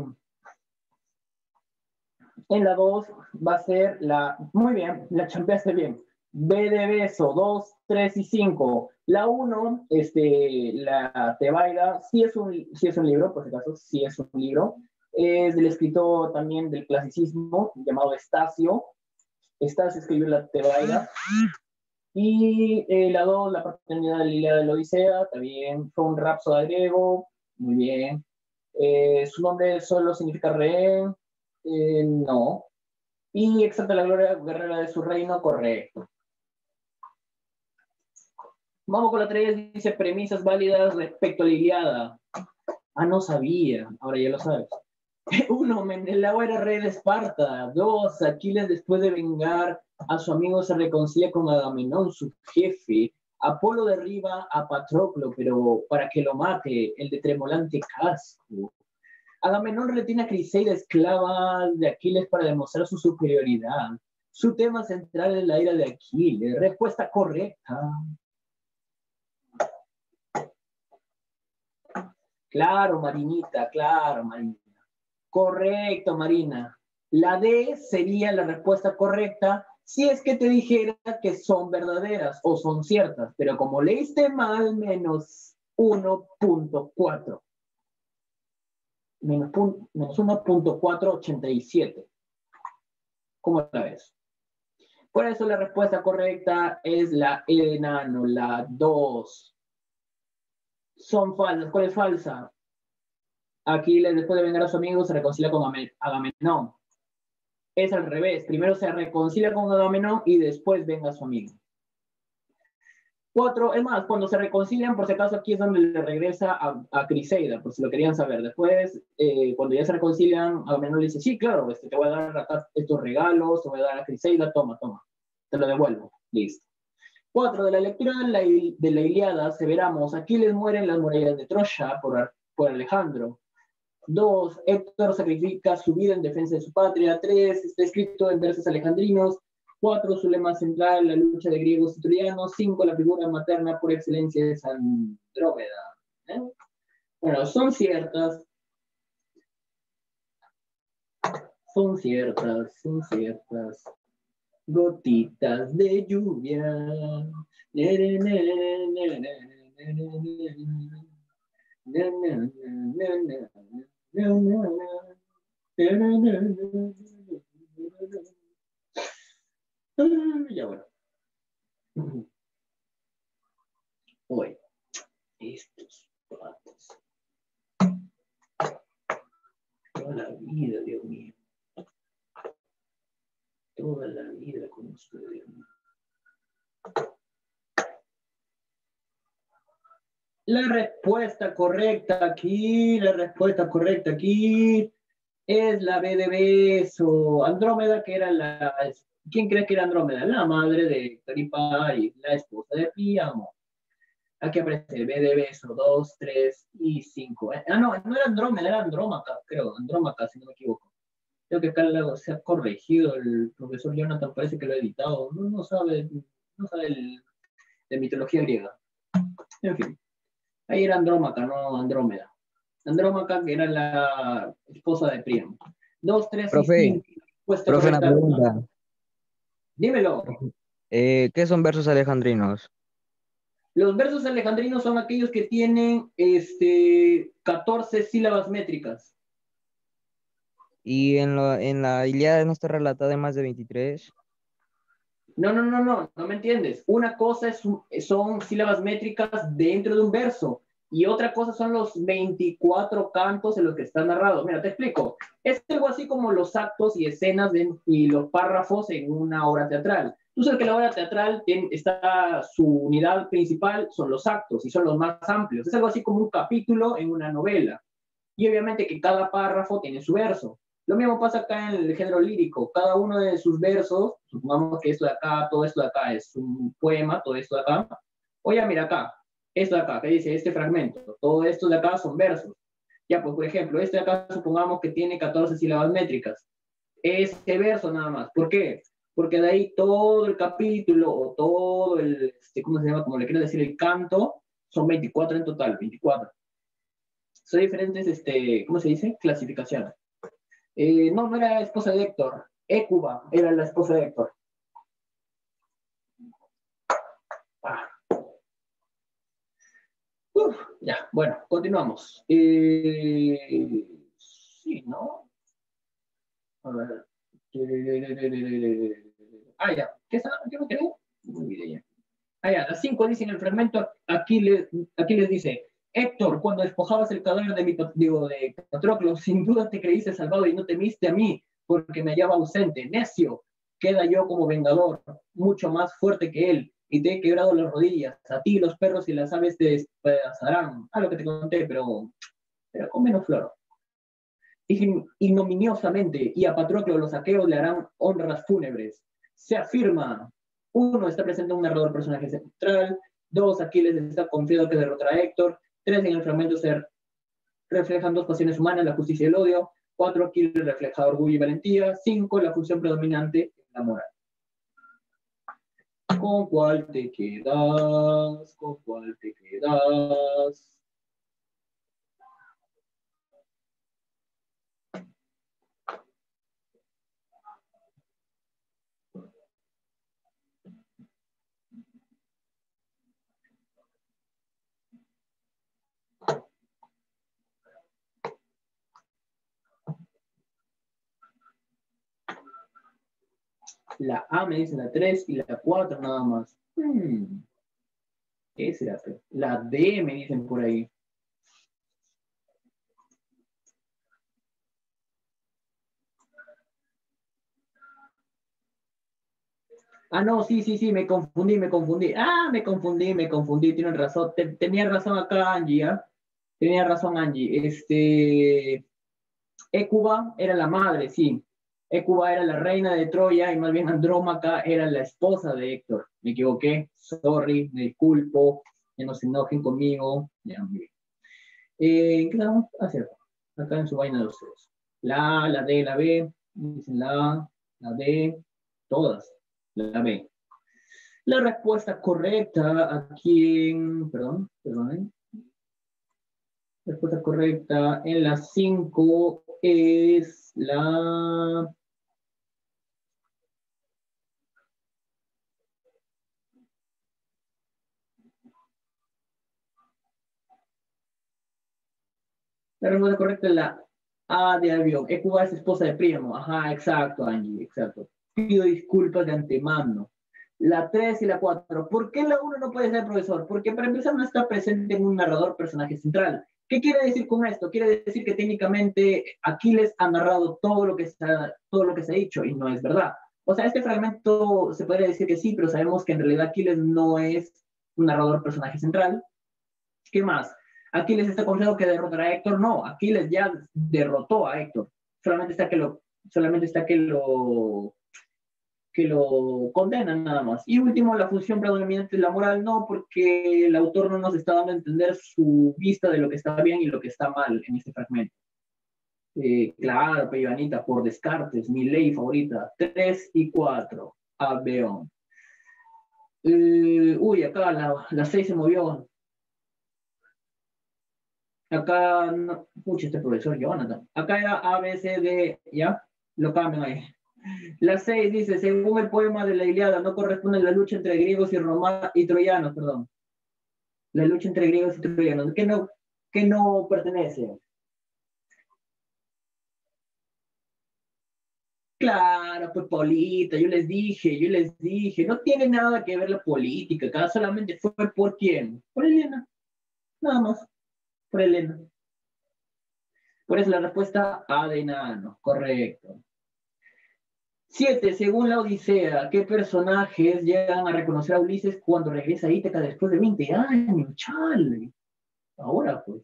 A: en la 2 va a ser la... Muy bien, la champeaste bien. B de beso, 2, 3 y 5. La 1, la Tebaida, sí es un libro, por si acaso, sí es un libro. Es del escritor también del clasicismo, llamado Estacio. Estacio escribió la Tebaida. Y la 2, la paternidad de la Ilíada de la Odisea, también fue un rapsoda griego, muy bien. Su nombre solo significa rehén, no. Y exalta la gloria guerrera de su reino, correcto. Vamos con la 3, dice premisas válidas respecto a la Ilíada. Ah, no sabía, ahora ya lo sabes. 1, Menelao era rey de Esparta. 2, Aquiles después de vengar a su amigo se reconcilia con Agamenón, su jefe. Apolo derriba a Patroclo, pero para que lo mate, el de tremolante casco. Agamenón retiene a Criseida, esclava de Aquiles, para demostrar su superioridad. Su tema central es la ira de Aquiles. Respuesta correcta. Claro, Marinita, claro, Marina. Correcto, Marina. La D sería la respuesta correcta si es que te dijera que son verdaderas o son ciertas, pero como leíste mal, menos 1.4. Menos 1.487. ¿Cómo la ves? Por eso la respuesta correcta es la E de enano, la 2. Son falsas. ¿Cuál es falsa? Aquiles, después de vengar a su amigo, se reconcilia con Agamenón. Es al revés. Primero se reconcilia con Agamenón y después venga a su amigo. 4, es más, cuando se reconcilian, por si acaso, aquí es donde le regresa a Criseida, por si lo querían saber. Después, cuando ya se reconcilian, Agamenón le dice, sí, claro, te voy a dar acá estos regalos, te voy a dar a Criseida, toma, te lo devuelvo. Listo. 4, de la lectura de la Ilíada, aseveramos, Aquiles muere en las murallas de Troya por Alejandro. 2, Héctor sacrifica su vida en defensa de su patria. 3, está escrito en versos alejandrinos. 4, su lema central, la lucha de griegos y troyanos. 5, la figura materna por excelencia es Andrómeda. Bueno, son ciertas. Gotitas de lluvia. Ya bueno. Hoy, estos patos. Toda la vida, Dios mío. Toda la vida con ustedes, Dios mío. La respuesta correcta aquí es la B de beso. Andrómeda, que era la... ¿Quién cree que era Andrómeda? La madre de Héctor y Paris, la esposa de Príamo. Aquí aparece B de beso, 2, 3 y 5. No era Andrómeda, era Andrómaca, creo. Andrómaca, si no me equivoco. Creo que acá se ha corregido el profesor Jonathan, parece que lo ha editado. No sabe de mitología griega. En fin. Ahí era Andrómaca, no Andrómeda. Andrómaca, que era la esposa de Príamo. 2, 3 y
C: Profe,
A: 5. Respuesta
C: profe, una
A: correcta.
C: pregunta.
A: Dímelo.
C: ¿Qué son versos alejandrinos?
A: Los versos alejandrinos son aquellos que tienen 14 sílabas métricas.
C: ¿Y en la Ilíada no está relatada en más de 23?
A: No me entiendes. Una cosa son sílabas métricas dentro de un verso y otra cosa son los 24 cantos en los que está narrado. Mira, te explico. Es algo así como los actos y escenas y los párrafos en una obra teatral. Tú sabes que la obra teatral está su unidad principal, son los actos y son los más amplios. Es algo así como un capítulo en una novela. Y obviamente que cada párrafo tiene su verso. Lo mismo pasa acá en el género lírico. Cada uno de sus versos, supongamos que esto de acá, todo esto de acá es un poema, todo esto de acá. Oye, mira acá, esto de acá, que dice este fragmento, todo esto de acá son versos. Ya, pues por ejemplo, este de acá supongamos que tiene 14 sílabas métricas. Este verso nada más. ¿Por qué? Porque de ahí todo el capítulo o todo el, ¿cómo se llama? Como le quiero decir, el canto, son 24 en total, 24. Son diferentes, ¿cómo se dice? Clasificaciones. No era esposa de Héctor. Écuba era la esposa de Héctor. Ya, bueno, continuamos. Sí, ¿no? A ver. Ya. ¿Qué me quedé? Me olvidé ya.
D: Allá, la 5 dice en el fragmento, aquí les dice, Héctor, cuando despojabas el cadáver de Patroclo, sin duda te creíste salvado y no temiste a mí, porque me hallaba ausente. Necio, queda yo como vengador, mucho más fuerte que él, y te he quebrado las rodillas. A ti los perros y las aves te despedazarán. A lo que te conté, pero con menos flor. Ignominiosamente, y a Patroclo los saqueos le harán honras fúnebres. Se afirma, 1, está presente un narrador personaje central. 2, Aquiles está confiado que derrotará a Héctor. 3, en el fragmento se reflejan 2 pasiones humanas, la justicia y el odio. 4, Aquiles refleja orgullo y valentía. 5, la función predominante, la moral. ¿Con cuál te quedas? ¿Con cuál te quedas? La A me dice la 3 y la 4 nada más. ¿Qué será? La D me dicen por ahí. Ah, no, sí, me confundí. Ah, me confundí, tienen razón. Tenía razón acá Angie, ¿ah? Tenía razón Angie. Écuba era la madre, sí. Écuba era la reina de Troya y más bien Andrómaca era la esposa de Héctor. Me equivoqué, sorry, me disculpo, que no se enojen conmigo. Ya, muy bien. ¿Qué vamos a hacer? Acá en su vaina de ustedes. La A, la D, la B, dicen la A, la D, todas, la B. La respuesta correcta aquí en, perdón, la respuesta correcta en la 5 es la... La respuesta correcta es la A de avión. Ecuba es esposa de Príamo. Ajá, exacto, Angie, exacto. Pido disculpas de antemano. La 3 y la 4. ¿Por qué la 1 no puede ser profesor? Porque para empezar no está presente en un narrador personaje central. ¿Qué quiere decir con esto? Quiere decir que técnicamente Aquiles ha narrado todo lo que se ha dicho y no es verdad. O sea, este fragmento se podría decir que sí, pero sabemos que en realidad Aquiles no es un narrador personaje central. ¿Qué más? Aquiles está confiado que derrotará a Héctor. No, Aquiles ya derrotó a Héctor. Solamente está que lo condenan nada más. Y último, la función predominante de la moral, no, porque el autor no nos está dando a entender su vista de lo que está bien y lo que está mal en este fragmento. Claro, Peyoanita, por descartes, mi ley favorita, 3 y 4, Abeón. Uy, acá la 6 se movió. Acá, no, pucha, este profesor Jonathan. Acá era A, B, C, D, ¿ya? Lo cambian ahí. La 6 dice, según el poema de la Ilíada, no corresponde la lucha entre griegos y troyanos, perdón. La lucha entre griegos y troyanos. ¿Qué no pertenece? Claro, pues Polita, yo les dije, no tiene nada que ver la política, acá solamente fue por quién, por Elena, nada más, por Elena. Por eso la respuesta A de Nano, correcto. 7. Según la Odisea, ¿qué personajes llegan a reconocer a Ulises cuando regresa a Ítaca después de 20 años? Chale. Ahora pues.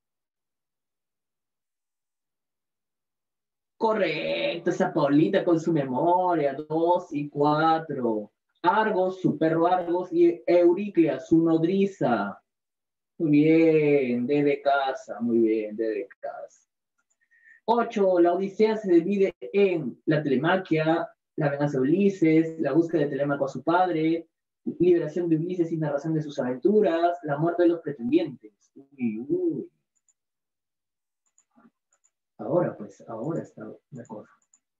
D: Correcto, esa Paulita con su memoria, 2 y 4. Argos, su perro Argos, y Euriclea, su nodriza. Muy bien, de casa, muy bien, de casa. 8. La Odisea se divide en la Telemaquia, la venganza de Ulises, la búsqueda de Telémaco a su padre, liberación de Ulises y narración de sus aventuras, la muerte de los pretendientes. Uy. Ahora pues, ahora está la cosa.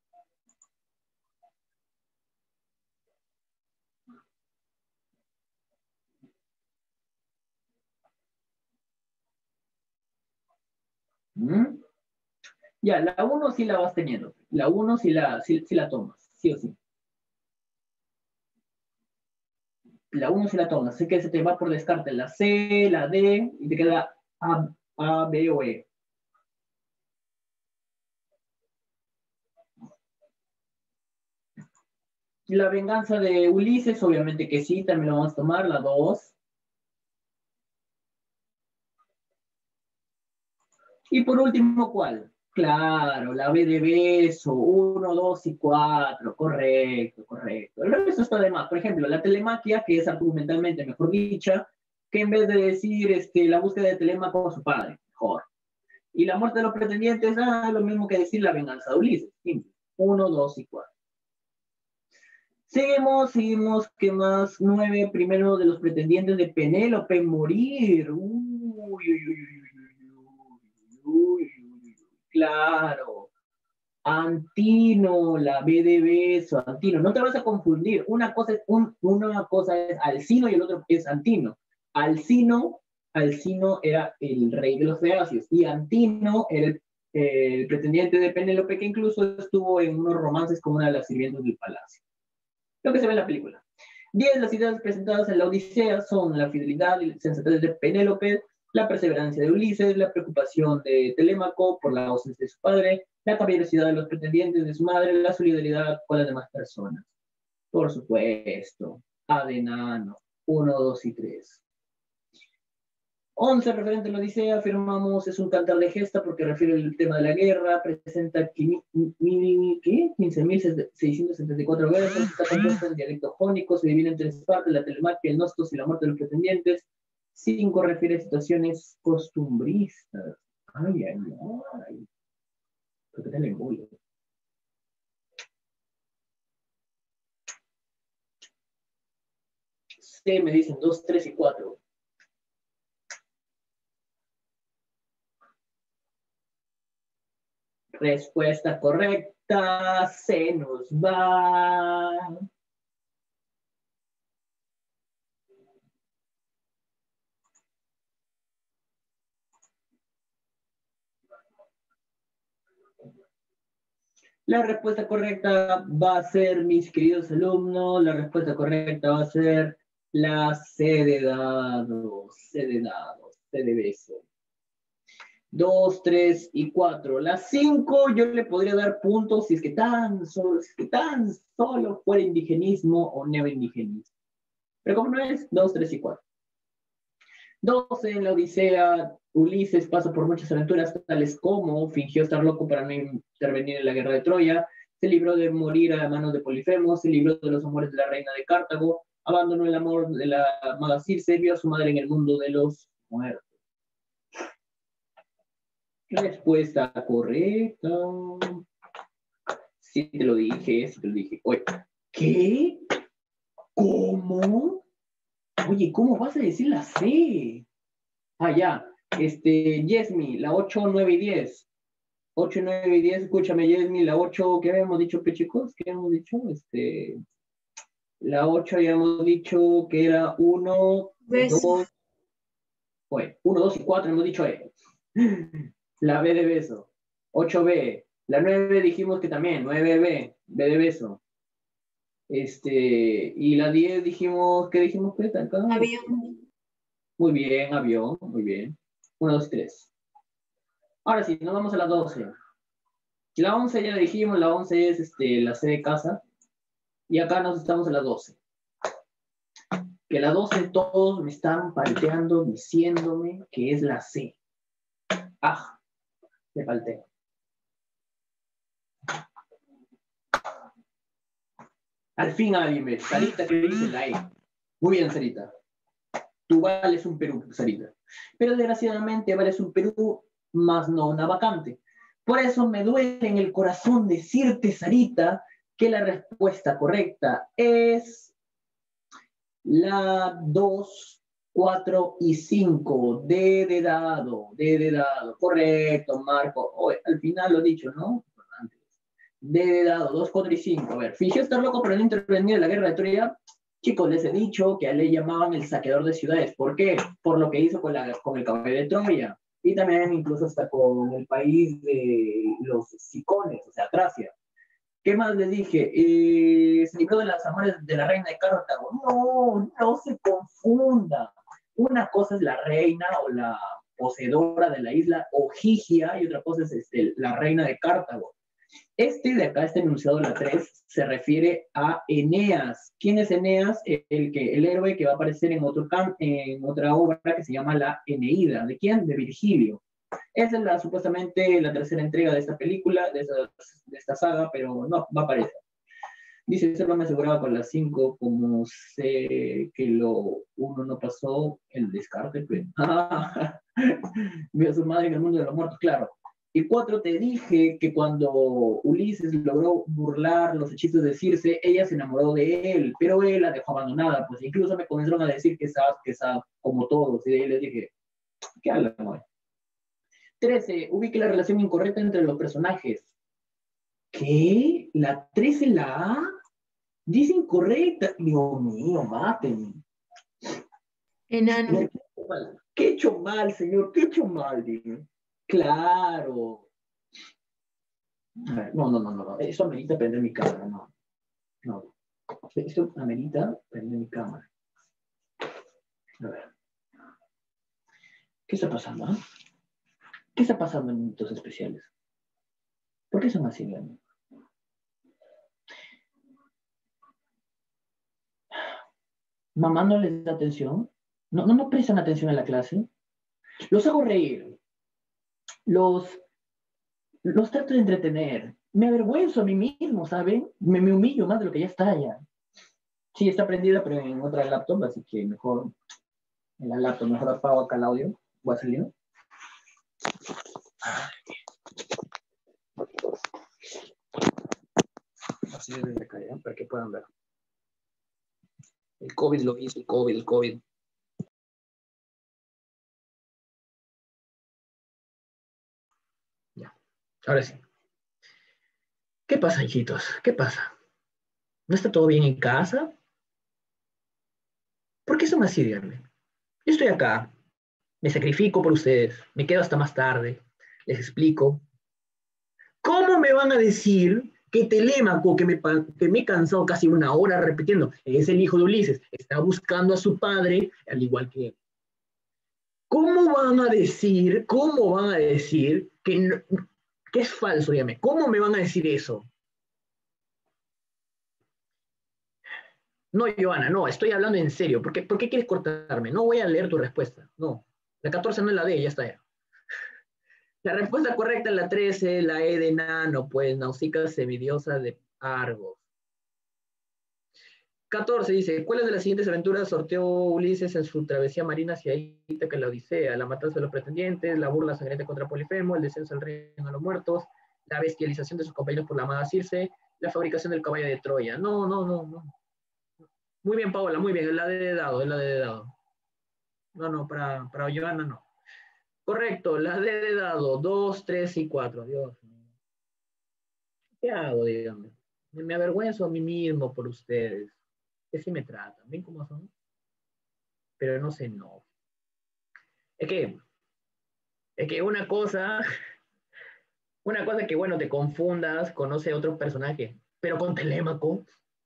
D: ¿Mm? Ya, la 1 sí la vas teniendo. La 1 sí la tomas, sí o sí. La 1 sí la tomas, así que se te va por descarte la C, la D, y te queda A, B o E. La venganza de Ulises, obviamente que sí, también lo vamos a tomar, la 2. Y por último, ¿cuál? Claro, la B de beso, 1, 2 y 4, correcto, correcto. El resto está de más. Por ejemplo, la telemaquia, que es argumentalmente mejor dicha, que en vez de decir la búsqueda de Telémaco a su padre, mejor. Y la muerte de los pretendientes, lo mismo que decir la venganza de Ulises. Simple. 1, 2 y 4. Seguimos, ¿qué más? 9, primero de los pretendientes de Penélope morir. Claro. Antino, la B de beso, Antino. No te vas a confundir. Una cosa es Alcino y el otro es Antino. Alcino era el rey de los Beacios y Antino era el pretendiente de Penélope que incluso estuvo en unos romances con una de las sirvientas del palacio. Lo que se ve en la película. 10 las ideas presentadas en la Odisea son la fidelidad y sensatez de Penélope, la perseverancia de Ulises, la preocupación de Telémaco por la ausencia de su padre, la caballerosidad de los pretendientes de su madre, la solidaridad con las demás personas. Por supuesto, Adenano, 1, 2 y 3. 11, referente a la Odisea, afirmamos es un cantar de gesta porque refiere al tema de la guerra, presenta 15.674 versos, está compuesta en dialecto jónico, se divide en 3 partes, la telemaquia, el nostos y la muerte de los pretendientes. 5 refiere a situaciones costumbristas. Ay. ¿Por qué te le embulo? C me dicen 2, 3 y 4. Respuesta correcta, se nos va. La respuesta correcta va a ser, mis queridos alumnos, la respuesta correcta va a ser la C de dados, C de beso. 2, 3 y 4. Las 5 yo le podría dar puntos si es que tan solo fuera indigenismo o neoindigenismo. Pero como no es, 2, 3 y 4. 12 en la Odisea, Ulises pasa por muchas aventuras, tales como fingió estar loco para no intervenir en la guerra de Troya, se libró de morir a la mano de Polifemo, se libró de los amores de la reina de Cartago, abandonó el amor de la maga Circe, vio a su madre en el mundo de los muertos. Respuesta correcta. Sí te lo dije. Oye, ¿qué? ¿Cómo? Oye, ¿cómo vas a decir la C? Ya. Yesmi, la 8, 9 y 10. 8, 9 y 10, escúchame, Yesmi, la 8, ¿qué habíamos dicho, chicos? ¿Qué habíamos dicho? La 8 habíamos dicho que era 1, 2. Oye, 1, 2 y 4 hemos dicho. La B de beso. 8B. La 9 dijimos que también. 9B. B de beso. Y la 10 dijimos, ¿qué dijimos que está acá?
B: Avión.
D: Muy bien, avión. Muy bien. 1, 2, 3. Ahora sí, nos vamos a la 12. La 11 ya dijimos, la 11 es la C de casa. Y acá nos estamos a la 12. Que la 12 todos me están palteando, diciéndome que es la C. Me falté. Al fin alguien ve. Sarita, ¿qué dice la E? Muy bien, Sarita. Tú vales un Perú, Sarita. Pero desgraciadamente vales un Perú, más no una vacante. Por eso me duele en el corazón decirte, Sarita, que la respuesta correcta es la 2, 4 y 5. D de dado. Correcto, Marco. Al final lo he dicho, ¿no? D de dado, 2, 4 y 5. A ver, fingió estar loco pero no intervenir en la guerra de Troya. Chicos, les he dicho que a él le llamaban el saqueador de ciudades. ¿Por qué? Por lo que hizo con el caballo de Troya. Y también incluso hasta con el país de los Sicones, o sea, Tracia. ¿Qué más le dije? Se libró de las amores de la reina de Cartago. No, no se confunda. Una cosa es la reina o la poseedora de la isla Ojigia y otra cosa es la reina de Cartago. Este de acá, este enunciado de la 3, se refiere a Eneas. ¿Quién es Eneas? El héroe que va a aparecer en otra obra que se llama La Eneida. ¿De quién? De Virgilio. Esa es supuestamente la tercera entrega de esta película, de esta saga, pero no, va a aparecer. Dice, solo me aseguraba con las 5, como sé que lo uno no pasó, el descarte. Pues. Vio a su madre en el mundo de los muertos, claro. Y 4, te dije que cuando Ulises logró burlar los hechizos de Circe, ella se enamoró de él, pero él la dejó abandonada, pues incluso me comenzaron a decir que esa como todos, y de ahí les dije, ¿qué hablan, güey? 13, ubique la relación incorrecta entre los personajes. ¿Qué? ¿La 13 la A? Dice incorrecta. Dios mío, mátenme.
B: Enano.
D: ¿Qué he hecho mal, señor? ¿Qué he hecho mal? Dime. Claro. A ver, no. Eso amerita prender mi cámara, no. No. Esto amerita prender mi cámara. A ver. ¿Qué está pasando? ¿Eh? ¿Qué está pasando en Minutos Especiales? ¿Por qué son así, Leandro? Mamá no les da atención. No prestan atención a la clase. Los hago reír. Los trato de entretener. Me avergüenzo a mí mismo, ¿saben? Me humillo más de lo que ya está ya. Sí, está prendida, pero en otra laptop, así que mejor en la laptop, mejor apago acá el audio. Voy a salir. Así desde acá, ¿ya? Para que puedan ver. El COVID lo hizo, el COVID. Ya, ahora sí. ¿Qué pasa, hijitos? ¿Qué pasa? ¿No está todo bien en casa? ¿Por qué son así, díganme? Yo estoy acá, me sacrifico por ustedes, me quedo hasta más tarde, les explico. ¿Cómo me van a decir que Telémaco, que me he cansado casi una hora repitiendo, es el hijo de Ulises, está buscando a su padre, al igual que él? ¿Cómo van a decir que es falso, dígame? ¿Cómo me van a decir eso? No, Joana, no, estoy hablando en serio. ¿Por qué quieres cortarme? No voy a leer tu respuesta. No, la 14 no es la D, ya está ya. La respuesta correcta es la 13, la E de nano, pues, Nausicaa semidiosa de Argos. 14 dice, ¿cuáles de las siguientes aventuras sorteó Ulises en su travesía marina hacia Ítaca y la Odisea? La matanza de los pretendientes, la burla sangrienta contra Polifemo, el descenso al reino de los muertos, la bestialización de sus compañeros por la amada Circe, la fabricación del caballo de Troya. No. Muy bien, Paola, muy bien, es la de dado, es la de dado. No, para Joana no. Correcto, la D de dado, 2, 3 y 4. Dios mío. ¿Qué hago, díganme? Me avergüenzo a mí mismo por ustedes. Que sí me tratan, ¿ven cómo son? Pero no sé, no. Es que una cosa que, bueno, te confundas, conoce a otro personaje, pero con Telémaco,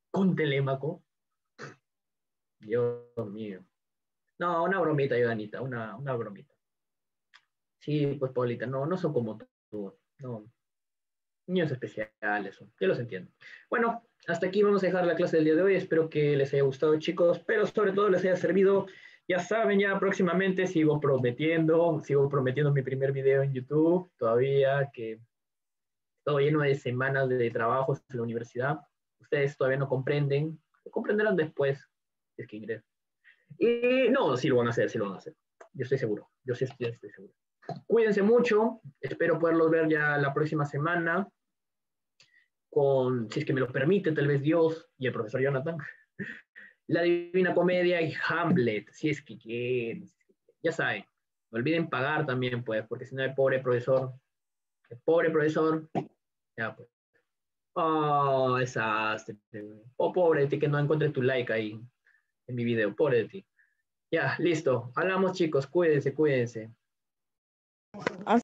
D: Dios mío. No, una bromita, Joanita, una bromita. Sí, pues, Paulita, no son como tú, no. Niños especiales, yo los entiendo. Bueno, hasta aquí vamos a dejar la clase del día de hoy. Espero que les haya gustado, chicos, pero sobre todo les haya servido. Ya saben, ya próximamente sigo prometiendo mi primer video en YouTube, todavía que todo lleno de semanas de trabajos en la universidad. Ustedes todavía no comprenden, lo comprenderán después, si es que ingresan. Y no, sí lo van a hacer. Yo estoy seguro, yo sí estoy seguro. Cuídense mucho, espero poderlos ver ya la próxima semana con, si es que me lo permite, tal vez Dios y el profesor Jonathan, La Divina Comedia y Hamlet, si es que quieren. Ya saben, no olviden pagar también, pues, porque si no, el pobre profesor, ya pues. Oh, desastre. Oh, pobre de ti que no encuentres tu like ahí en mi video, pobre de ti. Ya, listo. Hablamos, chicos, cuídense.